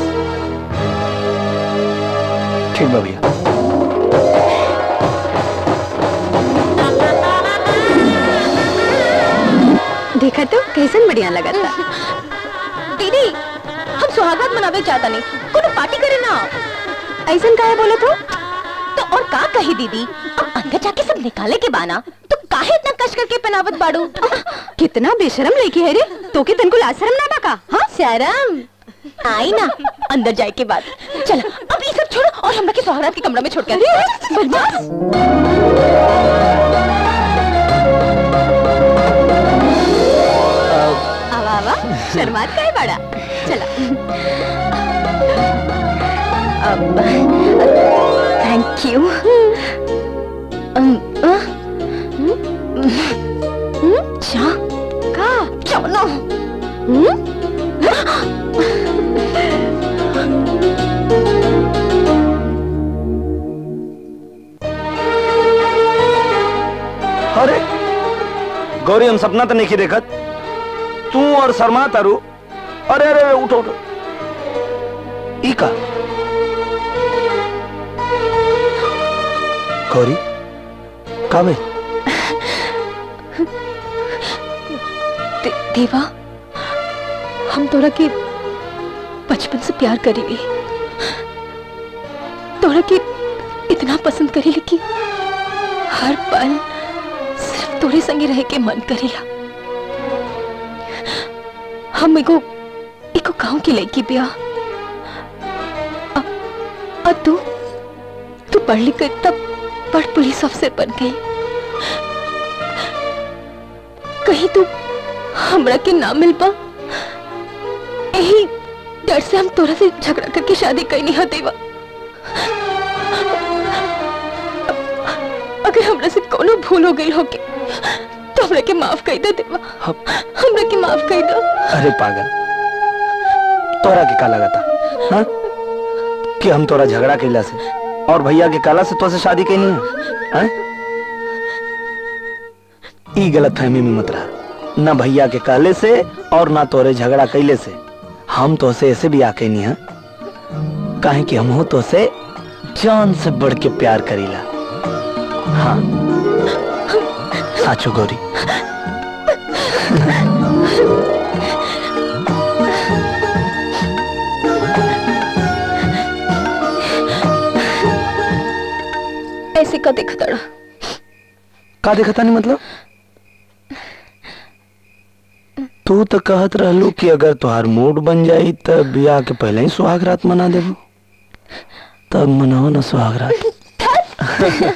ठीक बा भैया। देखा तो कैसन बढ़िया लगा था। दीदी, हम सुहागरात मनावे चाहता नहीं, कोनो पार्टी करे ना। ऐसन काहे बोले तो? तो और का कही दीदी, अब अंदर जाके सब निकाले के बाना, तो काहे इतना कश करके पहनावत बाड़ू? कितना बेशरम लड़की है रे, तो के तनको लाज शर्म ना बाका? हाँ शर्म आई ना अंदर जाए के बाद। चला अब ये सब छोड़ो और हमरा के सुहागरात के कमरा में छोड़ कर। बदमाश। आवा आवा, शर्मात का है बड़ा। चला। Thank you. क्या? का? चलो। अरे गौरी, हम सपना तो नहीं देखत, तू और शर्मा तारू। अरे अरे उठो उठो। ई का? गौरी का में? दे, देवा, हम तोरा के बचपन से प्यार करेली, तोरा के इतना पसंद करेली कि हर पल सिर्फ तोरे संगे रह के मन करेला। हम एगो एगो गांव की लड़की बिया, और तू तू पढ़ लिख कर तब बड़ पुलिस अफसर बन गई। कहीं तू हमरा के ना मिल पा, यही डर से हम तोरा से झगड़ा करके शादी करनी है देवा। अगर हमरा से कोनो भूल हो गई होगी तो हमरा के माफ कर दे देवा। हमरा के माफ कर दो। अरे पागल, तोरा के काला गता हाँ? कि हम तोरा झगड़ा कैला से और भैया के काला से तो से शादी कैनी है हाँ? ई गलत फहमी में मत रहा। न भैया के कहले से और ना तोरे झगड़ा कैले से। हम तो से ऐसे भी आके नहीं है, काहे कि हम हो तो से जान से बढ़ के प्यार करीला। हाँ साचो गौरी। ऐसे का देखता रहा? का देखता नहीं मतलब? तू तो कहत रहलू कि अगर तुहार मूड बन जाई तब ब्याह के पहले ही सुहाग रात मना देबू। तब मनाओ ना सुहाग रात।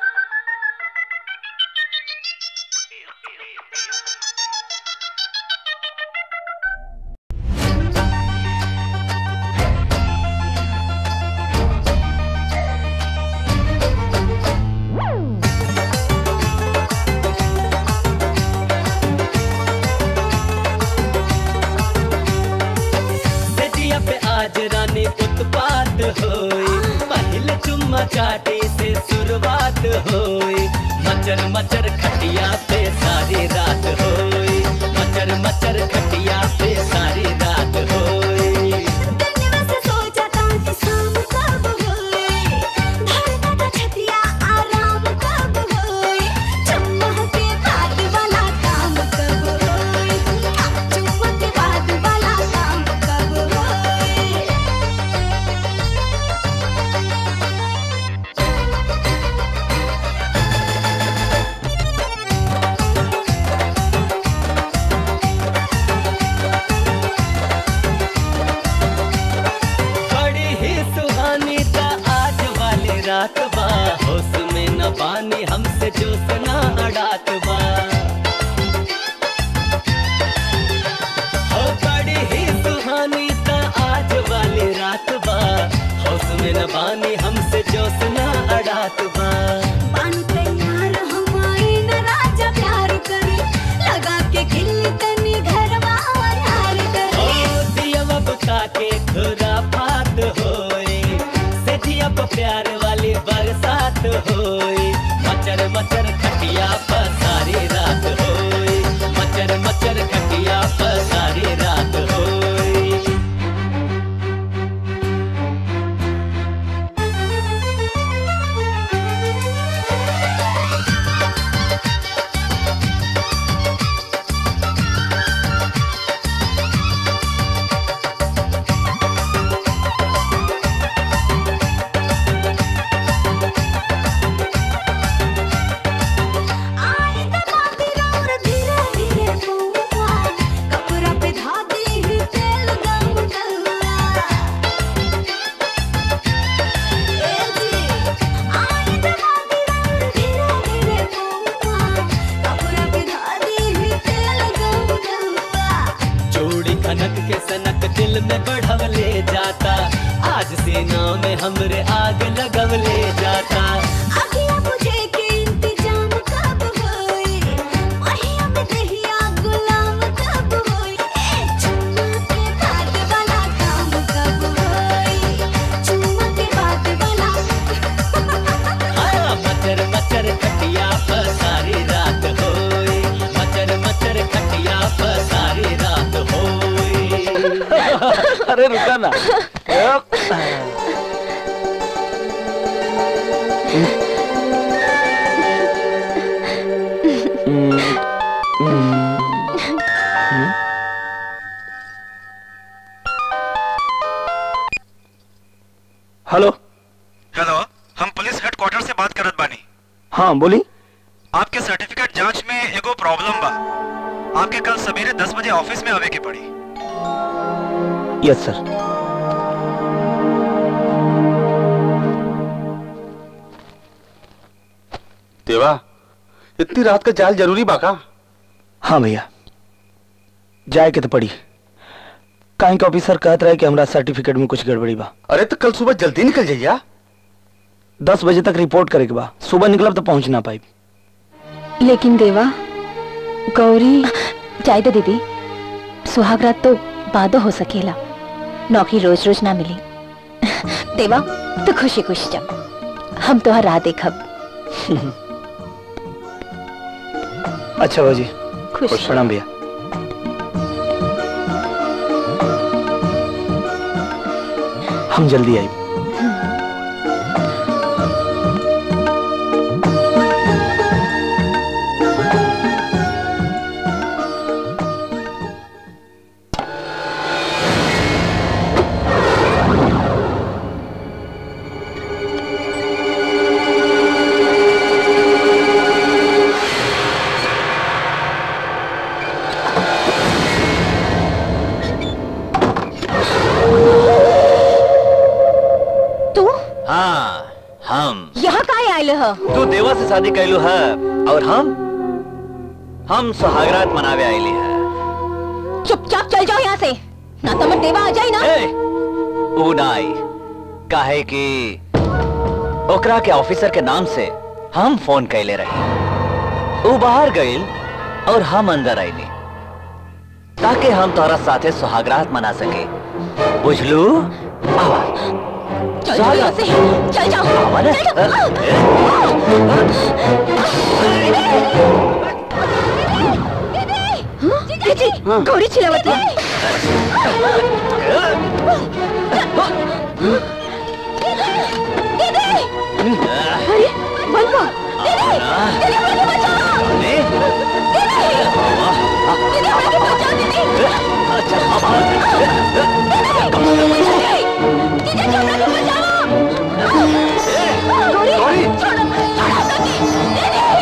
चाटे से शुरुआत होई, मचर मचर खटिया पे सारी रात होई, मचर मचर खटिया पे सारी रात होई। दिन में सोचा था कि शाम कब होई, धरता था छतिया आराम कब होई, चुम्मा के बाद वाला काम कब होई, चुम्मा के बाद वाला काम कब होई। रात बा होश में न पानी हमसे जो सना अड़ात बा, हो बड़ी ही सुहानी ता आज वाली रात बा, होश में न पानी हमसे जो सना अड़ात बा। बन तैयार हमारी न राजा प्यार करे, लगा के खिल्ली तनी घर बाहर करे। ओ दिया बुता के खुरा फात होए, से दिया प्यार वाली बरसात होई, मचर मचर खटिया पर सारी रात होई, मचर मचर खटिया पर सारी रात होई। दिल में बढ़व ले जाता, आज सीना में हमरे आग लगव ले जाता। अखियाँ बुझे के इंतजाम कब होई, वही अब दहिया गुलाम कब होई, ए चुम्मा के बाद वाला काम कब होई, चुम्मा के बाद वाला। हाँ मचर मचर खटिया पर सारी रात होई, मचर मचर खटिया पर सारी रात होई। अरे रुका ना। हेलो हेलो, हम पुलिस हेडक्वार्टर से बात करत बानी। हाँ बोली। आपके सर्टिफिकेट जांच में एगो प्रॉब्लम बा, आपके कल सवेरे दस बजे ऑफिस में आवे के पड़ी। Yes sir. देवा, इतनी रात का जाल जरूरी बाका? हाँ भैया, जाए के तो पड़ी। काहे के ऑफिसर कहत रहे कि हमरा सर्टिफिकेट में कुछ गड़बड़ी बा। अरे तो कल सुबह जल्दी निकल जाइया। दस बजे तक रिपोर्ट करे के बा, सुबह निकलब तो पहुंच ना पाई। लेकिन देवा, गौरी जाए दे दीदी, सुहागरात तो बादो हो सकेला, नौकरी रोज रोज ना मिली। देवा तो खुशी खुशी जब हम तो राह देखब। अच्छा बाजी, खुश प्रणाम भैया। हम जल्दी आई। तू देवा से शादी कैलू है और हम हम सुहागरात मनावे आईली है। चुपचाप चल जाओ यहाँ से, ना तो मैं देवा आ जाए ना। ए, ऊ ना आई, काहे कि ओकरा के ऑफिसर के नाम से हम फोन कैले रहे। ऊ बाहर गईल और हम अंदर आईली ताकि हम तोरा साथे सुहागरात मना सके। बुझलू? आवा चल जाओ यहाँ से, चल जाओ, चल जाओ। दीदी, गौरी चिल्लावती है। दीदी, अरे बंको, दीदी, दीदी मुझे बचाओ। दीदी, दीदी मुझे बचाओ दीदी। अच्छा, अब आ। दीदी, दीदी छोड़ो मुझे बचाओ। गौरी, गौरी, छोड़ो, छोड़ो दीदी।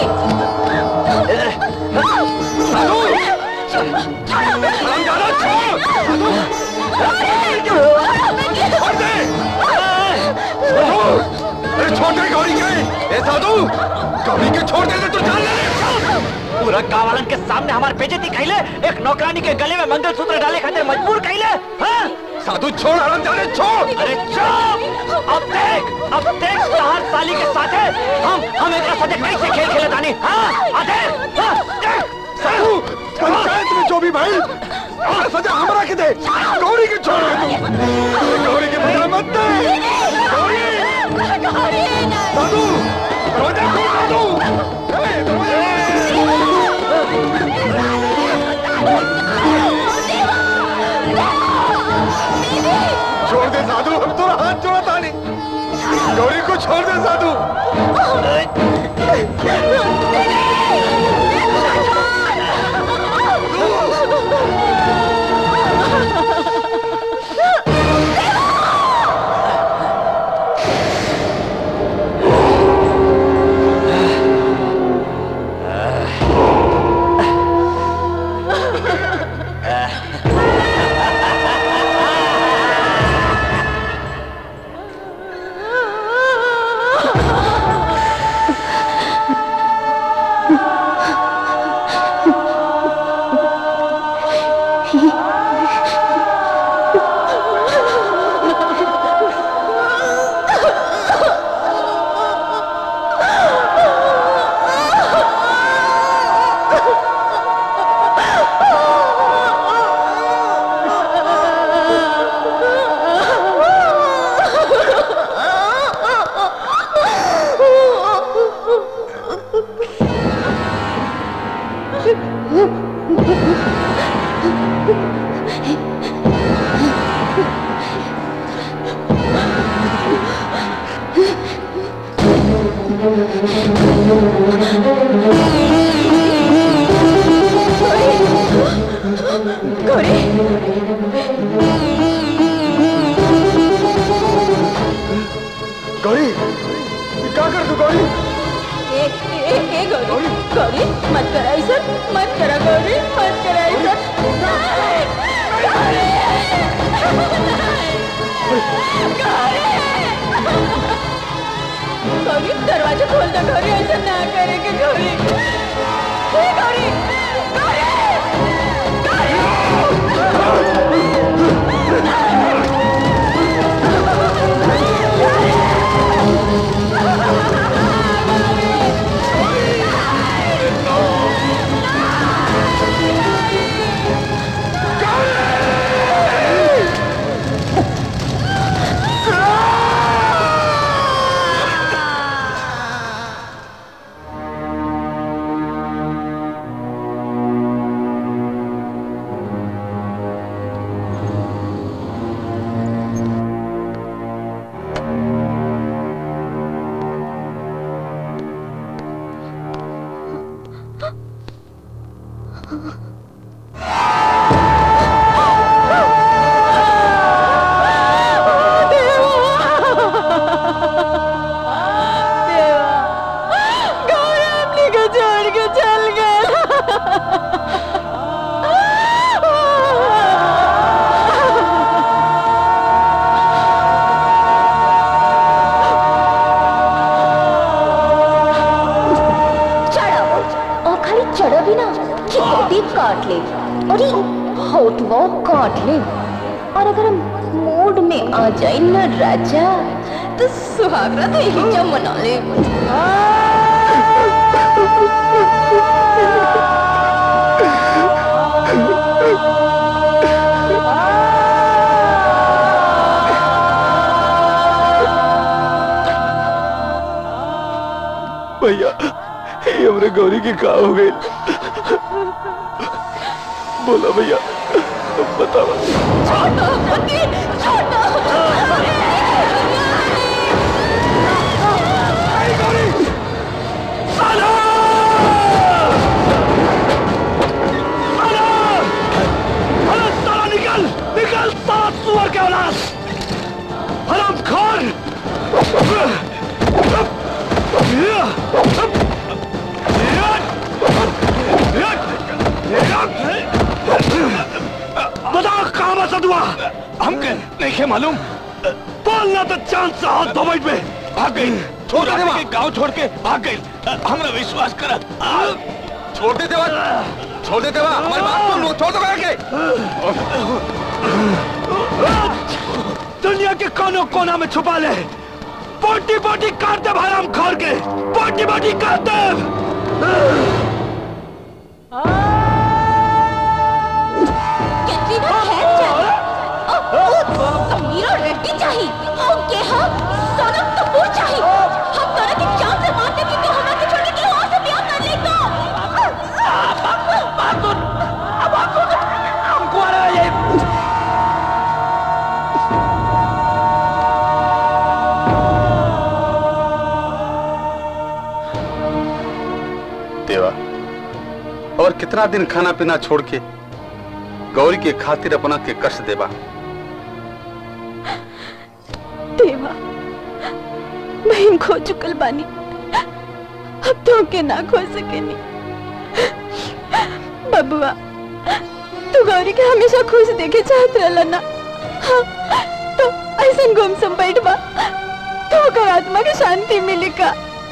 छोटे गौरी के साधु, गौरी के छोड़ दे तो जान ले। पूरा गांव के सामने हमारे बेइज्जती कैले, एक नौकरानी के गले में मंगलसूत्र डाले खातिर मजबूर कैले। हाँ? साधु छोड़, हराम जाने छोड़। अरे चुप! अब देख, अब देख चार साली के साथ है हम हम एक साथ कैसे खेल खेले तानी। हाँ? आधे, हाँ? देख साधु, पंचायत में जो भी भाई सजा हमरा के दे, गौरी के छोड़ दे तू। गौरी के बजा मत दे। गौरी, साधु, दरवाजा खोल साधु। छोड़ दे साधु, हम तो हाथ जोड़ा था नहीं। गौरी को छोड़ दे साधु। गौरी, क्या कर तू गौरी? ए, ए, ए गौरी, गौरी मत करा ऐसा, मत करा गौरी, मत करा ऐसा। गौरी, दरवाजा खोल दो गौरी, ऐसा ना करेंगे गौरी। ए गौरी, गौरी, काट ले और ये होठवा काट ले और अगर हम मूड में आ जाए न राजा तो सुहागरात यही जा मना ले। भैया ये हमरे गौरी की का हो गई? बोला भैया बताओ। छोटो पति, छोटो साला! साला! अरे साला निकल, निकल साला सुअर के औलाद! हरामखोर! बताओ कहाँ मसद हुआ? हमके नहीं मालूम। बोलना तो चांद से हाथ धोबई पे भाग गई। छोड़ दे देवा, गांव छोड़ के भाग गई। हमरा विश्वास कर। छोड़ दे देवा, छोड़ दे देवा, हमारी बात सुन लो, छोड़ दो के। दुनिया के कोनों कोना में छुपा ले, बोटी बोटी काट दे भाई हम खोर के, बोटी बोटी काट दे। मीरा रेड्डी चाहिए, ओके हाँ, सोनम कपूर चाहिए। हम दोनों की जान से मारने की तो हमारे के छोटे की और से ब्याह कर ले तो। बात सुन, बात सुन, हमको आ रहा है ये। देवा, और कितना दिन खाना पीना छोड़ के गौरी के खातिर अपना के कष्ट देवा। देवा मैं खो चुकल बानी, अब तो के ना खो सके नहीं। बबुआ तू गौरी के हमेशा खुश देखे चाहत रहला ना, हाँ, तो ऐसा गुम सम बैठ बा तो ओकर आत्मा के शांति मिली का।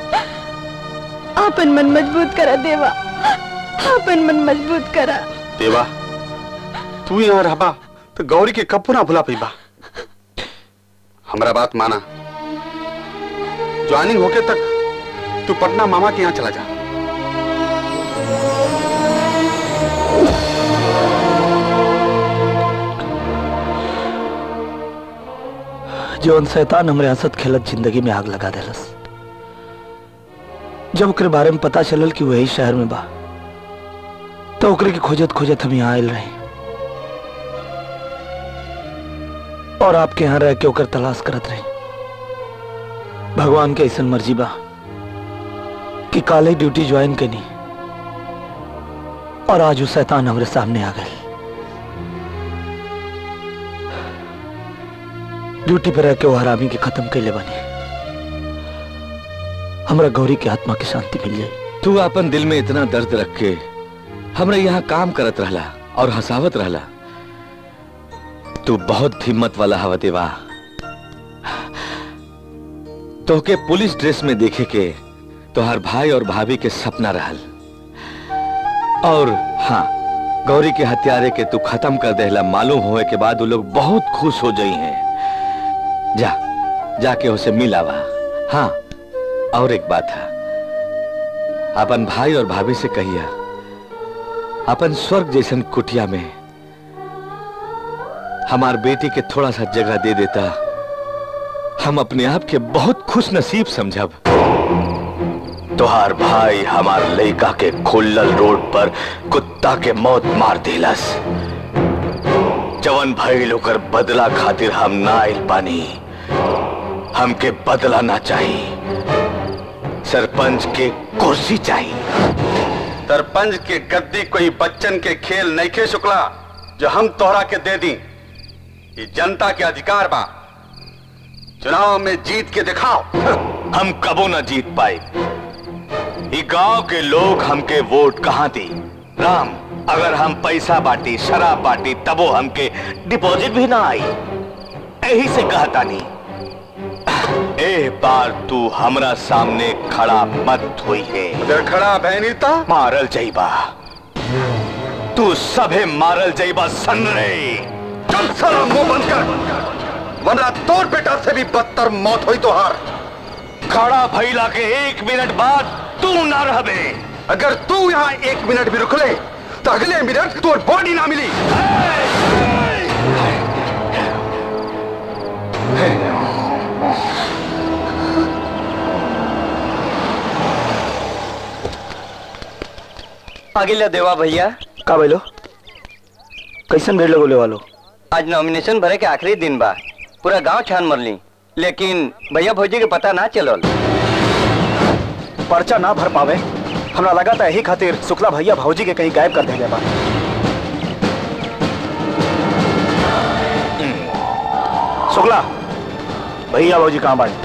आपन मन मजबूत करा देवा, आपन मन मजबूत करा। देवा तू यहाँ रहबा तो गौरी के कब ना भुला पीबा। हमारा बात माना, ज्वाइनिंग होके तक तू पटना मामा के यहाँ चला जा। जौन शैतान हमरे हंसत खेलत जिंदगी में आग लगा देलस, जब ओकरे बारे में पता चलल कि वही शहर में बा तो ओकरे की खोजत खोजत हम यहाँ आयल रही और आपके यहाँ रह के ओकर तलाश करत रही। भगवान के ऐसा मर्जी बा कि काले ड्यूटी ज्वाइन करनी और आज वो शैतान हमरे सामने आ गए। ड्यूटी पर रह के वो हरामी के खत्म कैले बने, हमरा गौरी के आत्मा की शांति मिल जाए। तू अपन दिल में इतना दर्द रख के हमरा यहाँ काम करत रहला और हंसावत रहला। तू बहुत हिम्मत वाला हवा देवा। तोहके पुलिस ड्रेस में देखे के तोहार भाई और भाभी के सपना रहल, और हाँ गौरी के हत्यारे के तू खत्म कर देला मालूम होए के बाद वो लोग बहुत खुश हो जाई हैं। जा जाके उसे मिलावा। हाँ और एक बात है, अपन भाई और भाभी से कहिया अपन स्वर्ग जैसन कुटिया में हमार बेटी के थोड़ा सा जगह दे देता, हम अपने आप के बहुत खुश नसीब समझब। तोहार भाई हमार लड़का के खुल्लल रोड पर कुत्ता के मौत मार दिलस। जवन भाई लोकर बदला खातिर हम ना आइल पानी, हमके बदला ना चाहिए, सरपंच के कुर्सी चाहिए। सरपंच के गद्दी कोई बच्चन के खेल नहीं खे शुक्ला जो हम तोहरा के दे दी। ये जनता के अधिकार बा, चुनाव में जीत के दिखाओ। हम कबो न जीत पाए। ये गांव के लोग हमके वोट कहां दी राम। अगर हम पैसा बांटी शराब बांटी तबो हमके डिपॉजिट भी ना आई। यही से कहता नहीं ए बार तू हमरा सामने खड़ा मत हुई है। अगर खड़ा भैनीता मारल जाइबा, तू सभे मारल जाइबा सन रे। चल सारा मुंह बंद कर, वरना तोर बेटा से भी बदतर मौत हुई तो हार। खड़ा भैला के एक मिनट बाद तू ना रहबे। अगर तू यहाँ एक मिनट भी रुक ले तो अगले मिनट तोर बॉडी ना मिली। आगे देवा भैया का बोलो कैसन भीड़ लगोले वालो। आज नॉमिनेशन भरे के आखिरी दिन बा, पूरा गांव छान मरली, लेकिन भैया भौजी के पता ना चलल। पर्चा ना भर पावे हमरा लगा था यही खातिर शुक्ला भैया भौजी के कहीं गायब कर देंगे बा। शुक्ला भैया भौजी कहाँ बाड़े?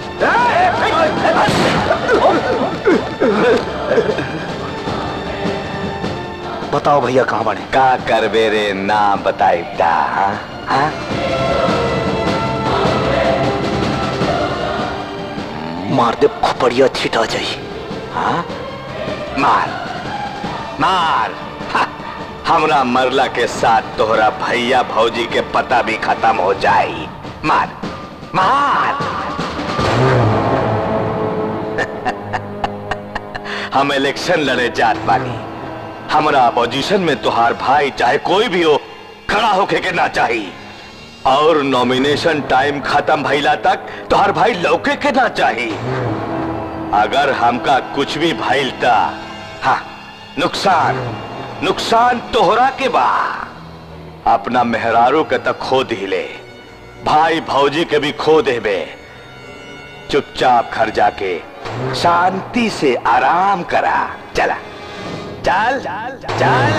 बताओ भैया कहाँ बाड़े? का करबे रे ना बताई ता हाँ? मार दे खोपड़िया छिटा जाई। हाँ? मार मार हा, हमरा मरला के साथ तोहरा भैया भौजी के पता भी खत्म हो जाई। मार मार हम इलेक्शन लड़े जात बानी, हमरा अपोजिशन में तुहार भाई चाहे कोई भी हो खड़ा होके के ना चाहिए, और नॉमिनेशन टाइम खत्म भइला तक तुहार भाई लौके के ना चाहिए। अगर हमका कुछ भी भइल ता हाँ नुकसान नुकसान तोहरा के बा। अपना मेहरारू के तक खो दिले, भाई भौजी के भी खो देबे। चुपचाप घर जाके शांति से आराम करा। चला चल चल।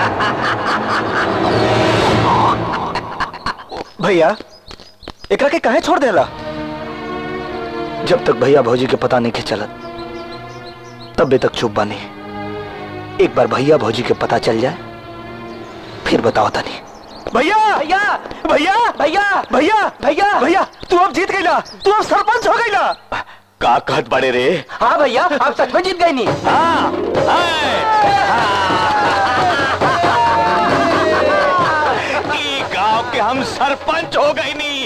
भैया एकरा के काहे छोड़ देला? जब तक भैया भौजी के पता नहीं के चलत तब तक चुप बानी। एक बार भैया भौजी के पता चल जाए फिर बताओ तनी। भैया भैया भैया भैया भैया भैया भैया तू अब जीत गईला, तू अब सरपंच हो गईला। का कहत बड़े रे? हाँ भैया आप सच में जीत गए नहीं। हाँ, ये गांव के हम सरपंच हो गए नहीं।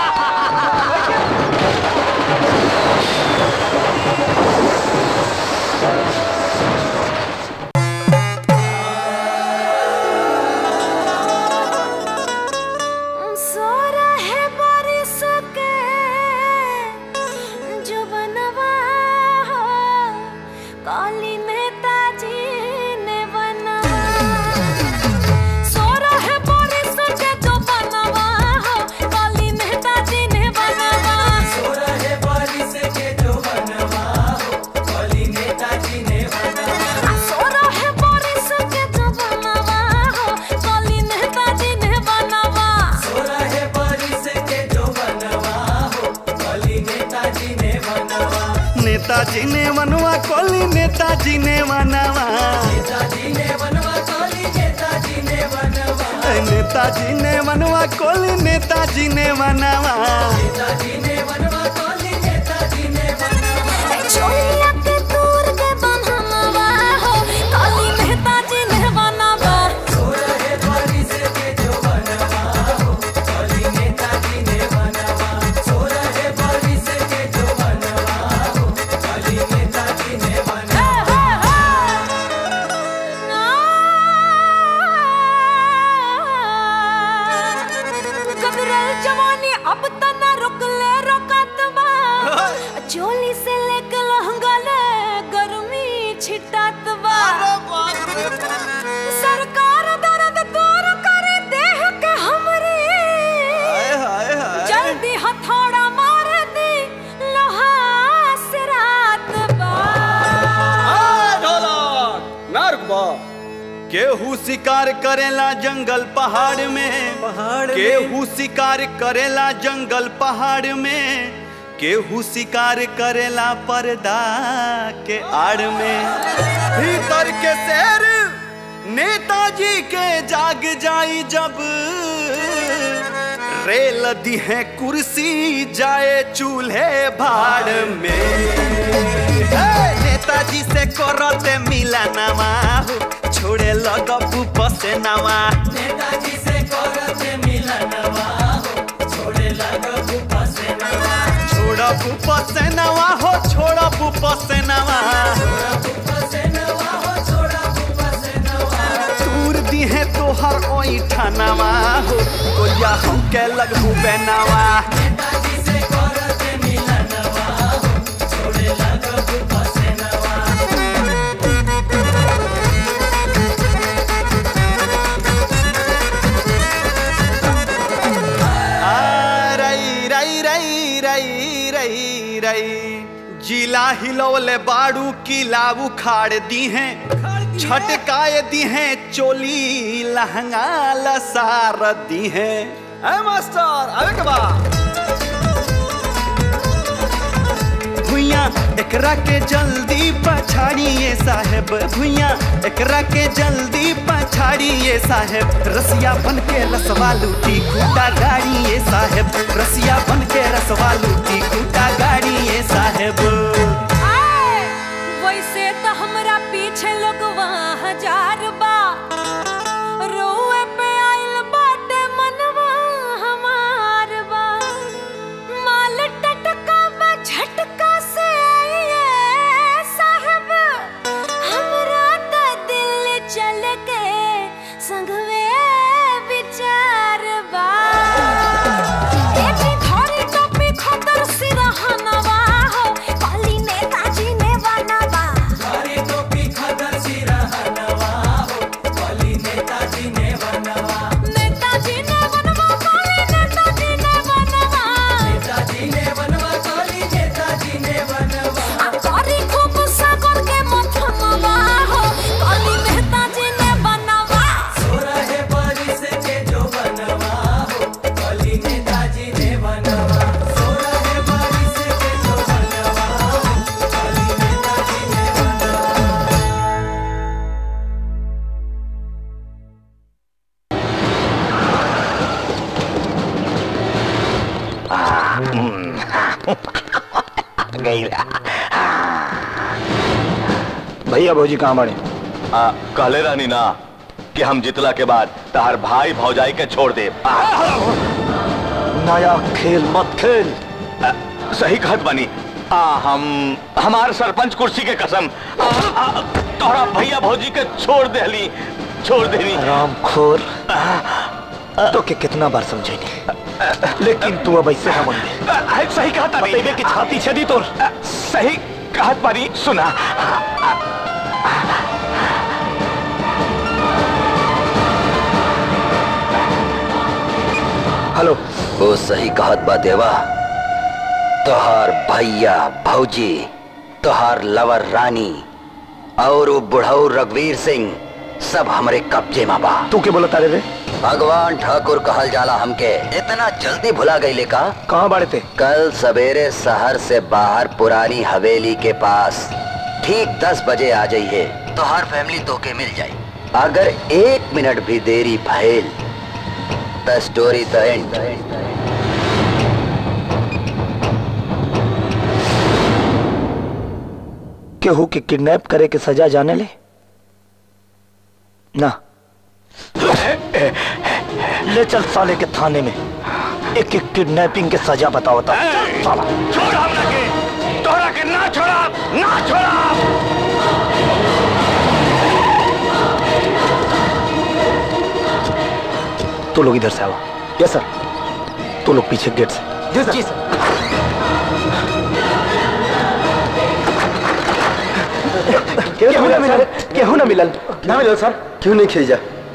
नेताजी ने मनवा कोली नेताजी ने मनवा, नेताजी ने मनवा कोली नेताजी ने मनवा, नेताजी ने मनवा कोली नेताजी ने मनवा, नेताजी ने मनवा कोली नेताजी ने मनवा। चोलिया के दूर के बनवा हो कोली नेताजी ने बनवा। सोरा है बारी से के जो बनवा हो कोली नेताजी ने बनवा। सोरा है बारी से के जो बनवा हो कोली नेताजी ने बनवा। कदरल जवानी अब तना रुक ले रोकत बा, चोली से लेके लहंगा ले गर्मी छिटत बा। सरकार दर्द दूर करे देह के हमरे, जल्दी हथौड़ा मार दी लोहा से रात बा। ढोलक ना रुकबा, केहू शिकार करेला जंगल पहाड़ में, पहाड़ केहू शिकार करेला जंगल पहाड़ में, केहू शिकार करेला पर्दा के आड़ में। भीतर के शेर नेताजी के जाग जाई जब, रेल दी है कुर्सी जाए चूल्हे भाड़ में। नेताजी से करते मिला नवा, छोड़े लगबू पसेनावा। नेताजी से करते मिला नवा, छोड़े लगबू पसेनावा। छोड़बू पसेनावा हो, छोड़बू पसेनावा। दूर दी है तोहर ओई ठानावा हो, गोलिया हमके लगबू बेनावा। नेताजी से करते मिला नवा, छोड़े लगबू पसेनावा। जिला हिलौले बाड़ू किला उखाड़ दी हैं, छटकाए दी हैं चोली लहंगा लसार दी हैं। ए मास्टर अबे के बा भुइया एकरा के जल्दी पछाड़िए साहेब, भुइया एकरा के जल्दी पछाड़िए साहेब। रसिया बन के रसवा लूटी खूटा गाड़िए साहेब, रसिया बन के रसवा लूटी खूटा गाड़िए साहेब। वैसे तो हमरा पीछे लोग वहाँ हजार बा, रोए पे आइल बाटे मनवा हमार बा। माल टटका बा झटका से आइए साहब, हमरा तो दिल चल के संगवे विचार बा। एटी धरी टोपी खतर सिरहनवा हो, काली नेताजी ने बनवा। धरी टोपी खतर सिरहनवा हो, काली नेताजी ने बनवा। नेताजी ने बनवा, काली नेताजी ने बनवा। नेताजी ने बनवा, काली नेताजी ने बनवा। आ करी खूब सागर के मथनवा हो, काली नेताजी ने बनवा। सोरहे बारिश के जो बनवा हो, काली नेताजी ने बनवा। सोरहे बारिश के जो बनवा हो, काली नेताजी ने बनवा। भैया भौजी कहाँ बड़े? आ, कहले रहनी ना कि हम जितला के बाद तार भाई भौजाई के छोड़ दे। नया खेल मत खेल। आ, सही कहत बानी। आ, हम हमार सरपंच कुर्सी के कसम आ, आ, तोहरा भैया भौजी के छोड़ देली, छोड़ देनी। रामखोर, तो के कितना बार समझाई, लेकिन तू अब ऐसे ना मन दे। सही कहत बानी। बतेबे की छाती छेदी तोर। सही कहत बानी। सुना, हेलो। वो सही कहत बा देवा, तोहार भैया भौजी, तोहार लवर रानी और वो बुढ़ऊ रघुवीर सिंह सब हमरे कब्जे में बा। तू के बोला तारे रे? भगवान ठाकुर कहल जाला हमके। इतना जल्दी भुला गईले का? कहाँ बाड़े थे? कल सवेरे शहर से बाहर पुरानी हवेली के पास ठीक दस बजे आ जाइए, तो हर फैमिली तो के मिल जाए। अगर एक मिनट भी देरी भइल तो स्टोरी द एंड। केहू के किडनैप करे के सजा जाने ले ना। ले चल साले के थाने में, एक एक किडनैपिंग के सजा बताओ। था छोड़ हमरा के, तोरा के ना छोड़ा, ना छोड़ा। तू लोग इधर से आओ। Yes sir. तू लोग पीछे गेट से। जी सर। जी सर। केहू ना मिलल, केहू ना मिलल, ना मिलल सर। क्यों नहीं खींचा?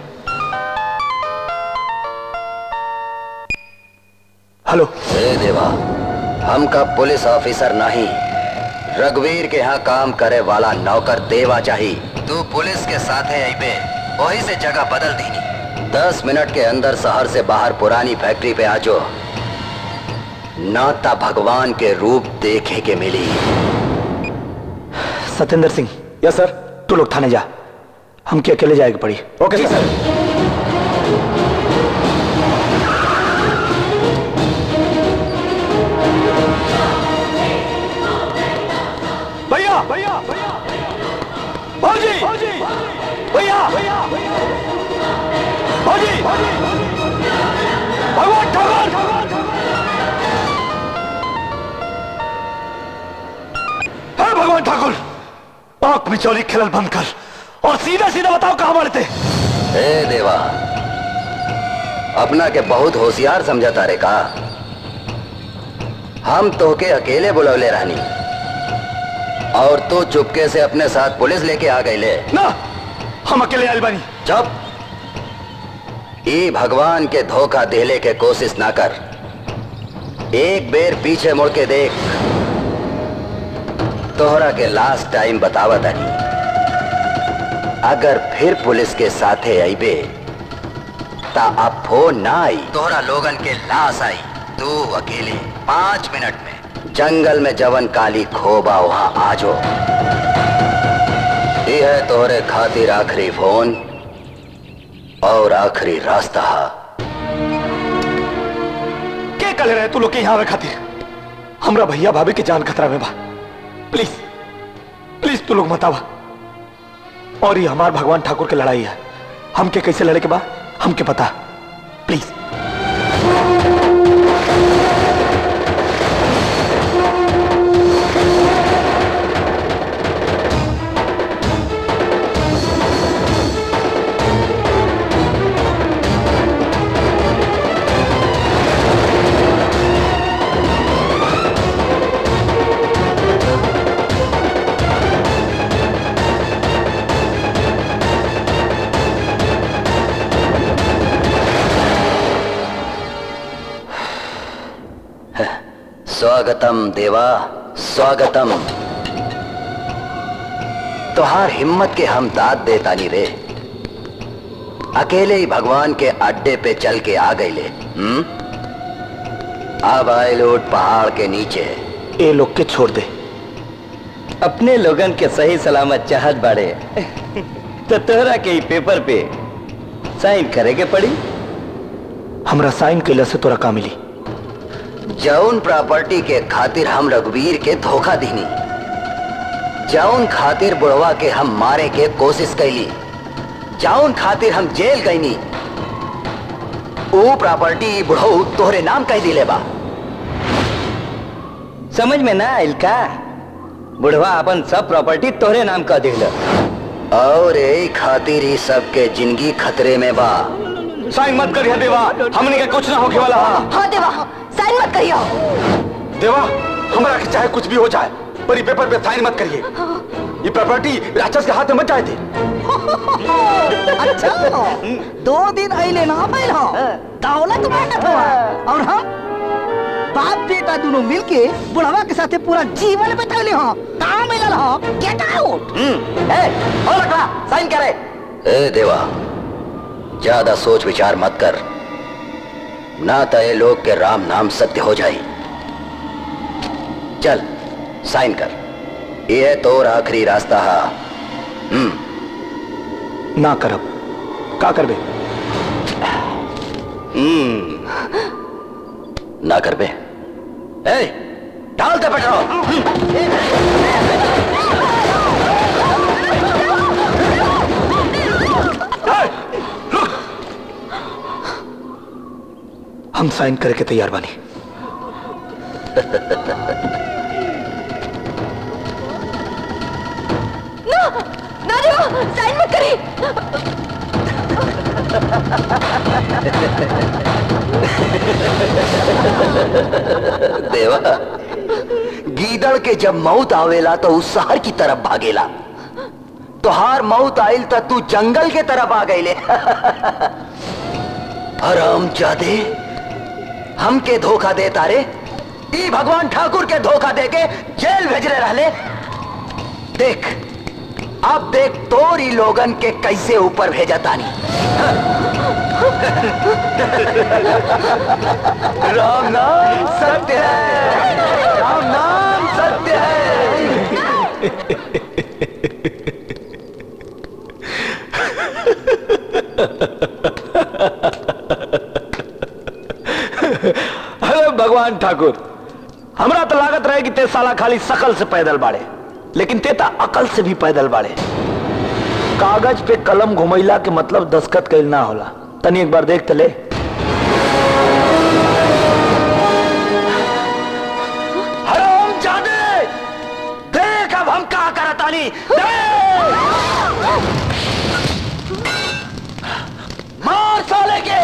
हेलो। ए देवा, हमका पुलिस ऑफिसर नहीं, रघुवीर के यहाँ काम करे वाला नौकर देवा चाहिए। तू पुलिस के साथ है यहीं पे वही से जगह बदल दी। दस मिनट के अंदर शहर से बाहर पुरानी फैक्ट्री पे आजो, नाता भगवान के रूप देखे के मिली। सत्येंद्र सिंह। Yes sir. तू लोग थाने जा, हमके अकेले जाएगी पड़ी। ओके सर। भैया भैया भौजी भैया भौजी भगवान ठाकुर। है भगवान ठाकुर, आंख में चोरी खेलल बंद कर और सीधा सीधा बताओ कहां मरते। ए देवा, अपना के बहुत होशियार समझता रे का? हम तो के अकेले बुलौले रहनी और तू चुपके से अपने साथ पुलिस लेके आ गई ले। ना, हम अकेले आइल बानी। चुप। ई भगवान के धोखा देले के कोशिश ना कर। एक बेर पीछे मुड़ के देख, तोहरा के लास्ट टाइम बतावत हनी। अगर फिर पुलिस के साथे आईबे ता अब फोन ना आई, तोहरा लोगन के लाश आई। तू अकेले पांच मिनट में जंगल में जवन काली खोबा वहां आजो। ये है तोहरे खातिर आखिरी फोन और आखिरी रास्ता। के कले रहे तू लोग के यहाँ आवे खातिर? हमरा भैया भाभी की जान खतरा में बा। प्लीज प्लीज तू लोग मत आवा। और ये हमार भगवान ठाकुर की लड़ाई है, हमके कैसे लड़े के बा हमके पता। प्लीज। स्वागतम देवा, स्वागतम। तोहार हिम्मत के हम दाद देता नहीं रे। अकेले ही भगवान के अड्डे पे चल के आ गए ले। हम्म? अब आए लोग पहाड़ के नीचे। ए लोग के छोड़ दे। अपने लोगन के सही सलामत चाहत बाड़े तो तोहरा के ही पेपर पे साइन करे के पड़ी। हमरा साइन कैला से तोरा का मिली? जौन प्रॉपर्टी के खातिर हम रघुवीर के धोखा दीनी, जौन खातिर बुढ़वा के हम मारे के कोशिश कैली, जौन खातिर हम जेल गईनी, वो प्रॉपर्टी बुढ़ऊ तोहरे नाम कह दिले बा। समझ में ना आइल का? बुढ़वा अपन सब प्रॉपर्टी तोहरे नाम कह दिल और यही खातिर ही सबके जिंदगी खतरे में बा। साइन मत करिए देवा, हमने के कुछ ना होके वाला। हाँ देवा, साइन मत करिए। देवा, हमारा के चाहे कुछ भी हो जाए पर ये पेपर पे साइन मत करिए। ये प्रॉपर्टी राक्षस के हाथ में मत जाए थे। अच्छा, दो दिन अइले ना भइल हो, दौलत बांटत हुआ और हम बाप बेटा दोनों मिलके बुढ़वा के साथे पूरा जीवन बिताले हो। काम मिलल हो, गेट आउट। हम्म, ए, हो लकड़ा, साइन करे। ए देवा, ज्यादा सोच विचार मत कर, ना तो ये लोग के राम नाम सत्य हो जाए। चल साइन कर, ये तोर आखिरी रास्ता है। हम्म। ना करब, का करबे? हम्म, ना करबे। ए, डाल दे पेट्रोल। हम साइन करे के तैयार बानी। ना, ना देवा, साइन मत करिए। देवा, गीदड़ के जब मौत आवेला तो उस शहर की तरफ भागेला। तुहार मौत आइल तो तू जंगल के तरफ आ गईले। हरामजादे, हमके धोखा देता रे। ई भगवान ठाकुर के धोखा देके जेल भेजरे रहले। देख, अब देख तोरी लोगन के कैसे ऊपर भेजा तानी। राम नाम सत्य है, राम नाम सत्य है। अरे भगवान ठाकुर, हमरा तो लागत रहे कि ते साला खाली शकल से पैदल बाड़े, लेकिन ते ता अकल से भी पैदल बाड़े। कागज पे कलम घुमैला के मतलब दस्तखत कइल ना होला। तनी एक बार देख तले। हराम जादे, देख अब हम का करतानी। मार साले के।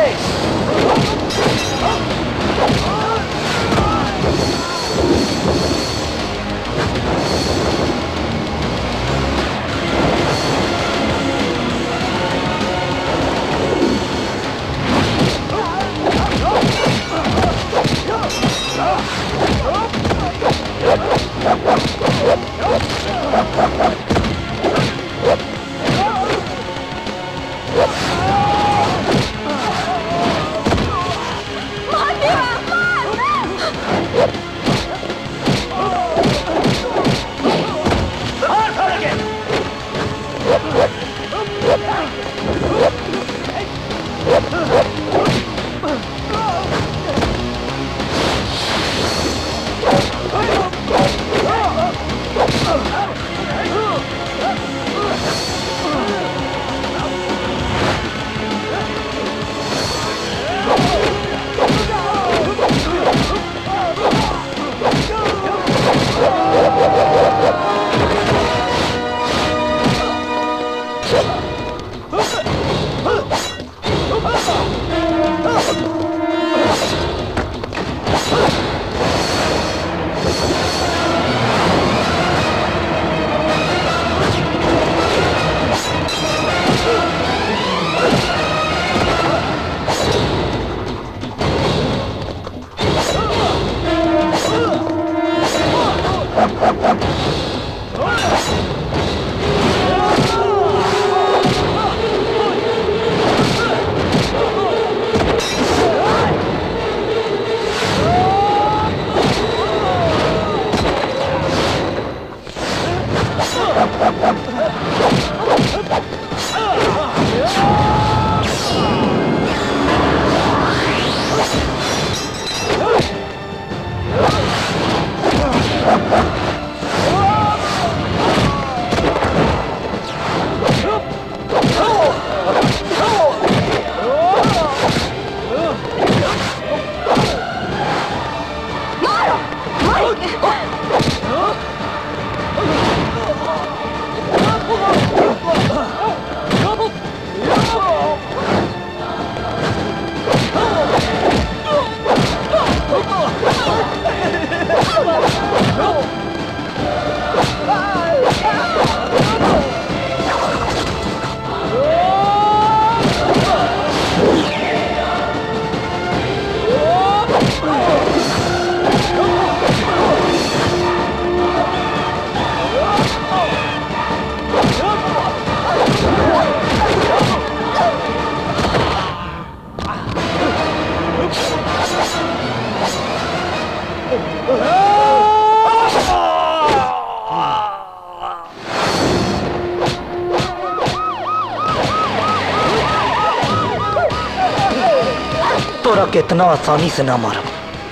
तोरा के इतना आसानी से ना मारब,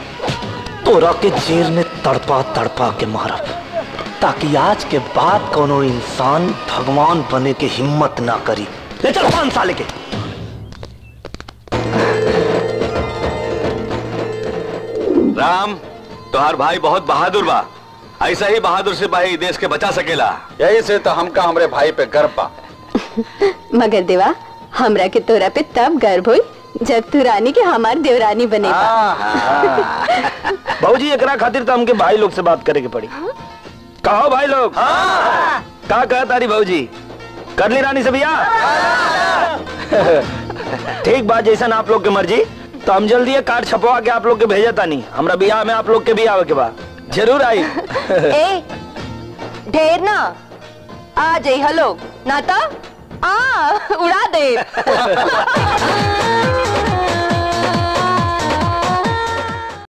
तोरा के जेल में तड़पा तड़पा के मारब, ताकि आज के बाद कोनो इंसान भगवान बने के हिम्मत ना करी। ले चल पांच साल के। राम, तोहार भाई बहुत बहादुर बा। ऐसा ही बहादुर सिपाही देश के बचा सकेला। यही से तो हमका हमरे भाई पे गर्व बा। मगर देवा, हमरा के तोरा पे तब गर्व हुई जब तू रानी के हमार देवरानी बनेगा। बाबूजी एकरा खातिर तो हमके भाई लोग से बात करे के पड़ी। कहो भाई लोग, का कहा तारी बाबूजी, कर ली रानी से बियाह? ठीक बात, जैसा आप लोग की मर्जी। तो हम जल्दी ये कार्ड छपवा के आप लोग के भेजा तानी। हमरा बियाह में आप लोग के भी आवे के बाद जरूर आई। ए, ढेर ना, आ जाई हलो नाता आ उड़ा दे